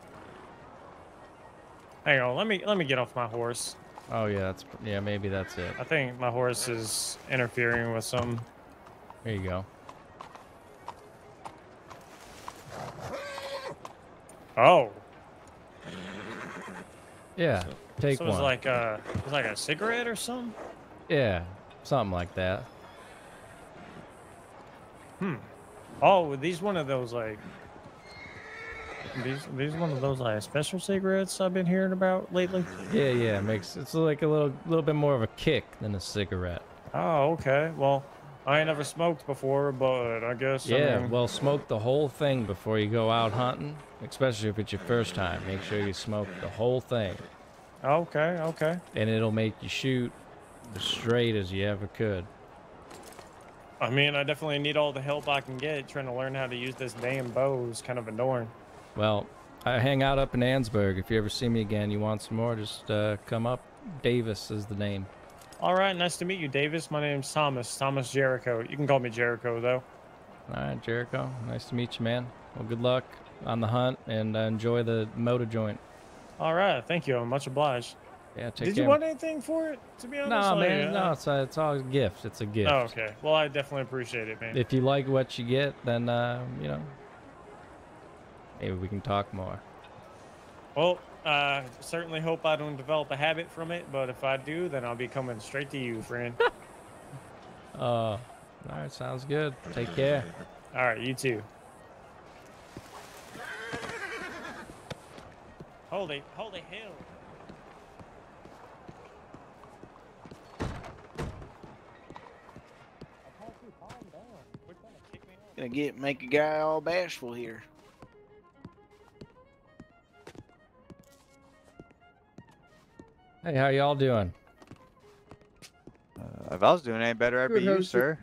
Hang on, let me let me get off my horse. Oh yeah, that's yeah, maybe that's it. I think my horse is interfering with some. There you go. Oh. Yeah, take so it was one. like a, it was like a cigarette or something? Yeah, something like that. Hmm. Oh, were these one of those like these these one of those like special cigarettes I've been hearing about lately? Yeah, yeah, it makes it's like a little little bit more of a kick than a cigarette. Oh, okay. Well, I ain't never smoked before, but I guess I Yeah, mean, well, smoke the whole thing before you go out hunting, especially if it's your first time. Make sure you smoke the whole thing. Okay, okay. And it'll make you shoot as straight as you ever could. I mean, I definitely need all the help I can get. Trying to learn how to use this damn bow is kind of annoying. Well, I hang out up in Ansburg. If you ever see me again, you want some more, just uh, come up. Davis is the name. All right, nice to meet you, Davis. My name's Thomas, Thomas Jericho. You can call me Jericho, though. All right, Jericho. Nice to meet you, man. Well, good luck on the hunt, and uh, enjoy the motor joint. All right, thank you. I'm much obliged. Yeah, take Did care. you want anything for it, to be honest? No, Like, man. uh, No, it's, a, it's all a gift. It's a gift. Oh, okay. Well, I definitely appreciate it, man. If you like what you get, then, uh, you know, maybe we can talk more. Well, I uh, certainly hope I don't develop a habit from it, but if I do, then I'll be coming straight to you, friend. Uh, all right, sounds good. Take care. All right, you too. Holy, holy hell. Gonna get make a guy all bashful here. Hey, how y'all doing? Uh, if I was doing any better, I'd Good, be you, how's it- sir.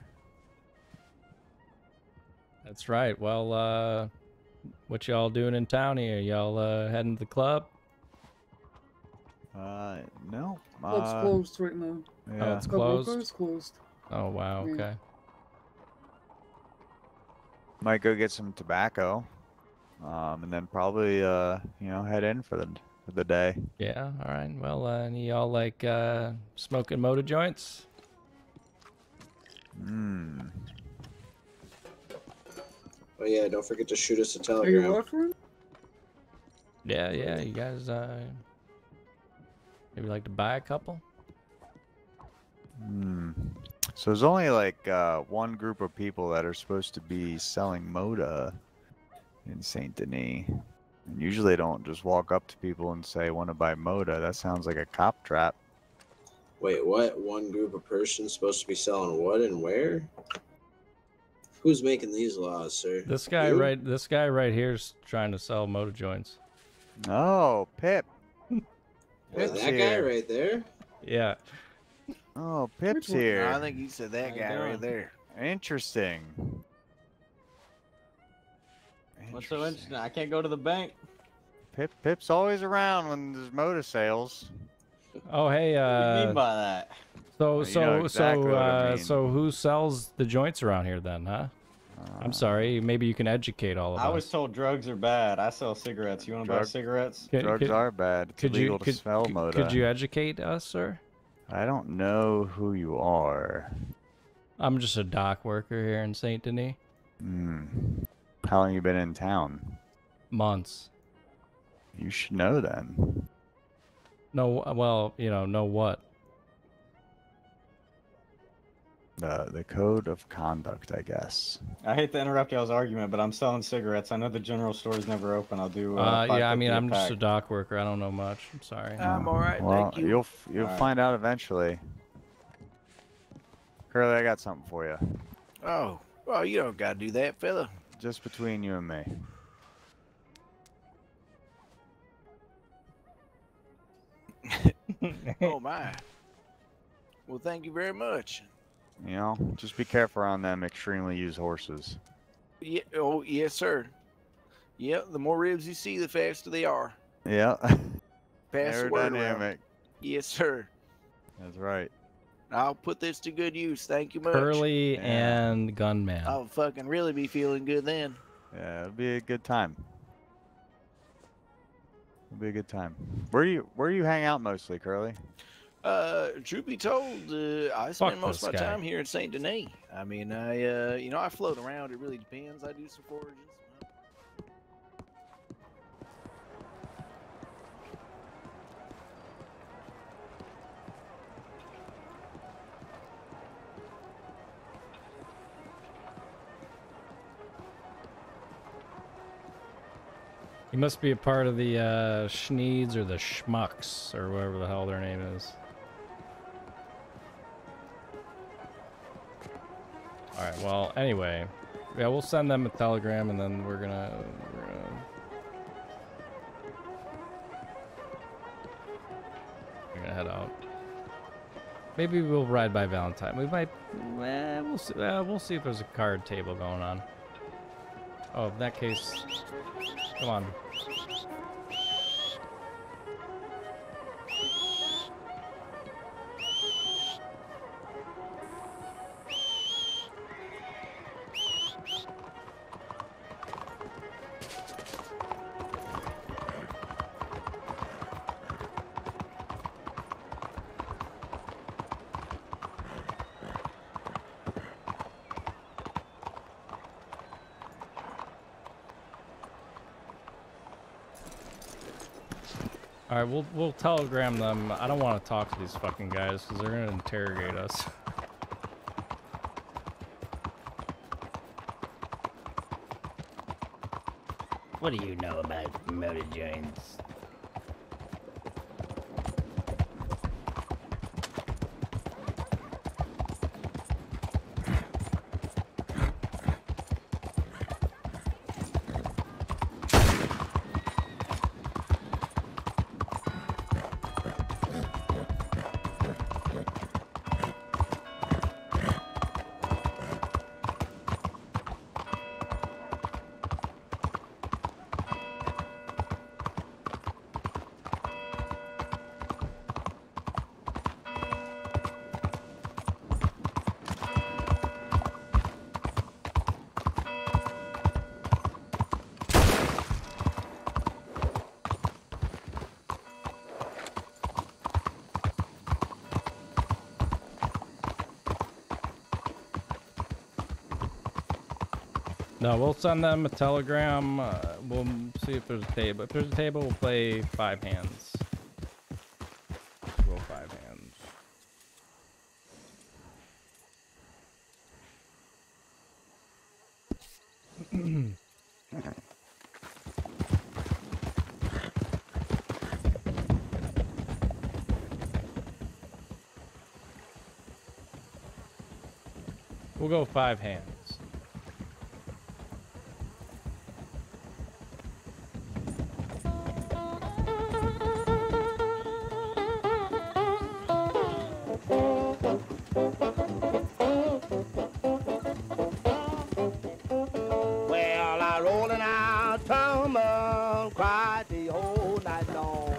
That's right. Well, uh, what y'all doing in town here? Y'all uh, heading to the club? Uh, no. Club's Uh, closed right now. yeah. Oh, it's Club closed? Roco's closed. Oh, wow. Yeah. Okay. Might go get some tobacco, um, and then probably, uh, you know, head in for the for the day. Yeah, all right. Well, uh, any y'all like uh, smoking motor joints? Hmm. Oh yeah, don't forget to shoot us a Are you telegram. offering? Yeah, yeah. You guys uh, maybe like to buy a couple? Hmm. So there's only like uh, one group of people that are supposed to be selling Moda in Saint Denis. And usually they don't just walk up to people and say, want to buy Moda. That sounds like a cop trap. Wait, what? One group of persons supposed to be selling what and where? Who's making these laws, sir? This guy You? right, this guy right here's trying to sell motor joints. Oh, Pip. Well, Pip's that guy here. right there? Yeah. Oh, Pip's one? here. I think he said that How you guy right doing? there. Interesting. What's so interesting? I can't go to the bank. Pip Pip's always around when there's motor sales. Oh, hey. What do you Uh, mean by that? so you so know exactly so what I uh, mean. so who sells the joints around here then, huh? I'm sorry. Maybe you can educate all of I us. was told drugs are bad. I sell cigarettes. You want to buy Drug- cigarettes? Could- Drugs could- are bad. It's Could illegal you to could, smell could- Moda. could you educate us, sir? I don't know who you are. I'm just a dock worker here in Saint Denis. Hmm. How long you been in town? Months. You should know then. No, well, you know, know what? The the code of conduct, I guess. I hate to interrupt y'all's argument, but I'm selling cigarettes. I know the general store is never open. I'll do. Uh, Uh, yeah, I mean, five fifty a I'm just pack. a dock worker. I don't know much. I'm sorry. I'm all right, Well, thank you. you'll f- you'll All right. find out eventually. Curly, I got something for you. Oh, well, you don't gotta do that, fella. Just between you and me. Oh my. Well, thank you very much. You know, just be careful on them extremely used horses. Yeah. Oh, yes, sir. Yeah. The more ribs you see, the faster they are. Yeah. Pass the word around. Aerodynamic. Yes, sir. That's right. I'll put this to good use. Thank you much. Curly Yeah. and Gunman. I'll fucking really be feeling good then. Yeah, it'll be a good time. It'll be a good time. Where do you where do you hang out mostly, Curly? Uh, truth be told, uh, I Fuck spend most of my this guy. time here in Saint Denis. I mean, I, uh, you know, I float around. It really depends. I do some foraging. He must be a part of the uh, Schneeds or the Schmucks or whatever the hell their name is. All right. Well, anyway, yeah, we'll send them a telegram, and then we're gonna we're gonna we're gonna head out. Maybe we'll ride by Valentine. We might. Eh, we'll see. Uh, we'll see if there's a card table going on. Oh, in that case, come on. All right, we'll we'll telegram them. I don't want to talk to these fucking guys because they're gonna interrogate us. What do you know about motor joints? No, we'll send them a telegram. Uh, we'll see if there's a table. If there's a table, we'll play five hands. Roll five hands. We'll go five hands. Well, I rolling out tumble, cried the whole night long.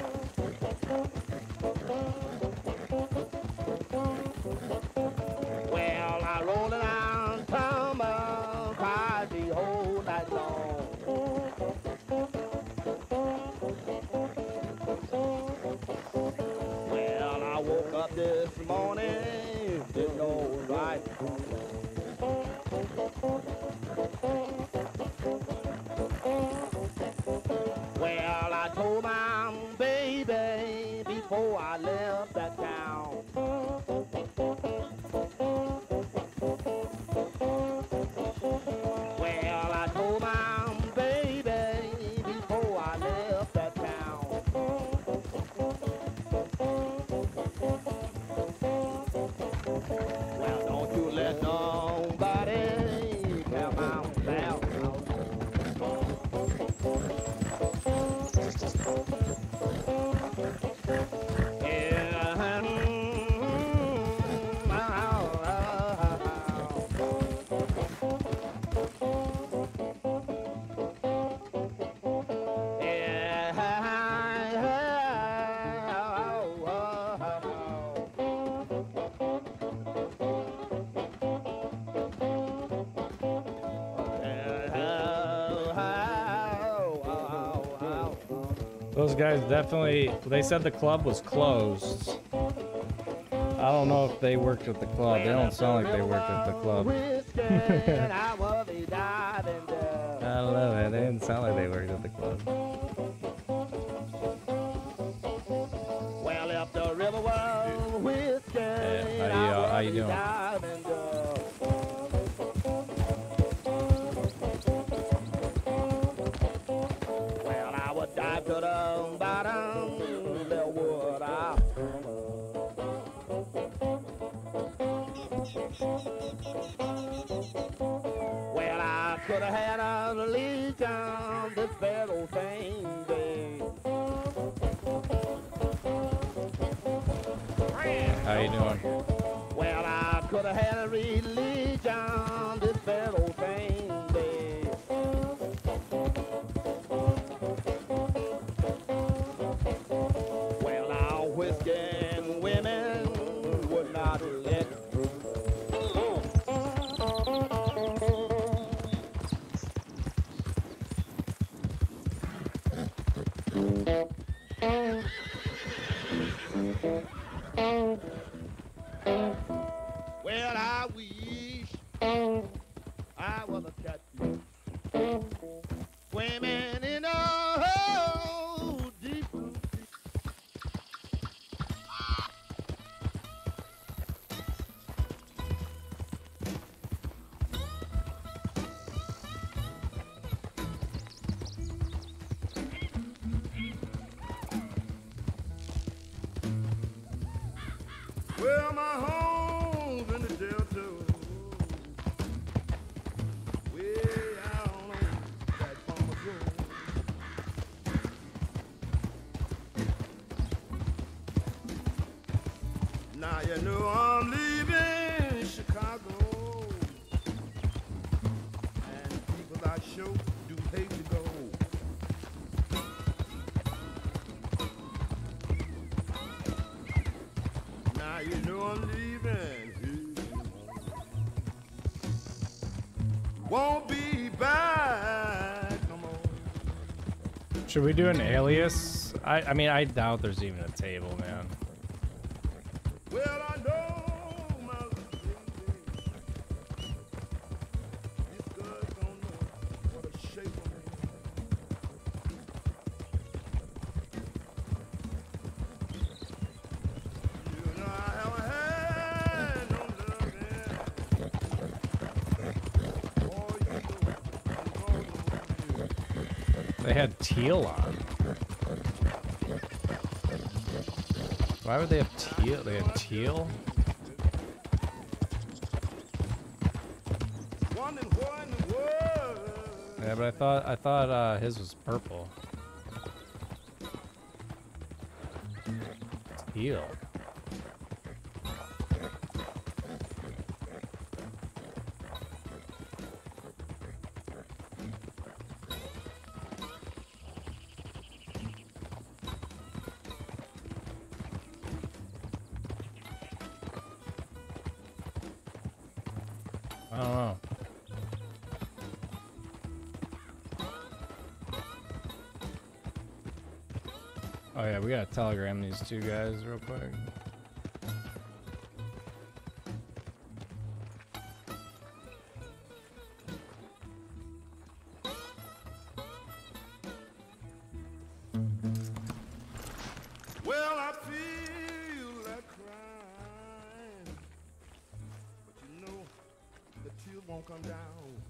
Well, I rolling out tumble, cried the whole night long. Well, I woke up this morning, didn't know right from Well, I told my baby before I left that town. Those guys definitely, they said the club was closed. I don't know if they worked with the club. They don't sound like they worked at the club. I don't know, man. They didn't sound like they worked at the club. Well, if the river was whiskey, Yeah, how you, uh, how you doing? Well, I would dive to the bottom, there would I. Well, I could have had a religion, this bad old thing, babe. How you doing? Well, I could have had a religion, this bad old thing, babe. Well, now whiskey and women would not let. Well, I wish I was a catfish swimming in a hole deep blue sea. Well, my home's in the Delta, way out on that farmer's road. Now you know I'm leaving Chicago, and people I sure do hate to go. Now you know I'm leaving. Won't be back no more. Should we do an alias? I, I mean, I doubt there's even a table, man. Well, I know my baby. This girl don't know what a shape I'm in. You know I haven't had no loving. Oh, you know, They had teal on. Why would they have teal? They had teal? Yeah, but I thought I thought uh, his was purple. Teal. I don't know. Oh yeah, we gotta telegram these two guys real quick. well, I feel like crying, but you know the tears won't come down.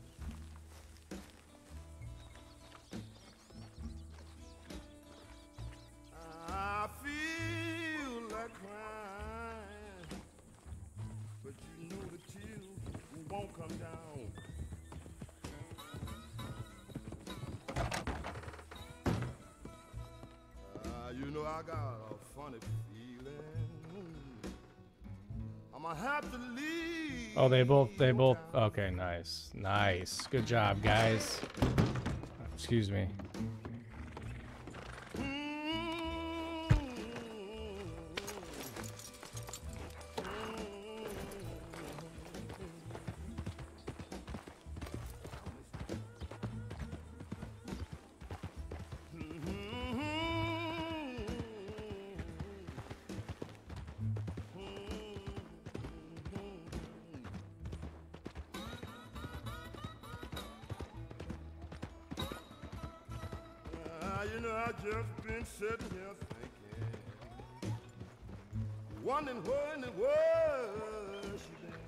I feel like crying, but you know the tears won't come down. Uh, you know I got a funny feeling. I'ma have to leave. Oh, they both, they both, okay, nice. Nice. Good job, guys. Excuse me. you know, I just been sitting here thinking, wondering where in the world she been.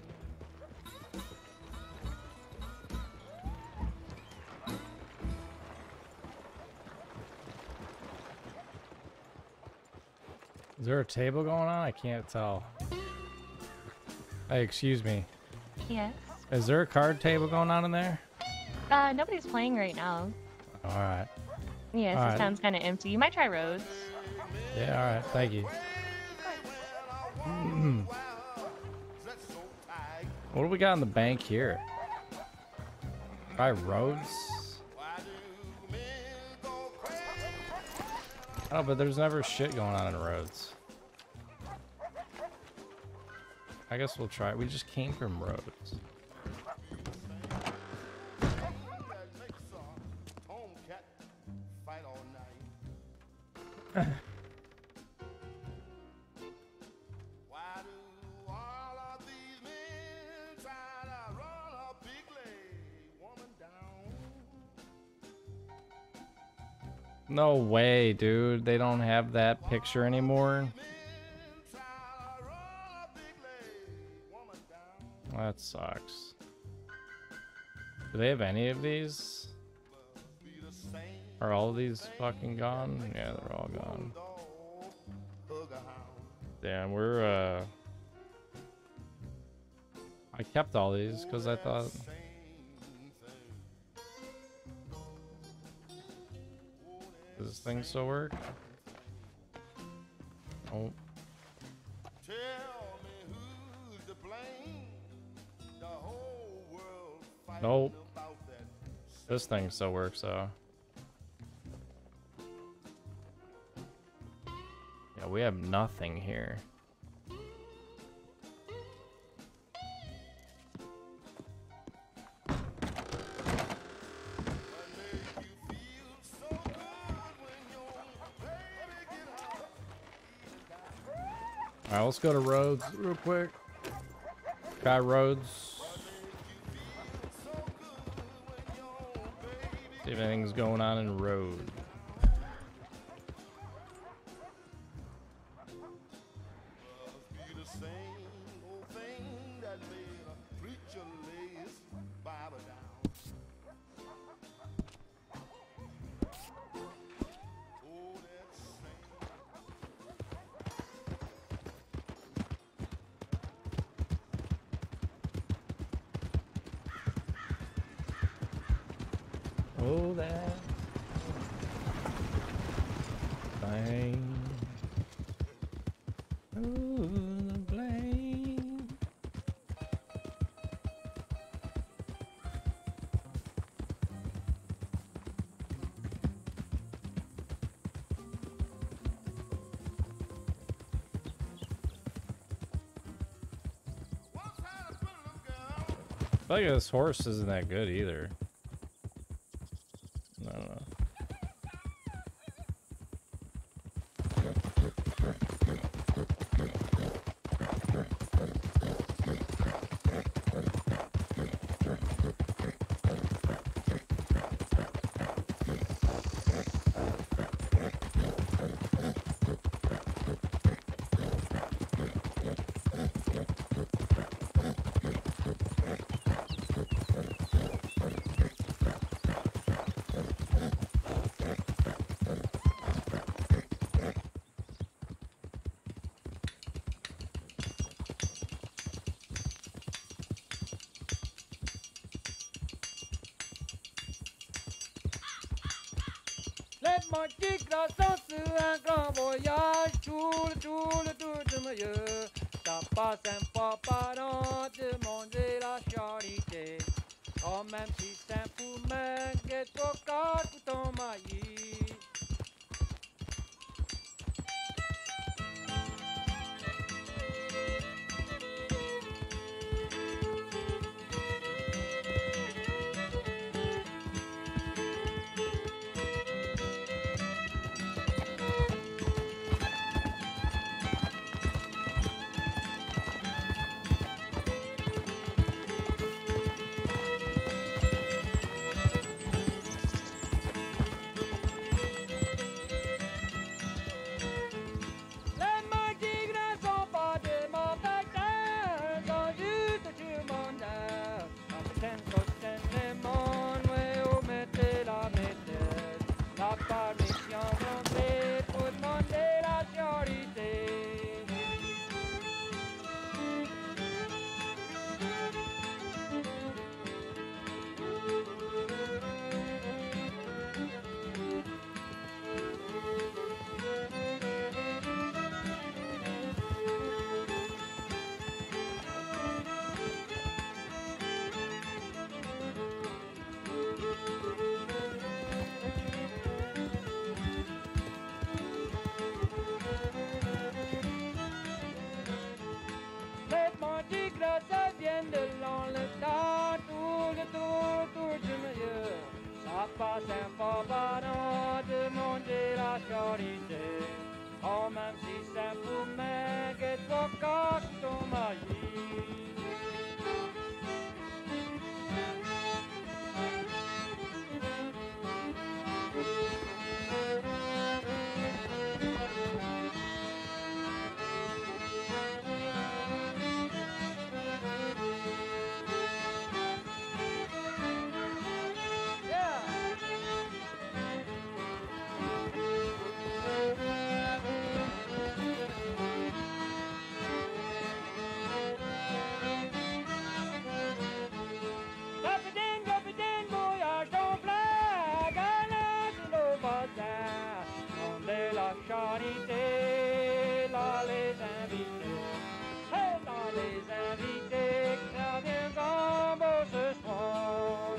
Is there a table going on? I can't tell. Hey, excuse me. Yes. Is there a card table going on in there? Uh, nobody's playing right now. All right. Yes, All this right. town's kind of empty. You might try Rhodes. Yeah, all right. Thank you. What do we got in the bank here? Try Rhodes? Oh, but there's never shit going on in Rhodes. I guess we'll try. We just came from Rhodes. No way, dude. They don't have that picture anymore. That sucks. Do they have any of these? Are all of these fucking gone? Yeah, they're all gone. Damn, we're, uh... I kept all these because I thought... Does this thing still work? Oh. Nope. This thing still works though. Yeah, we have nothing here. Alright, let's go to Rhodes real quick. Try Rhodes. See if anything's going on in Rhodes. Oh, that thing. Ooh, the blame. I feel like this horse isn't that good either. I don't know. Let my kick la sauce un grand voyage, tout le tout le tout de meilleur. Ça pas sympa parent de manger la charité. Oh même si c'est un fou mais get au cas tout en maïs. pas sympa, pardon, demander la charité. Oh, même si c'est pour moi que toi caches ton magie. Capitaine, capitaine, voyage en flag, galant de nos voisins, demandez la charité, là les invités, et là les invités, car bien en beau ce soir.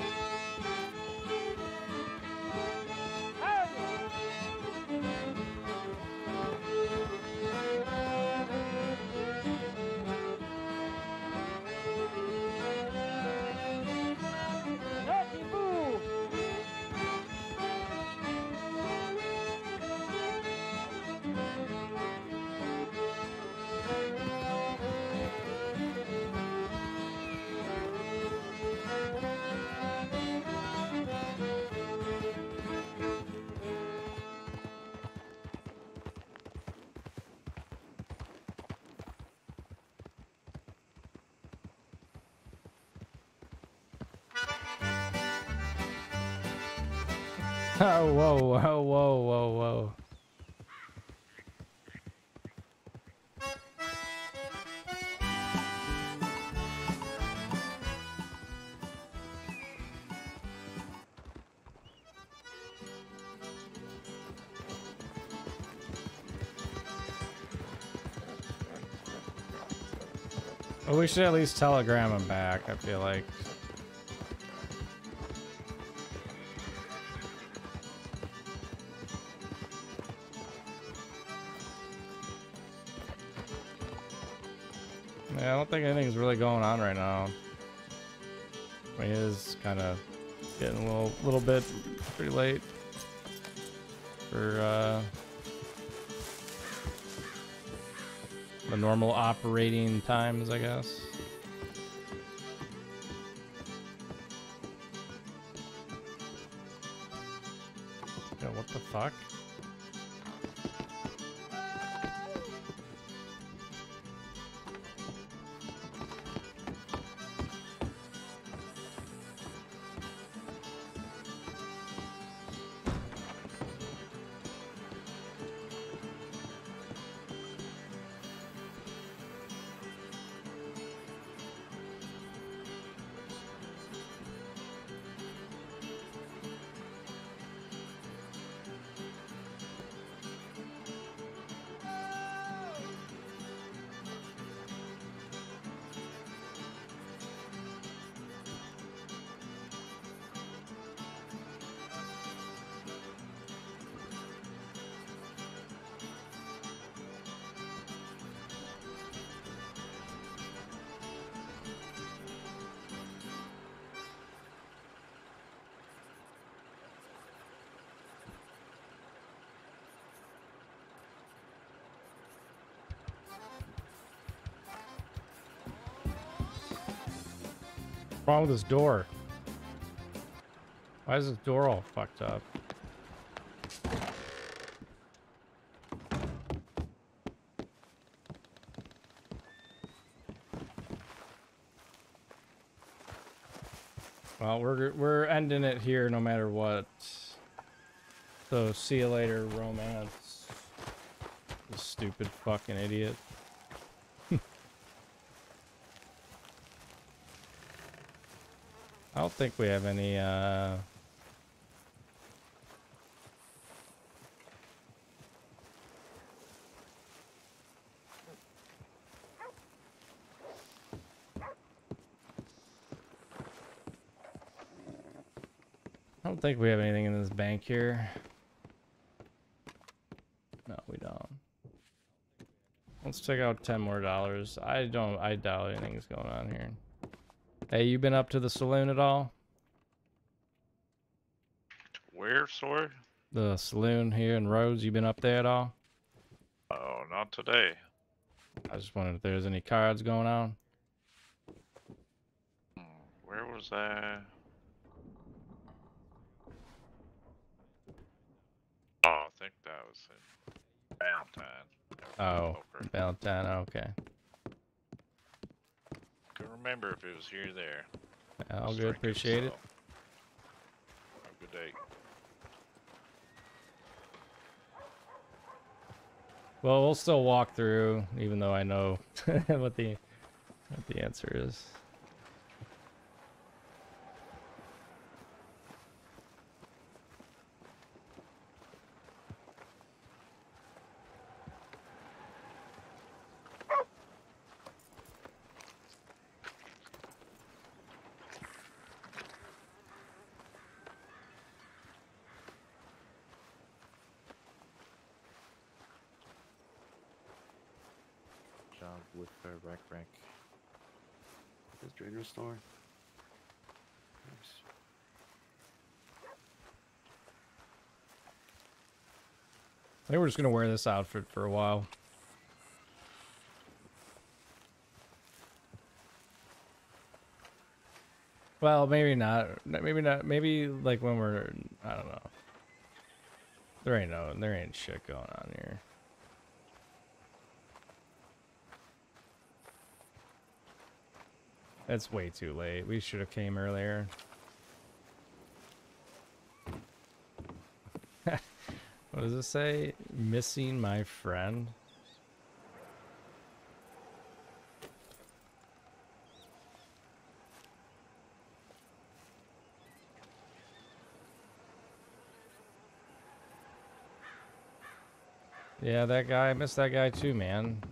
Merci vous. Oh, whoa, whoa, whoa, whoa, whoa. Well, we should at least telegram him back, I feel like. Yeah, I don't think anything's really going on right now. I mean, it is kind of getting a little, little bit pretty late for uh, the normal operating times, I guess. Yo, what the fuck? What's wrong with this door? Why is this door all fucked up? Well, we're we're ending it here no matter what. So see you later, romance. You stupid fucking idiot. I don't think we have any, uh... I don't think we have anything in this bank here. No, we don't. Let's take out ten more dollars. I don't, I doubt anything's going on here. Hey, you been up to the saloon at all? where, sorry? The saloon here in Rhodes. You been up there at all? Oh, not today. I just wondered if there's any cards going on. Where was that? Oh, I think that was in Valentine. Oh, Valentine. Okay. Couldn't remember if it was here or there. All Was good. drinking, Appreciate it. so. Have a good day. Well, we'll still walk through, even though I know what the what the answer is. Job with uh, Rec Rec. This trainer store. Nice. I think we're just gonna wear this outfit for a while. Well, maybe not. Maybe not. Maybe like when we're, I don't know. There ain't no, there ain't shit going on here. It's way too late. We should have came earlier. What does it say? Missing my friend? Yeah, that guy. I missed that guy too, man.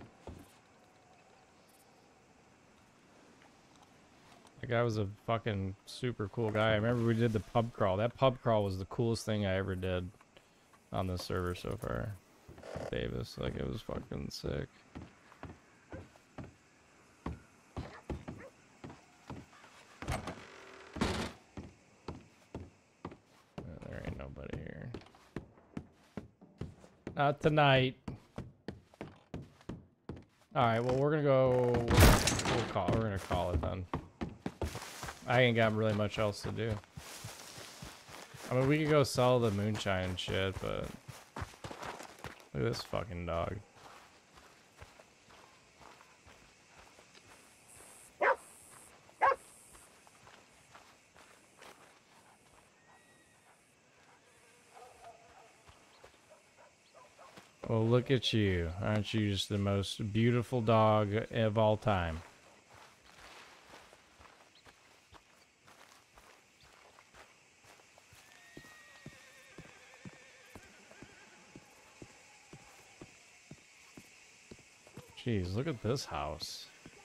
That guy was a fucking super cool guy. I remember we did the pub crawl. That pub crawl was the coolest thing I ever did on this server so far. Davis, like it was fucking sick. Uh, there ain't nobody here. Not tonight. Alright, well we're gonna go we'll call we're gonna call it then. I ain't got really much else to do. I mean, we could go sell the moonshine and shit, but look at this fucking dog. Well, look at you. Aren't you just the most beautiful dog of all time? Jeez, look at this house.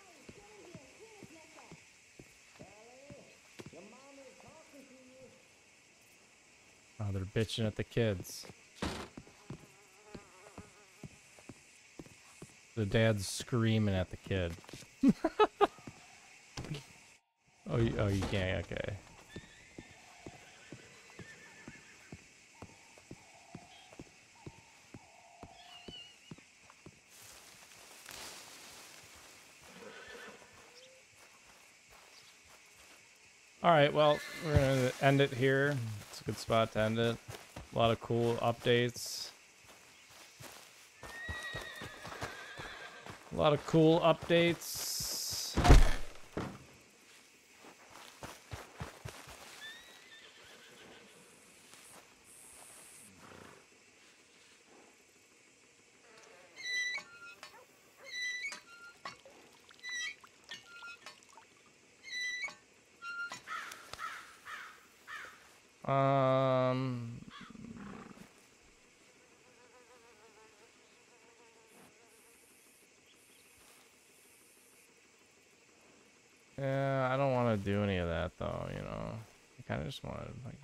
Oh, they're bitching at the kids. The dad's screaming at the kid. oh, you, oh, you can't. Okay. All right, well, we're gonna end it here. It's a good spot to end it. A lot of cool updates. A lot of cool updates. Um, yeah, I don't want to do any of that though, you know. I kind of just want to like.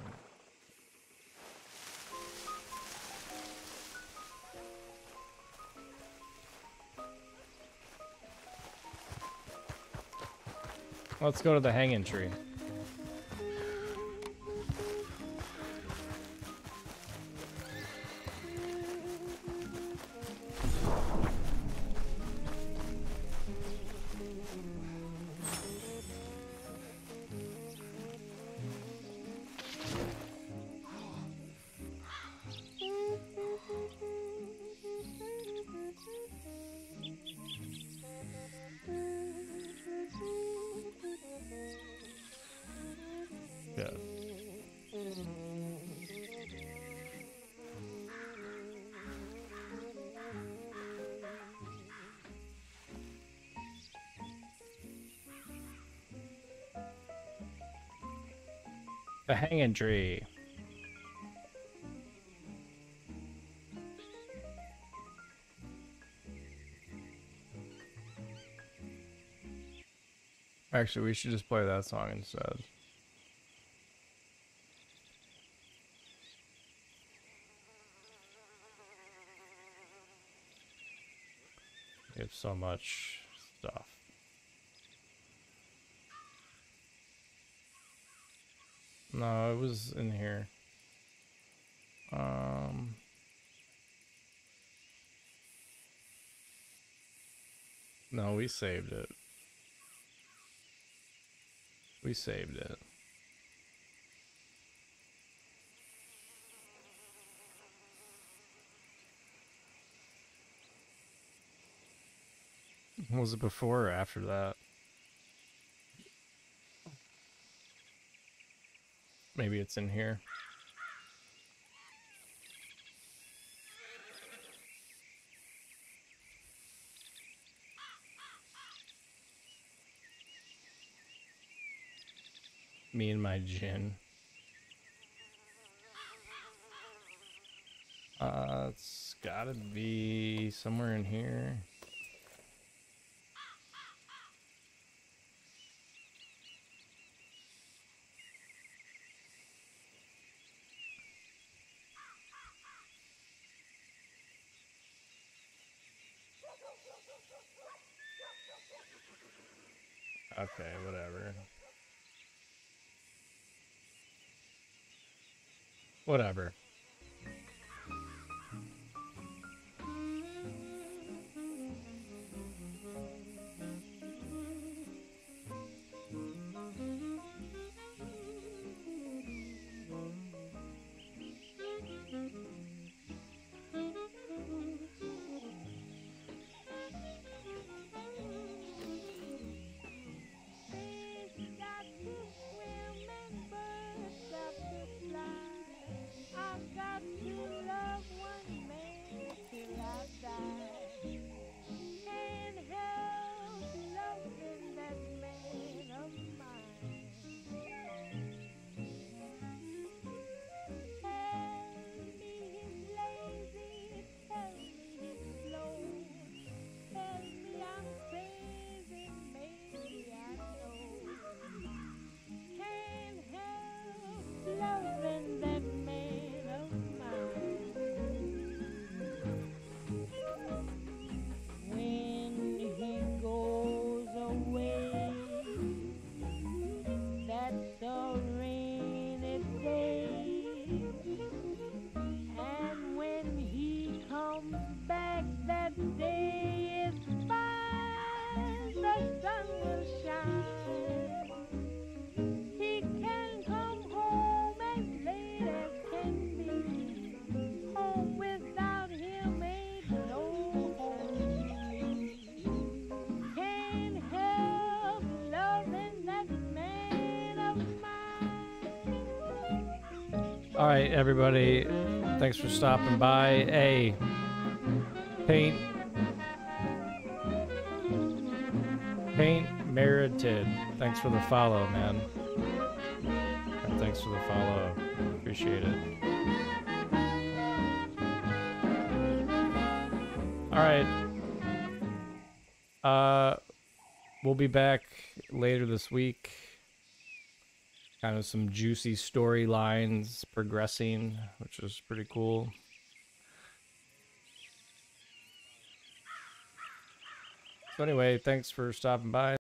Let's go to the hanging tree. The hanging tree. Actually, we should just play that song instead. We have so much stuff. No, it was in here. Um... No, we saved it. We saved it. Was it before or after that? Maybe it's in here. Me and my gin. Uh, it's gotta be somewhere in here. Okay, whatever. Whatever. All right, everybody. Thanks for stopping by. Hey, Paint. Paint Merited. Thanks for the follow, man. And thanks for the follow. Appreciate it. All right. Uh, we'll be back later this week. Kind of some juicy storylines progressing, which is pretty cool. So anyway, thanks for stopping by.